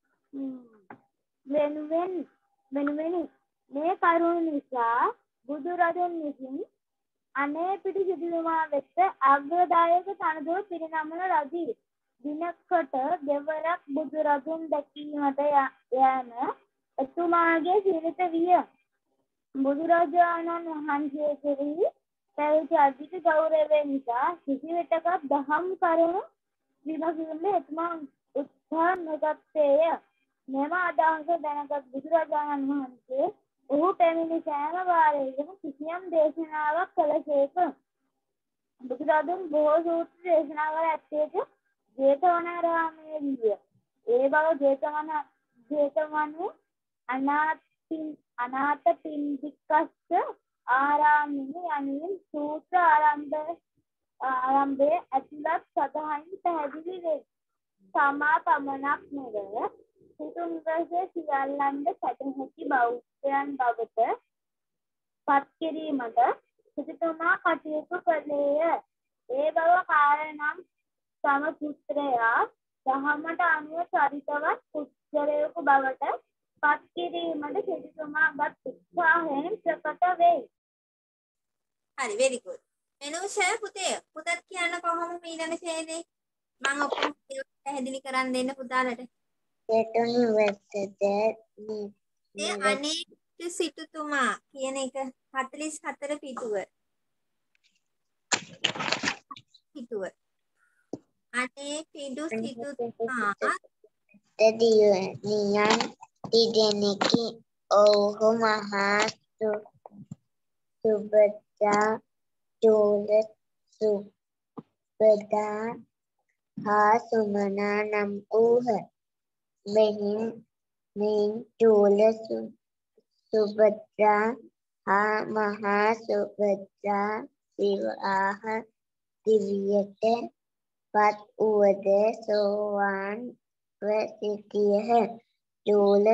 Speaker 4: වෙනුවෙන් වෙනුවෙන් මේ කරුණ නිසා බුදුරදුන් විසින් අනේ පිටු සිටුමා වෙත අග්‍රදායක තනතුරු පිරිනමන ලදී. දිනකට දෙවරක් බුදුරදුන් දැකීමට යෑම එතුමාගේ සිරිත විය. බුදුරජාණන් වහන්සේ කෙරෙහි පැවති අධික ගෞරවය නිසා කිසිවිටක දහම් කරුණු විමසීමට එතුමා උත්සාහ නොගත්තේය. මෙම අදහස දැනගත් බුදුරජාණන් වහන්සේ ඔහු පැමිණි සෑම වාරයකම කිසියම් දේශනාවක් කළසේක. බුදුරදුන් බොහෝ සූත්‍ර දේශනා කර ඇත්තේද ජේතවනාරාමයේ විය. ඒ බව ජේතවන ජේතවනු අනාථින් අනාථ පිණ්ඩිකස්ස ආරාමයේ යනුවෙන් සූත්‍ර ආරම්භ ආරම්භයේ ඇතුළත් සතහින් පැහැදිලි වේ. සමා පමණක් නෙව සිටු නිවසේ සියල්ලන්ද සැදැහැති බෞද්ධයන් බවට පත් කිරීමට සිටුතුමා කටයුතු කළේය. ඒ බව කාරණම් තම පුත්‍රයා දහමට අනුව චරිතවත් පුත්‍රයෙකු බවට පත් කිරීමට සිටුතුමා ගත් උත්සාහයෙන් ප්‍රකට වේ.
Speaker 1: හරි very good. මෙනුෂා පුතේ පුතත් කියන්න කොහොමද ඊළඟ ඡේදේ? මම ඔක්කොම පැහැදිලි කරන් දෙන්න පුතාලට.
Speaker 3: හේතු නිවසට
Speaker 1: ඒ අනේ සිටුතුමා කියන එක හතළිස් හතර පිටුව. පිටුව. අනේ පිටු සිටුතුමා
Speaker 3: තදියනියන් තිදෙනෙකි. ඔහු මහා සුබදා චෝල සුබදා හා සුමනා නම් වූහ. මෙහින් මෙයින් චෝල සුබද්‍රා හා මහා සුබද්‍රා විවාහ දිවියට පත් වූද සෝවාන් ව සිටියහ. චෝල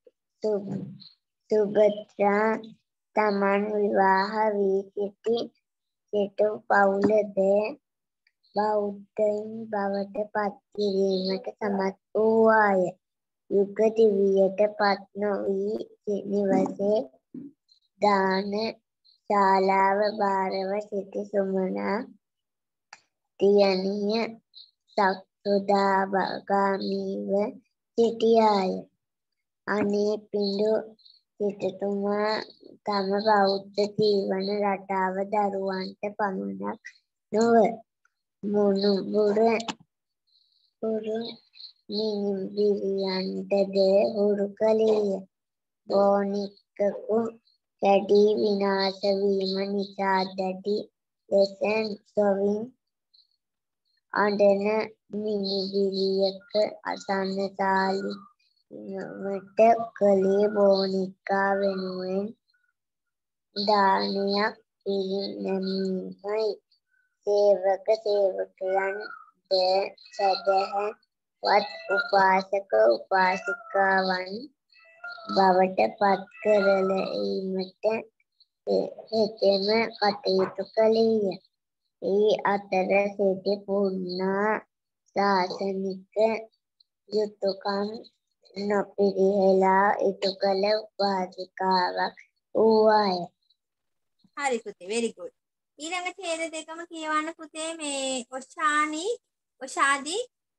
Speaker 3: සුබද්‍රා තමන් විවාහ වී සිටි සිටු පවුලද බෞද්ධයින් බවට පත් කිරීමට සමත් වූවාය. යුග දිවියට පත් නොවී නිවසේ දාන ශාලාව භාරව සිටි සුමනා දියණිය සක්සුදාගාමීව සිටියාය. අනේ පිඬු සිටුතුමා තම බෞද්ධ ජීවන රටාව දරුවන්ට පමණක් නොව මුණුබුර පුරු නිවියන්ටද හුරු කළේය. බෝනික්කකු කැඩී විනාශ වීම නිසා දැඩි ලෙස සොවින් අඬන මිනිබිරියක අසන්නතාලිමට කළේ බෝනික්කා වෙනුවෙන් දානයක් පිරිනැමීමයි. සේවක සේවකයන් ද සැදැහැවත් උපාසක උපාසිකාවන් බවට පත් කරලීමට හෙතෙම කටයුතු කළේය. ඒ අතර සිටි පුණ්ණා ශාසනික යුතුයකම් නොපිරිහෙලා ඉටු කළ උපාසිකාවක් වූවාය.
Speaker 1: හරි පුතේ very good. ඊළඟ ඡේද දෙකම කියවන්න පුතේ මේ ඔෂානි ඔෂාදී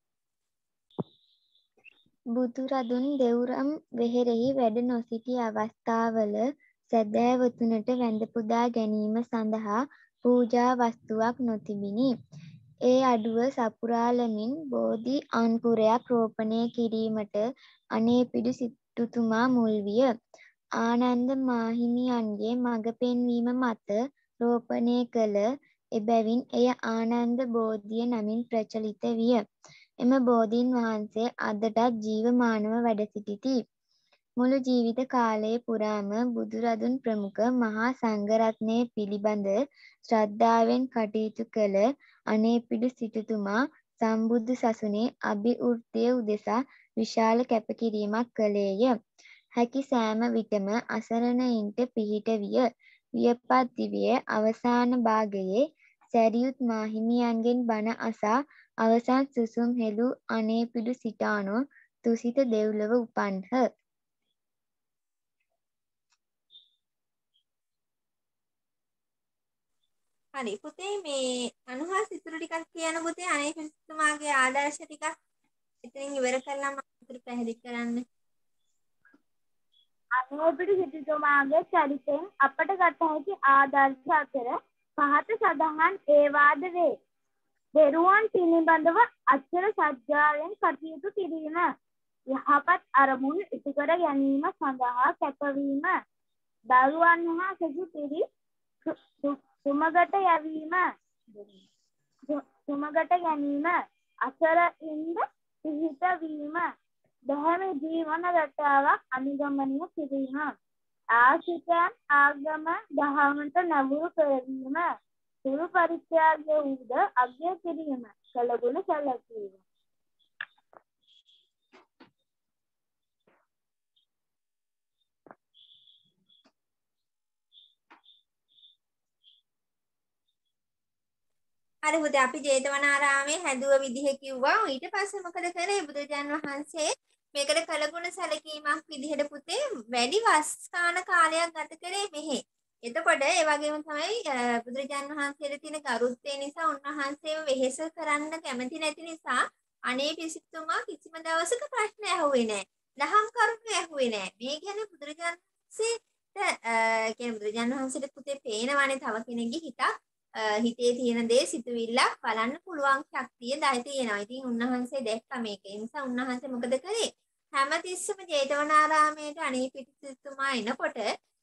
Speaker 6: බුදුරදුන් දෙව්රම් වෙහෙරෙහි වැඩ නොසිටි අවස්ථාවල සැදැහැවතුනට වැඳ පුදා ගැනීම සඳහා පූජා වස්තුවක් නොතිබිණි. ඒ අඩුව සපුරාළමින් බෝධි අංකුරයක් රෝපණය කිරීමට අනේපිඩු සිටුතුමා මුල් විය. ආනන්ද මාහිමියන්ගේ මඟ පෙන්වීම මත රෝපණය කළ එබැවින් එය ආනන්ද බෝධිය නමින් ප්‍රචලිත විය. එම බෝධීන් වහන්සේ අදටත් ජීවමානව වැඩ සිටිති. මුළු ජීවිත කාලය පුරාම බුදුරදුන් ප්‍රමුඛ මහා සංඝරත්නය පිළිබඳ ශ්‍රද්ධාවෙන් කටයුතු කළ අනේපිඩු සිටුතුමා සම්බුදු සසුනේ අභිවෘද්ධිය උදෙසා විශාල කැපකිරීමක් කළේය. හැකි සෑම විටම අසරණයින්ට පිහිට විය. වියපත් දිවියේ අවසාන භාගයේ සැරියුත් මාහිමියන්ගෙන් බණ අසා අවසන් සුසුම් හෙළූ අනේපිඩු සිටානෝ තුසිත දෙව්ලොව උපන්හ.
Speaker 1: හරි පුතේ මේ අනුහස් ඉතුරු ටිකක් කියන පුතේ අනේපිඩු සිටුතුමාගේ ආදර්ශ ටිකක් එතනින් ඉවර කරලා මම ඉතුරු පැහැදිලි කරන්න.
Speaker 4: අනේපිඩු සිටුතුමාගේ චරිතයෙන් අපට ගත හැකි ආදර්ශ අතර පහත සඳහන් ඒවාද වේ. දරුවන් පිළිබඳව අච්චර සජ්ජාවෙන් කටයුතු කිරීම, යහපත් අරමුණු ඉටු කර ගැනීම සඳහා කැපවීම, දරුවන් හා සෙසු පිරි සුමගට යැවීම, සුමගට ගැනීම, අසරණින්ද පිහිට වීම, දැහැමි ජීවන රටාවක් අනුගමනය කිරීම, ආශ්‍රිතයන් ආගම දහමට නැඹුරු කරවීම, සුළු පරිත්‍යාගය වූද අගය කිරීම, කළගුණ සැලකීම.
Speaker 1: හරි පුතේ අපි ජේතවනාරාමේ හැදුව විදිහ කිව්වා. ඊට පස්සේ මොකද කරේ බුදුරජාණන් වහන්සේ මේකට කළගුණ සැලකීමක් විදිහට පුතේ වැඩි වස්කාන කාලයක් ගත කරේ මෙහි. එතකොට ඒ වගේම තමයි බුදුරජාණන් වහන්සේට තියෙන ගරුත්වය නිසා උන්වහන්සේව වෙහෙස කරන්න කැමති නැති නිසා අනේපිඩු සිටුතුමා කිසිම දවසක ප්‍රශ්න ඇහුවේ නැහැ. දහම් කරුණු ඇහුවේ නැහැ. මේ කියන්නේ බුදුරජාණන් වහන්සේට කියන්නේ බුදුරජාණන් වහන්සේට පුතේ පේනවනේ තව කෙනෙක්ගේ හිතක් හිතේ තියෙන දේ සිතුවිල්ලක් බලන්න පුළුවන් ශක්තිය දැයි තියෙනවා. ඉතින් උන්වහන්සේ දැක්ක මේක. ඒ නිසා උන්වහන්සේ මොකද කරේ? හැමතිස්සම ජේතවනාරාමයට අනේපිඩු සිටුතුමා එනකොට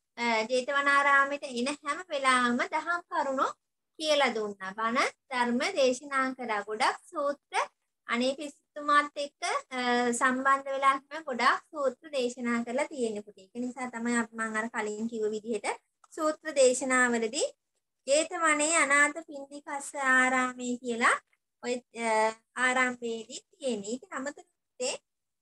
Speaker 1: ජේතවනාරාමයට එන හැම වෙලාවම දහම් කරුණු කියලා දුන්නා. බණ ධර්ම දේශනා කරා. ගොඩක් සූත්‍ර අනේපිඩු සිටුතුමාත් එක්ක සම්බන්ධ වෙලා තමයි ගොඩක් සූත්‍ර දේශනා කරලා තියෙන්නේ පුතේ. ඒක නිසා තමයි මම අර කලින් කිව්ව විදිහට සූත්‍ර දේශනාවලදී ජේතවනයේ අනාථ පින්ඩිකස්ස ආරාමයේ කියලා ඔය ආරාමයේදී තියෙන්නේ. ඒක අමතකේ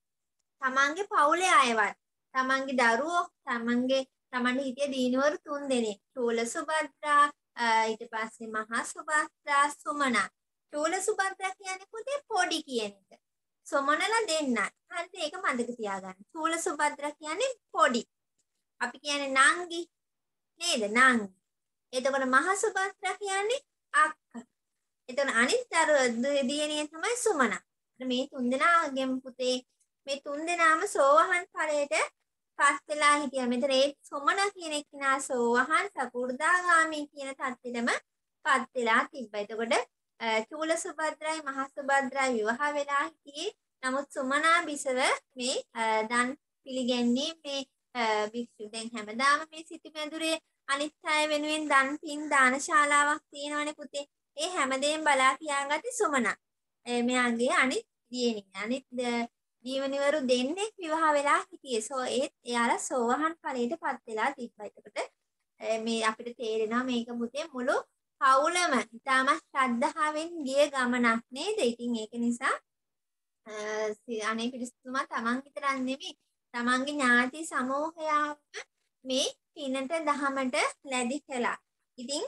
Speaker 1: තමන්ගේ පවුලේ අයවත්, තමන්ගේ දරුවෝ, තමන්ගේ තමන්ගේ හිටිය දීනවරු තුන් දෙනෙක්. චූල සුභද්‍රා, ඊට පස්සේ මහා සුභද්‍රා, සුමනා. චූල සුභද්‍රා කියන්නේ පුතේ පොඩි කියන එක. සුමනලා දෙන්නයි. හරිද? ඒක මතක තියාගන්න. චූල සුභද්‍රා කියන්නේ පොඩි. අපි කියන්නේ නංගි නේද? නංගි. එතකොට මහා සුභද්‍රා කියන්නේ අක්කා. එතකොට අනිත් දියණිය තමයි සුමනා. මේ තුන්දෙනාගෙම පුතේ මේ තුන්දෙනාම සෝවහන් ඵලයට පස් වෙලා හිටියා. මෙතන ඒ සුමනා කියන එක්කෙනා සෝවහන් සකු르දාගාමී කියන තත්ත්වෙටම පත් වෙලා තිබ්බා. එතකොට චූල සුභද්‍රායි මහා සුභද්‍රායි විවාහ වෙලා හිටියේ. නමුත් සුමනා බිසව මේ දන් පිළිගන්නේ මේ භික්ෂු දැන් හැමදාම මේ සිටුමැදුරේ අනිත් අය වෙනුවෙන් දන් පින් දානශාලාවක් තියෙනවනේ පුතේ. ඒ හැමදේම බලා කියාගත්තේ සුමනා. මෙයාගේ අනිත් දියණිය. අනිත් ජීවනිවරු දෙන්නෙක් විවාහ වෙලා හිටියේ. සෝ ඒත් එයාලා සෝවහන් ඵලයට පත් වෙලා තිබ්බා. එතකොට මේ අපිට තේරෙනවා මේක පුතේ මුළු පවුලම ඉතාම ශ්‍රද්ධාවෙන් ගිය ගමනක් නේද? ඉතින් ඒක නිසා අනේපිඩු සිටුතුමා තමන් විතරක් නෙමෙයි තමන්ගේ ඥාති සමූහයාම මේ පිනට දහමට ලැබි කළා. ඉතින්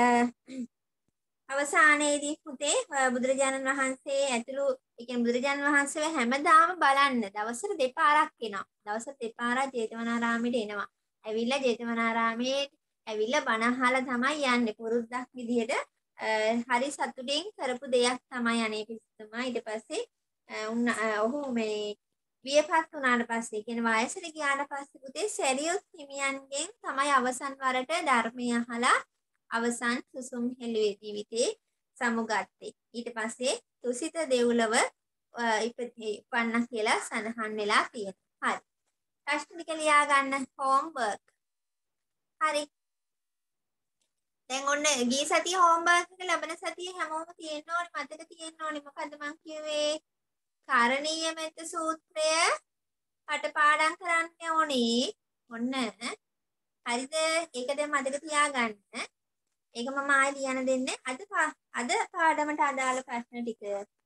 Speaker 1: අවසානයේදී පුතේ බුදුරජාණන් වහන්සේ ඇතුළු ඒ කියන්නේ බුදුරජාණන් වහන්සේව හැමදාම බලන්න දවසට දෙපාරක් එනවා. දවසට දෙපාරක් ජේතවනාරාමයට එනවා. ඇවිල්ලා ජේතවනාරාමයේ ඇවිල්ලා බණ අහලා තමයි යන්නේ. පුරුද්දක් විදිහට හරි සතුටින් කරපු දෙයක් තමයි අනේ පිස්සුමා. ඊට පස්සේ ඔහු මේ වියපත් වුණාට පස්සේ කියන වයසට ගියාට පස්සේ පුතේ සැරියොත් හිමියන්ගෙන් තමයි අවසන් වරට ධර්මය අහලා අවසන් සුසුම් හෙළුවේ ජීවිතේ සමුගත්තේ. ඊට පස්සේ තුසිත දෙව්ලොව ඉපන්න කියලා සඳහන් වෙලා තියෙනවා. හරි. ප්‍රශ්න ටික ලියා ගන්න හෝම්වර්ක්. හරි. දැන් ඔන්න ගිය සතිය හෝම්වර්ක් එක ලබන සතිය හැමෝම තියෙන්න ඕනේ මතක තියෙන්න ඕනේ. මොකද්ද මං කිව්වේ? කාරණීය මෙත්ත සූත්‍රය පටපාඩම් කරන්න ඕනේ. ඔන්න හරිද? ඒක දැන් මතක තියාගන්න. ඒක මම ආයෙ ලියන්න දෙන්නේ. අද අද පාඩමට අදාළ ප්‍රශ්න ටික.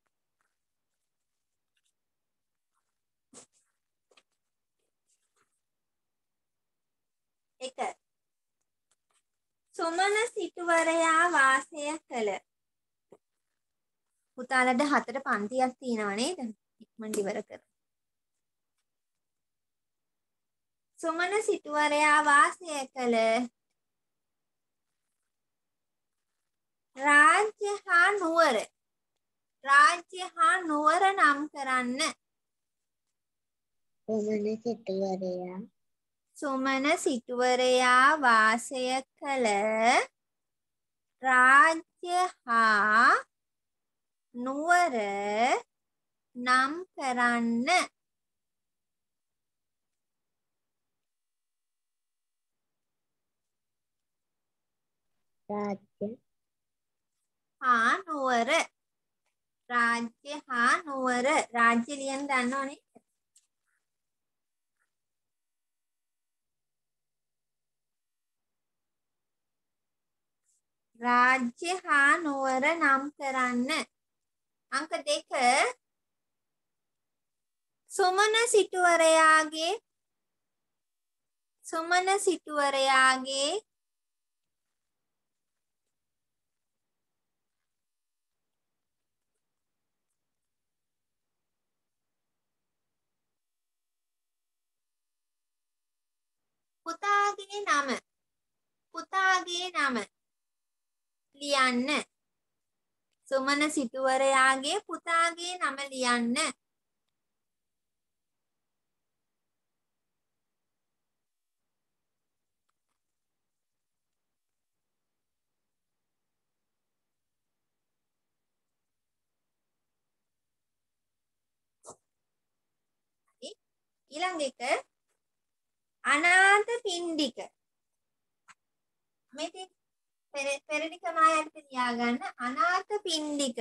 Speaker 1: එක සුමන සිටුවරයා වාසය කළ පුතාලට හතර පන්තියක් තියෙනවා නේද? ඉක්මනට ඉවර කරමු. සුමන සිටුවරයා වාසය කළ රාජ්‍ය හා නුවර රාජ්‍ය හා නුවර නම් කරන්න.
Speaker 3: සුමන සිටුවරයා
Speaker 1: සුමන සිටුවරයා වාසය කළ රාජ්‍ය හා නුවර නම් කරන්න.
Speaker 3: රාජ්‍ය
Speaker 1: හා නුවර රාජ්‍ය හා නුවර රාජ්‍ය ලියන්න දන්නවනේ. රාජ්‍ය හා නුවර නම් කරන්න. අංක දෙක සුමන සිටුවරයාගේ සුමන සිටුවරයාගේ පුතාගේ නම පුතාගේ නම ලියන්න. සුමන සිටුවරයාගේ පුතාගේ නම ලියන්න. ඊළඟ එක අනාථ පිණ්ඩික. මෙතෙන් පෙරණි ක්‍රමයට ලියාගන්න අනාථ පිණ්ඩික.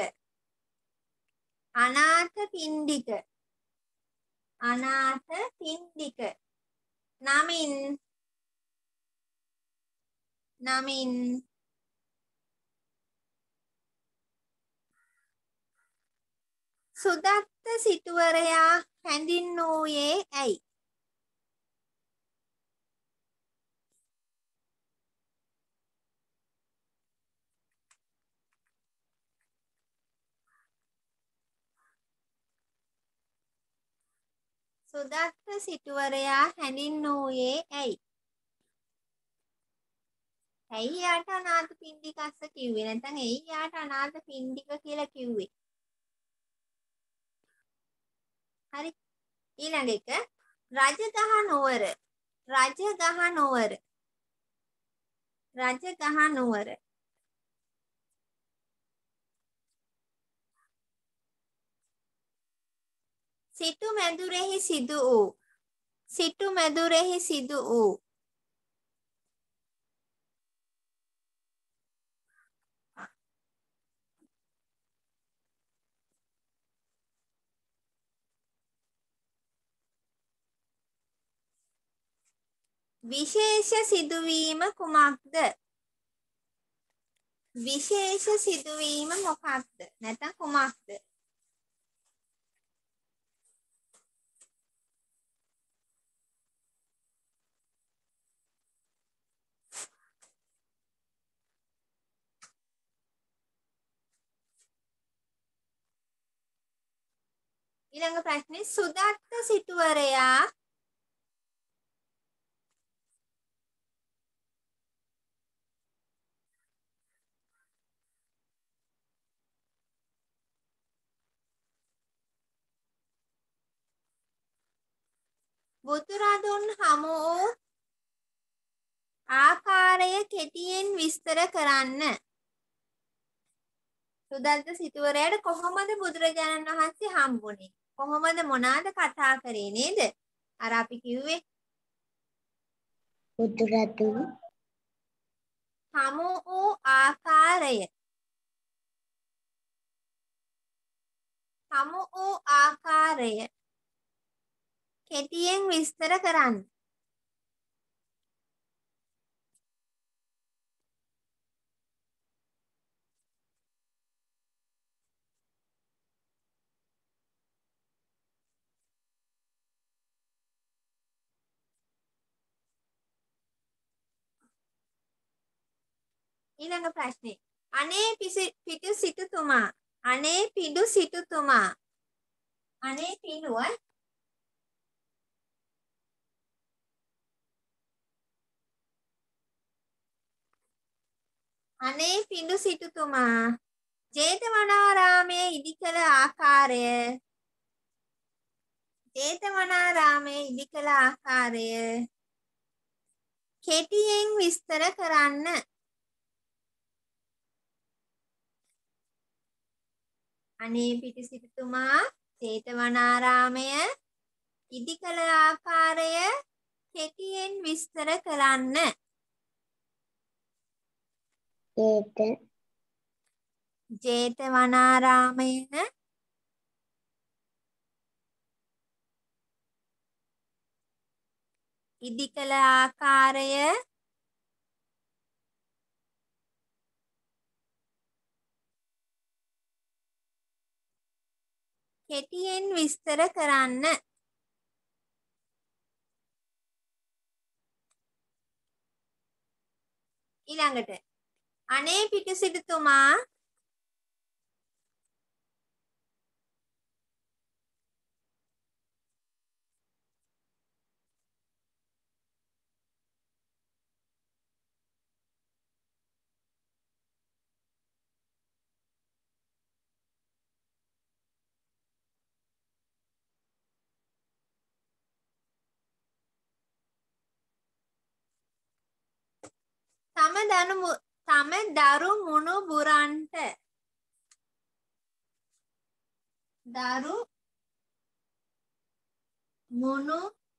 Speaker 1: අනාථ පිණ්ඩික. අනාථ පිණ්ඩික. නමින් නමින් සුදත්ත සිටුවරයා හැඳින්වූයේ ඇයි? සුදත්ත සිටුවරයා හැඳින්වූයේ ඇයි? ඇයි යාට අනාථ පිණ්ඩිකස්ස කිව්වේ? නැත්නම් ඇයි යාට අනාථ පිණ්ඩික කියලා කිව්වේ? හරි. ඊළඟ එක රජගහ නුවර. රජගහ නුවර. රජගහ නුවර. සිටු මැදුරෙහි සිදු වූ සිටු මැදුරෙහි සිදු වූ විශේෂ සිදුවීම කුමක්ද? විශේෂ සිදුවීම මොකක්ද? නැත්නම් කුමක්ද? ඊළඟ ප්‍රශ්නේ සුදත්ත සිටුවරයා බුදුරදුන් හමු වූ ආකාරය කෙටියෙන් විස්තර කරන්න. සුදත්ත සිටුවරයාට කොහොමද බුදුරජාණන් වහන්සේ හම්බුනේ? කොහොමද මොනවාද කතා කරේ නේද? අර අපි කිව්වේ
Speaker 3: බුදුරදුන්
Speaker 1: හමු වූ ආකාරය. හමු වූ ආකාරය කෙටියෙන් විස්තර කරන්න. ඊළඟ ප්‍රශ්නේ අනේ පිටු සිටුතුමා අනේ පිඩු සිටුතුමා අනේ පිඩුව අනේ පිඩු සිටුතුමා ජේතවනාරාමයේ ඉදිකළ ආකාරය ජේතවනාරාමයේ ඉදිකළ ආකාරය කෙටියෙන් විස්තර කරන්න. අනේ පිටු සිටුතුමා ජේතවනාරාමය ඉදිකළ ආකාරය කෙටියෙන් විස්තර කරන්න.
Speaker 3: ඒත
Speaker 1: ජේතවනාරාමය ඉදිකළ ආකාරය කෙටියෙන් විස්තර කරන්න. ඊළඟට අනේ පිටු සිටුතුමා තම දනු තම දරු මුණුබුරන්ට දරු මුණු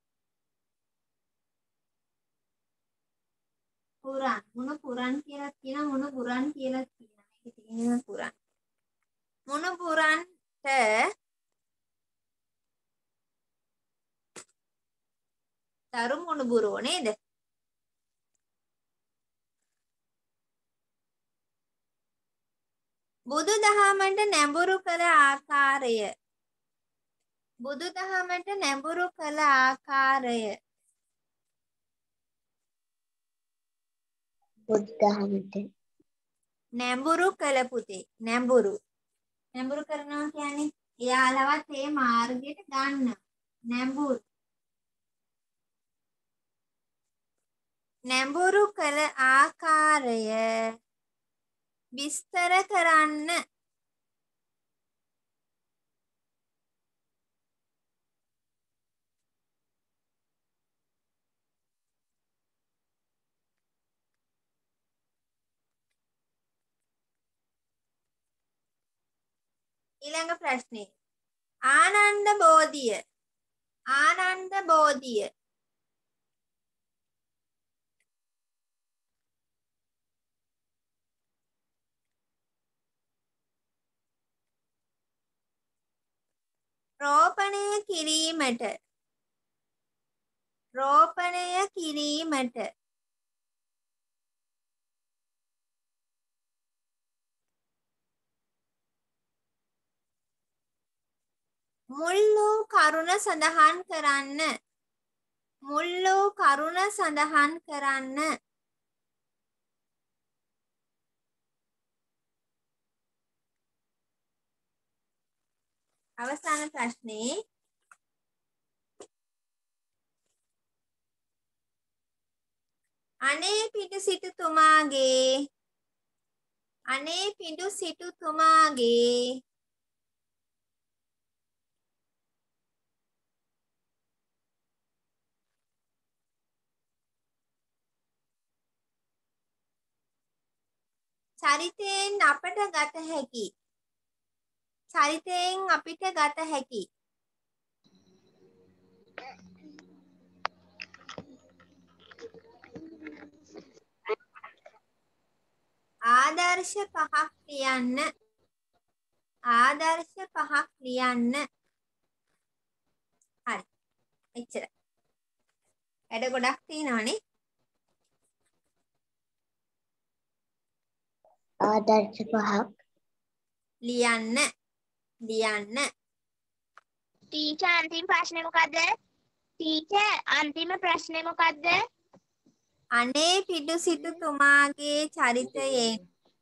Speaker 1: පුරන් මුණු පුරන් කියලා කියන මුණු පුරන් කියලා කියන මේක තියෙන පුරන් මුණු පුරන්ට දරු මුණුබුරෝ නේද? බුදුදහමට නැඹුරු කළ ආකාරය බුදුදහමට නැඹුරු කළ ආකාරය
Speaker 3: බුද්ධහමට
Speaker 1: නැඹුරු කළ පුතේ නැඹුරු නැඹුරු කරනවා කියන්නේ එයාලවත් මේ මාර්ගයට ගන්න නැඹුරු නැඹුරු කළ ආකාරය විස්තර කරන්න. ඊළඟ ප්‍රශ්නේ ආනන්ද බෝධිය ආනන්ද බෝධිය රෝපණය කිරීමට රෝපණය කිරීමට මුල් වූ කරුණ සඳහන් කරන්න. මුල් වූ කරුණ සඳහන් කරන්න. අවසාන ප්‍රශ්නේ අනේ පිඬු සිටුතුමාගේ අනේ පිඬු සිටුතුමාගේ චරිතයෙන් අපට ගත හැකි චරිතයෙන් අපිට ගත හැකි ආදර්ශ පහක් ලියන්න ආදර්ශ පහක් ලියන්න හරි එච්චර වැඩ ගොඩක් තියෙනවනේ
Speaker 3: ආදර්ශ පහක්
Speaker 1: ලියන්න ලියන්න
Speaker 4: ටීචර් අන්තිම ප්‍රශ්නේ මොකද්ද? ටීචර් අන්තිම ප්‍රශ්නේ මොකද්ද?
Speaker 1: අනේ පිඬු සිටුතුමාගේ චරිතයෙන්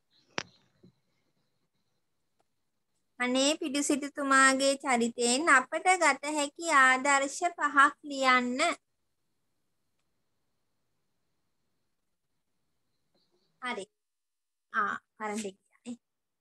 Speaker 1: අනේ පිඬු සිටුතුමාගේ චරිතයෙන් අපට ගත හැකි ආදර්ශ පහක් ලියන්න හරි ආ කරන්ට් එක ගියානේ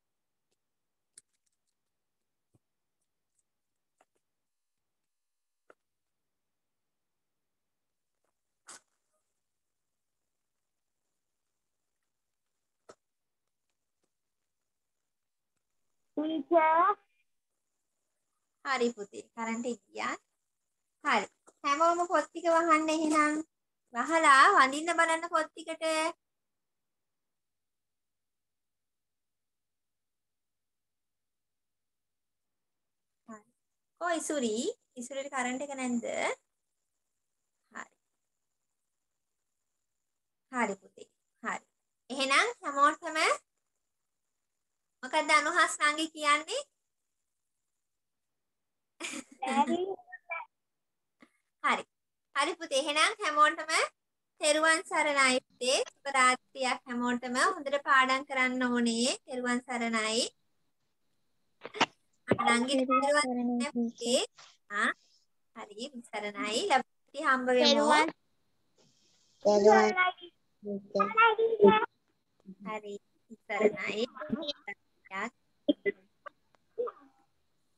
Speaker 4: ටීචර්
Speaker 1: හරි පුතේ කරන්ට් එක ගියා හරි හැමෝම පොත් ටික වහන්න එහෙනම් වහලා වඳින්න බලන්න පොත් ටිකට හරි කොයි ඉසුරි ඉසුරිට කරන්ට් එක නැද්ද හරි හරි පුතේ හරි එහෙනම් හැමෝටම මොකක්ද අනුහස් නංගි කියන්නේ හරි හරි පුතේ එහෙනම් හැමෝටම තෙරුවන් සරණයි පුතේ සුබ රාත්‍රියක් හැමෝටම හොඳට පාඩම් කරන්න ඕනේ තෙරුවන් සරණයි නංගි තෙරුවන් සරණයි පුතේ ආ හරි සරණයි ලබති හම්බ වෙමු
Speaker 3: තෙරුවන්
Speaker 4: සරණයි.
Speaker 1: හරි සරණයි